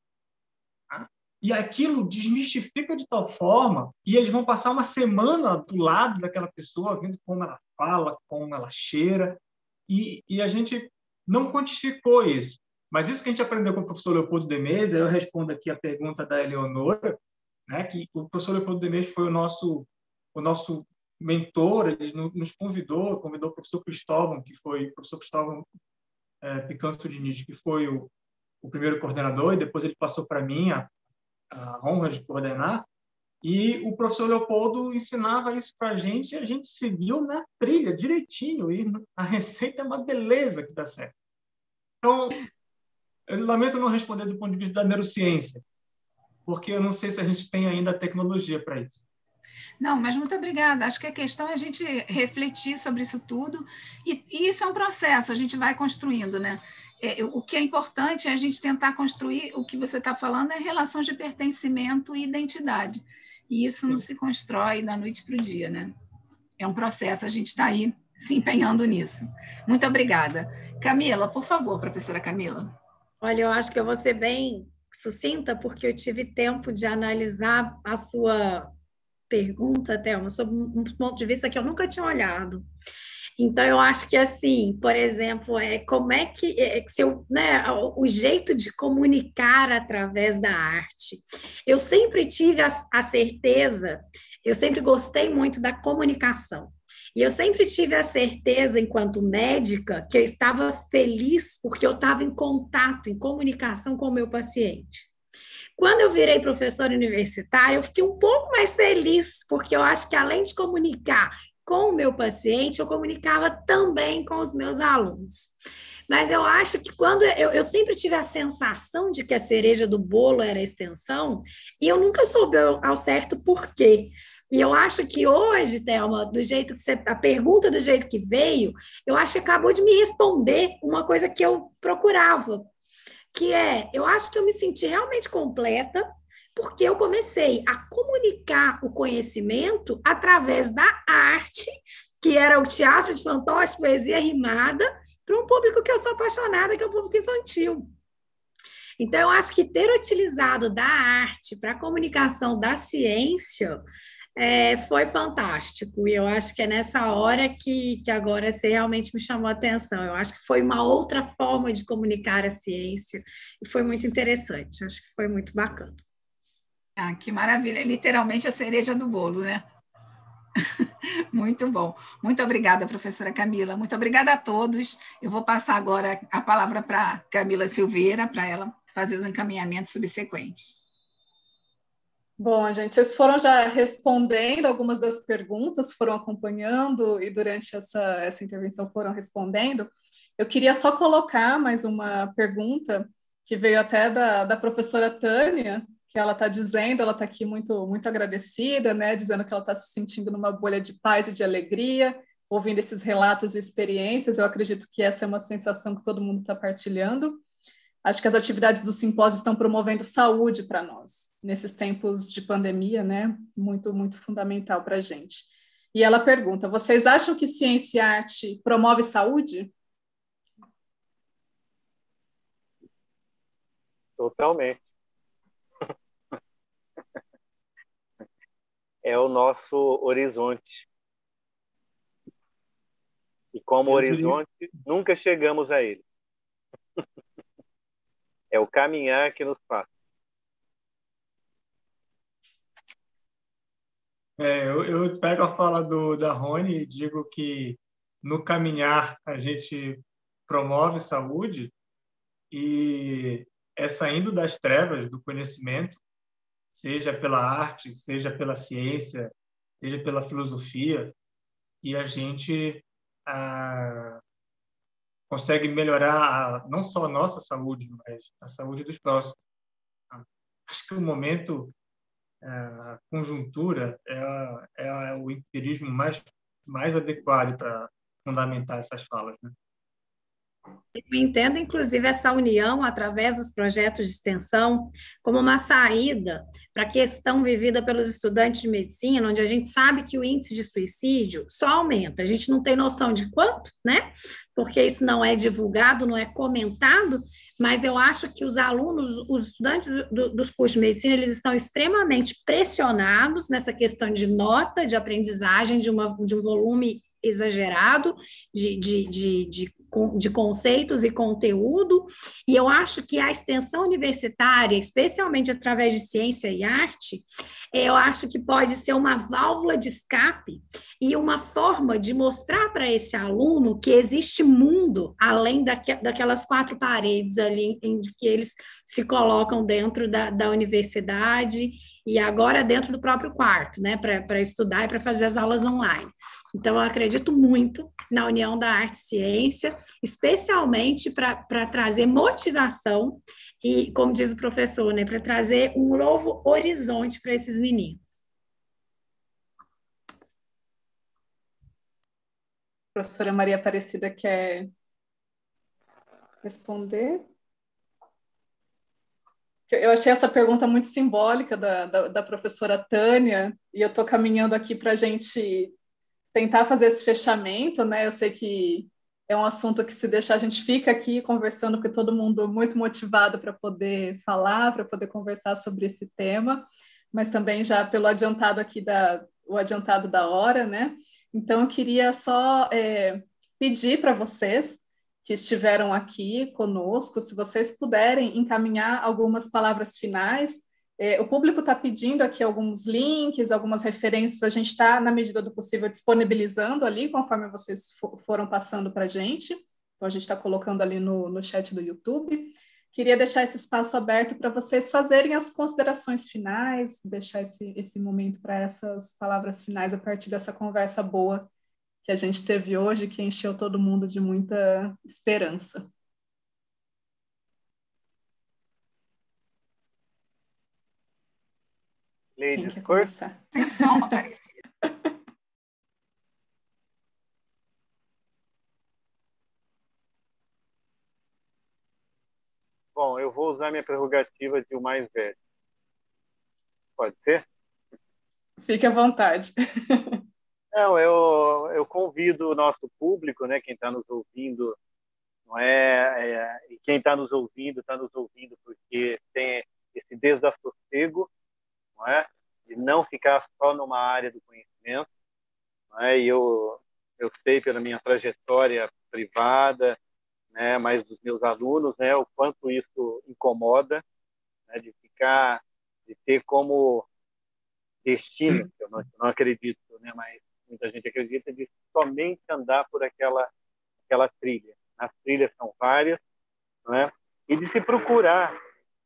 E aquilo desmistifica de tal forma, e eles vão passar uma semana do lado daquela pessoa, vendo como ela fala, como ela cheira, e a gente não quantificou isso. Mas isso que a gente aprendeu com o professor Leopoldo Demes, eu respondo aqui a pergunta da Eleonora, né, que o professor Leopoldo Demes foi o nosso mentor, ele nos convidou o professor Cristóvão, que foi o professor Cristóvão Picanço Diniz, que foi o primeiro coordenador, e depois ele passou para mim a honra de coordenar, e o professor Leopoldo ensinava isso para a gente, e a gente seguiu na trilha, direitinho, e a receita é uma beleza que dá certo. Então, eu lamento não responder do ponto de vista da neurociência, porque eu não sei se a gente tem ainda a tecnologia para isso. Não, mas muito obrigada. Acho que a questão é a gente refletir sobre isso tudo, e isso é um processo, a gente vai construindo, né? O que é importante é a gente tentar construir, o que você está falando é relações de pertencimento e identidade, e isso não se constrói da noite para o dia, né? É um processo, a gente está aí se empenhando nisso. Muito obrigada. Camila, por favor, professora Camila. Olha, eu acho que eu vou ser bem sucinta, porque eu tive tempo de analisar a sua pergunta, Thelma, sob um ponto de vista que eu nunca tinha olhado. Então, eu acho que, assim, por exemplo, como é que se eu, né, o jeito de comunicar através da arte. Eu sempre tive a certeza, eu sempre gostei muito da comunicação. E eu sempre tive a certeza, enquanto médica, que eu estava feliz porque eu estava em contato, em comunicação com o meu paciente. Quando eu virei professora universitária, eu fiquei um pouco mais feliz, porque eu acho que, além de comunicar com o meu paciente, eu comunicava também com os meus alunos. Mas eu acho que quando eu sempre tive a sensação de que a cereja do bolo era a extensão, e eu nunca soube ao certo por quê. E eu acho que hoje, Thelma, do jeito que a pergunta do jeito que veio, eu acho que acabou de me responder uma coisa que eu procurava, que eu acho que eu me senti realmente completa, porque eu comecei a comunicar o conhecimento através da arte, que era o teatro de fantoche, poesia rimada, para um público que eu sou apaixonada, que é o público infantil. Então, eu acho que ter utilizado da arte para a comunicação da ciência foi fantástico. E eu acho que é nessa hora que agora você realmente me chamou a atenção. Eu acho que foi uma outra forma de comunicar a ciência e foi muito interessante. Eu acho que foi muito bacana. Ah, que maravilha. Literalmente a cereja do bolo, né? Muito bom. Muito obrigada, professora Camila. Muito obrigada a todos. Eu vou passar agora a palavra para Camila Silveira, para ela fazer os encaminhamentos subsequentes. Bom, gente, vocês foram já respondendo algumas das perguntas, foram acompanhando e durante essa intervenção foram respondendo. Eu queria só colocar mais uma pergunta que veio até da professora Tânia, que ela está dizendo, ela está aqui muito, muito agradecida, né, dizendo que ela está se sentindo numa bolha de paz e de alegria, ouvindo esses relatos e experiências. Eu acredito que essa é uma sensação que todo mundo está partilhando. Acho que as atividades do simpósio estão promovendo saúde para nós, nesses tempos de pandemia, né? Muito, muito fundamental para a gente. E ela pergunta, vocês acham que ciência e arte promove saúde? Totalmente. É o nosso horizonte. E como horizonte, nunca chegamos a ele. É o caminhar que nos faz. Eu pego a fala da Rony e digo que no caminhar a gente promove saúde e é saindo das trevas do conhecimento, seja pela arte, seja pela ciência, seja pela filosofia, e a gente consegue melhorar não só a nossa saúde, mas a saúde dos próximos. Acho que o momento, a conjuntura, é o empirismo mais adequado para fundamentar essas falas, né? Eu entendo, inclusive, essa união através dos projetos de extensão como uma saída para a questão vivida pelos estudantes de medicina, onde a gente sabe que o índice de suicídio só aumenta. A gente não tem noção de quanto, né? Porque isso não é divulgado, não é comentado, mas eu acho que os alunos, os estudantes dos cursos de medicina, eles estão extremamente pressionados nessa questão de nota, de aprendizagem, de um volume exagerado de conceitos e conteúdo, e eu acho que a extensão universitária, especialmente através de ciência e arte, eu acho que pode ser uma válvula de escape e uma forma de mostrar para esse aluno que existe mundo além daquelas quatro paredes ali em que eles se colocam dentro da universidade e agora dentro do próprio quarto, né, para estudar e para fazer as aulas online. Então, eu acredito muito na união da arte e ciência, especialmente para trazer motivação e, como diz o professor, né, para trazer um novo horizonte para esses meninos. A professora Maria Aparecida quer responder? Eu achei essa pergunta muito simbólica da professora Tânia, e eu estou caminhando aqui para a gente tentar fazer esse fechamento, né? Eu sei que é um assunto que, se deixar, a gente fica aqui conversando, porque todo mundo muito motivado para poder falar, para poder conversar sobre esse tema, mas também já pelo adiantado aqui o adiantado da hora, né? Então, eu queria só pedir para vocês que estiveram aqui conosco, se vocês puderem encaminhar algumas palavras finais. O público está pedindo aqui alguns links, algumas referências, a gente está, na medida do possível, disponibilizando ali, conforme vocês foram passando para a gente. Então, a gente está colocando ali no chat do YouTube. Queria deixar esse espaço aberto para vocês fazerem as considerações finais, deixar esse momento para essas palavras finais a partir dessa conversa boa que a gente teve hoje, que encheu todo mundo de muita esperança. Quem quer começar? Sem som, Aparecida. Bom, eu vou usar minha prerrogativa de o mais velho. Pode ser? Fique à vontade. Não, eu convido o nosso público, né, quem está nos ouvindo, não e quem está nos ouvindo porque tem esse desassossego, não é? De não ficar só numa área do conhecimento, não é? E eu sei pela minha trajetória privada, né, mas dos meus alunos, né, o quanto isso incomoda, né, de ter como destino, eu não acredito, né, mas muita gente acredita, de somente andar por aquela trilha. As trilhas são várias, né, e de se procurar.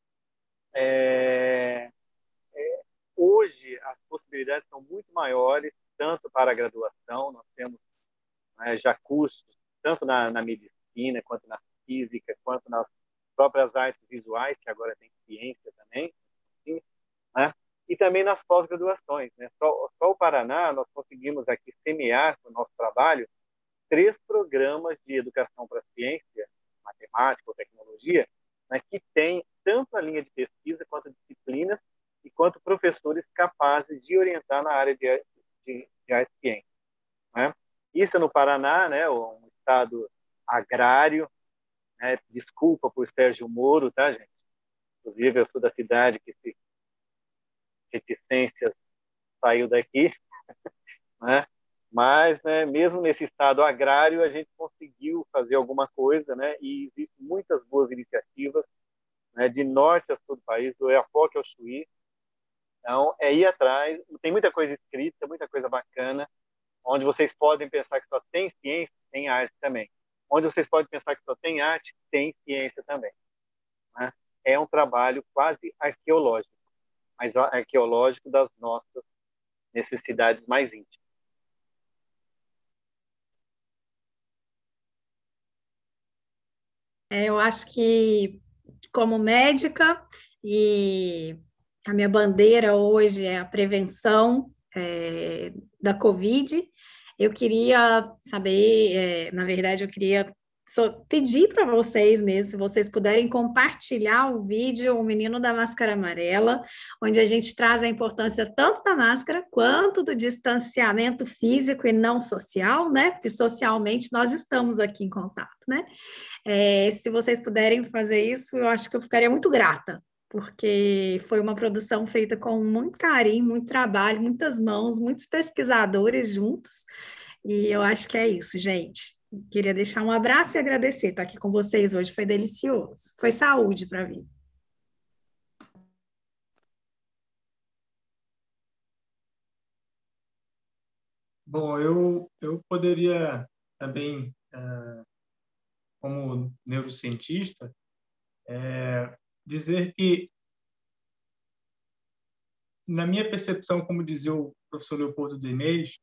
Hoje, as possibilidades são muito maiores, tanto para a graduação, nós temos, né, já cursos, tanto na medicina, quanto na física, quanto nas próprias artes visuais, que agora tem ciência também, assim, né? E também nas pós-graduações, né? Só o Paraná, nós conseguimos aqui semear com o nosso trabalho 3 programas de educação para a ciência, matemática ou tecnologia, né, que tem tanto a linha de pesquisa quanto disciplinas e quanto professores capazes de orientar na área de arte e ciência, né? Isso no Paraná, né, um estado agrário, né? Desculpa por Sérgio Moro, tá, gente? Inclusive, eu sou da cidade que se reticências saiu daqui, né? Mas, né, mesmo nesse estado agrário, a gente conseguiu fazer alguma coisa, né? E existem muitas boas iniciativas, né, de norte a sul do país, do Oiapoque ao Chuí. Então, ir atrás. Tem muita coisa escrita, muita coisa bacana, onde vocês podem pensar que só tem ciência, tem arte também. Onde vocês podem pensar que só tem arte, tem ciência também, né? É um trabalho quase arqueológico, mas arqueológico das nossas necessidades mais íntimas. Eu acho que, como médica, e a minha bandeira hoje é a prevenção da Covid, eu queria saber, na verdade, eu queria pedir para vocês mesmo, se vocês puderem compartilhar o vídeo O Menino da Máscara Amarela, onde a gente traz a importância tanto da máscara quanto do distanciamento físico e não social, né? Porque socialmente nós estamos aqui em contato, né? Se vocês puderem fazer isso, eu acho que eu ficaria muito grata, porque foi uma produção feita com muito carinho, muito trabalho, muitas mãos, muitos pesquisadores juntos, e eu acho que é isso, gente. Queria deixar um abraço e agradecer estar aqui com vocês hoje, foi delicioso, foi saúde para mim. Bom, eu poderia também, como neurocientista, dizer que, na minha percepção, como dizia o professor Leopoldo Denez,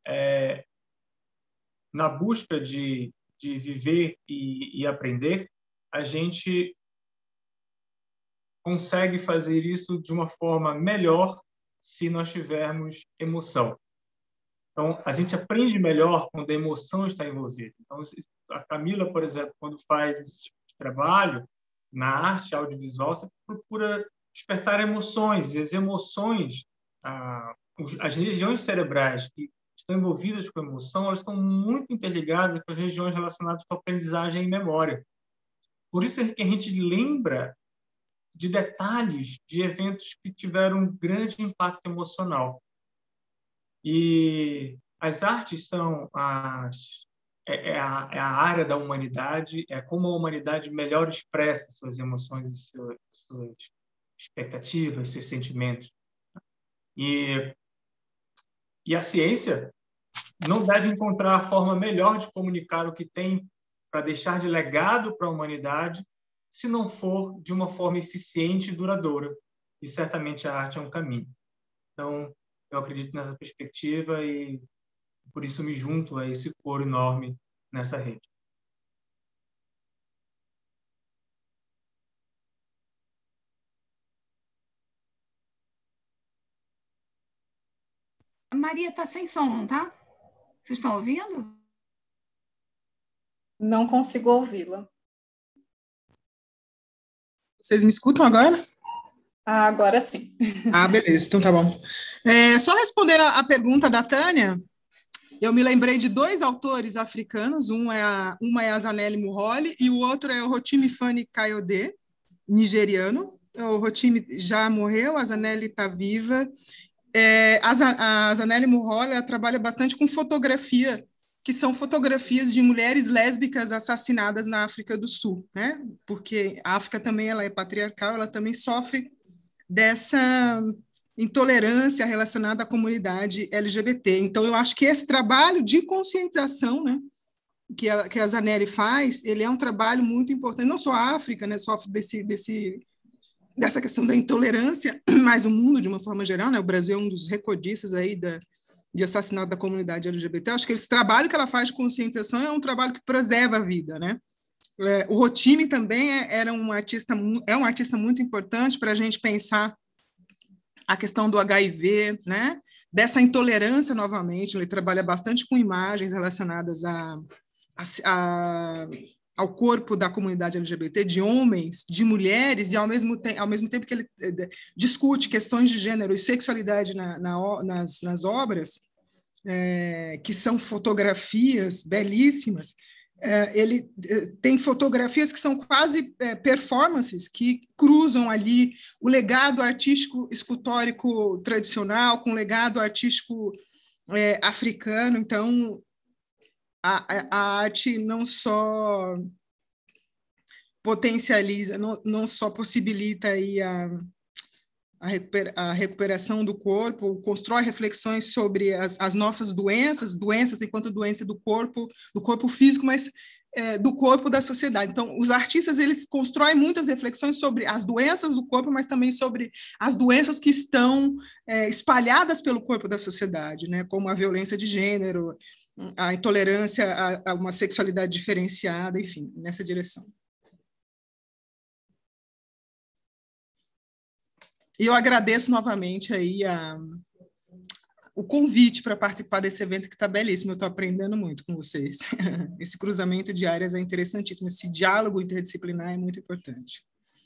na busca de viver e aprender, a gente consegue fazer isso de uma forma melhor se nós tivermos emoção. Então, a gente aprende melhor quando a emoção está envolvida. Então, a Camila, por exemplo, quando faz esse tipo de trabalho na arte audiovisual, você procura despertar emoções, e as emoções, as regiões cerebrais que estão envolvidas com emoção, elas estão muito interligadas com as regiões relacionadas com aprendizagem e memória. Por isso é que a gente lembra de detalhes de eventos que tiveram um grande impacto emocional. E as artes são a área da humanidade, é como a humanidade melhor expressa suas emoções, suas expectativas, seus sentimentos. E a ciência não deve encontrar a forma melhor de comunicar o que tem para deixar de legado para a humanidade, se não for de uma forma eficiente e duradoura. E certamente a arte é um caminho. Então, eu acredito nessa perspectiva e por isso me junto a esse coro enorme nessa rede. A Maria está sem som, não tá? Vocês estão ouvindo? Não consigo ouvi-la. Vocês me escutam agora? Ah, agora sim. Ah, beleza, então tá bom. Só responder a pergunta da Tânia, eu me lembrei de dois autores africanos, uma é a Zanele Muholi e o outro é o Rotimi Fani Kayode, nigeriano. O Rotimi já morreu, a Zanele está viva. A Zanele Muholi, ela trabalha bastante com fotografia, que são fotografias de mulheres lésbicas assassinadas na África do Sul, né? Porque a África também ela é patriarcal, ela também sofre dessa intolerância relacionada à comunidade LGBT. Então, eu acho que esse trabalho de conscientização, né, que a Zanele faz, ele é um trabalho muito importante. Não só a África, né, sofre dessa questão da intolerância, mas o mundo, de uma forma geral, né, o Brasil é um dos recordistas aí de assassinato da comunidade LGBT. Eu acho que esse trabalho que ela faz de conscientização é um trabalho que preserva a vida, né? O Rotimi também é um artista muito importante para a gente pensar a questão do HIV, né? Dessa intolerância, novamente, ele trabalha bastante com imagens relacionadas ao corpo da comunidade LGBT, de homens, de mulheres, e ao mesmo tempo que ele discute questões de gênero e sexualidade nas obras, que são fotografias belíssimas. Ele tem fotografias que são quase performances que cruzam ali o legado artístico escultórico tradicional com o legado artístico africano. Então, a arte não só potencializa, não só possibilita aí a recuperação do corpo, constrói reflexões sobre as nossas doenças enquanto doença do corpo físico, mas do corpo da sociedade. Então, os artistas, eles constroem muitas reflexões sobre as doenças do corpo, mas também sobre as doenças que estão espalhadas pelo corpo da sociedade, né? Como a violência de gênero, a intolerância a uma sexualidade diferenciada, enfim, nessa direção. E eu agradeço novamente aí o convite para participar desse evento que está belíssimo. Eu estou aprendendo muito com vocês. Esse cruzamento de áreas é interessantíssimo. Esse diálogo interdisciplinar é muito importante.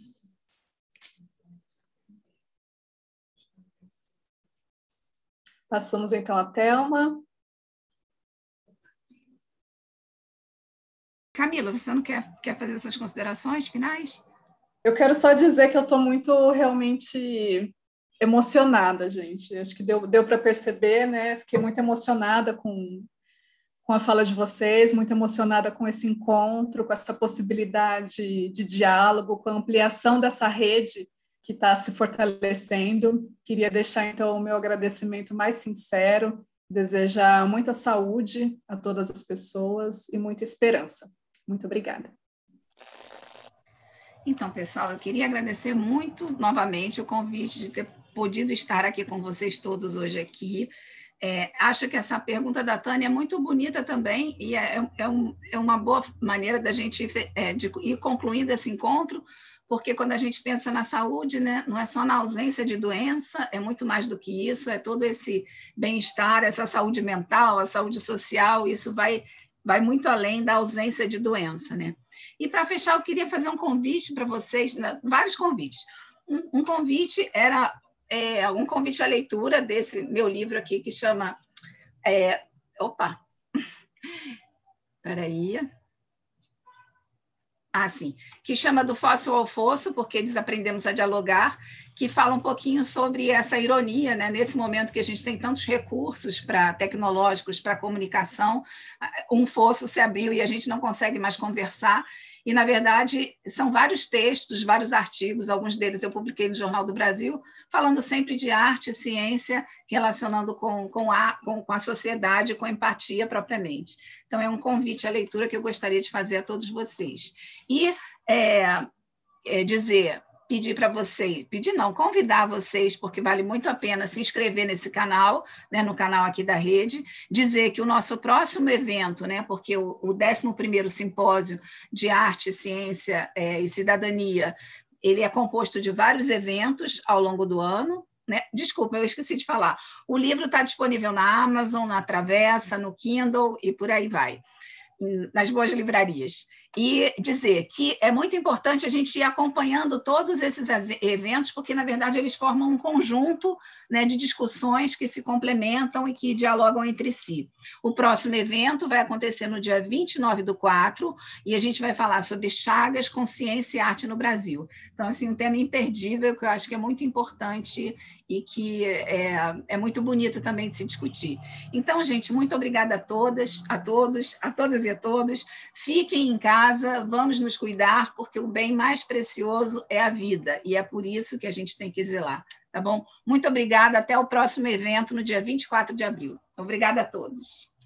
Passamos então a Thelma. Camila, você não quer fazer suas considerações finais? Eu quero só dizer que eu estou muito realmente emocionada, gente. Acho que deu para perceber, né? Fiquei muito emocionada com a fala de vocês, muito emocionada com esse encontro, com essa possibilidade de diálogo, com a ampliação dessa rede que está se fortalecendo. Queria deixar, então, o meu agradecimento mais sincero, desejar muita saúde a todas as pessoas e muita esperança. Muito obrigada. Então, pessoal, eu queria agradecer muito novamente o convite de ter podido estar aqui com vocês todos hoje aqui. Acho que essa pergunta da Tânia é muito bonita também e é uma boa maneira da gente de ir concluindo esse encontro, porque quando a gente pensa na saúde, né, não é só na ausência de doença, é muito mais do que isso, é todo esse bem-estar, essa saúde mental, a saúde social, isso vai muito além da ausência de doença, né? E, para fechar, eu queria fazer um convite para vocês, né? Vários convites. Um convite era um convite à leitura desse meu livro aqui, que chama Opa! Espera aí. Sim, que chama Do Fóssil ao Fosso, porque desaprendemos a dialogar, que fala um pouquinho sobre essa ironia, né? Nesse momento que a gente tem tantos recursos tecnológicos para comunicação, um fosso se abriu e a gente não consegue mais conversar. E, na verdade, são vários textos, vários artigos, alguns deles eu publiquei no Jornal do Brasil, falando sempre de arte e ciência, relacionando com a sociedade, com a empatia propriamente. Então, é um convite à leitura que eu gostaria de fazer a todos vocês. E pedir para vocês, convidar vocês, porque vale muito a pena se inscrever nesse canal, né, no canal aqui da rede, dizer que o nosso próximo evento, né, porque o 11º Simpósio de Arte, Ciência e Cidadania, ele é composto de vários eventos ao longo do ano, né? Desculpa, eu esqueci de falar. O livro está disponível na Amazon, na Travessa, no Kindle e por aí vai, nas boas livrarias. E dizer que é muito importante a gente ir acompanhando todos esses eventos, porque, na verdade, eles formam um conjunto, né, de discussões que se complementam e que dialogam entre si. O próximo evento vai acontecer no dia 29/4, e a gente vai falar sobre Chagas, Consciência e Arte no Brasil. Então, assim, um tema imperdível, que eu acho que é muito importante e que é muito bonito também de se discutir. Então, gente, muito obrigada a todas e a todos. Fiquem em casa, vamos nos cuidar, porque o bem mais precioso é a vida, e é por isso que a gente tem que zelar, tá bom? Muito obrigada, até o próximo evento, no dia 24 de abril. Obrigada a todos.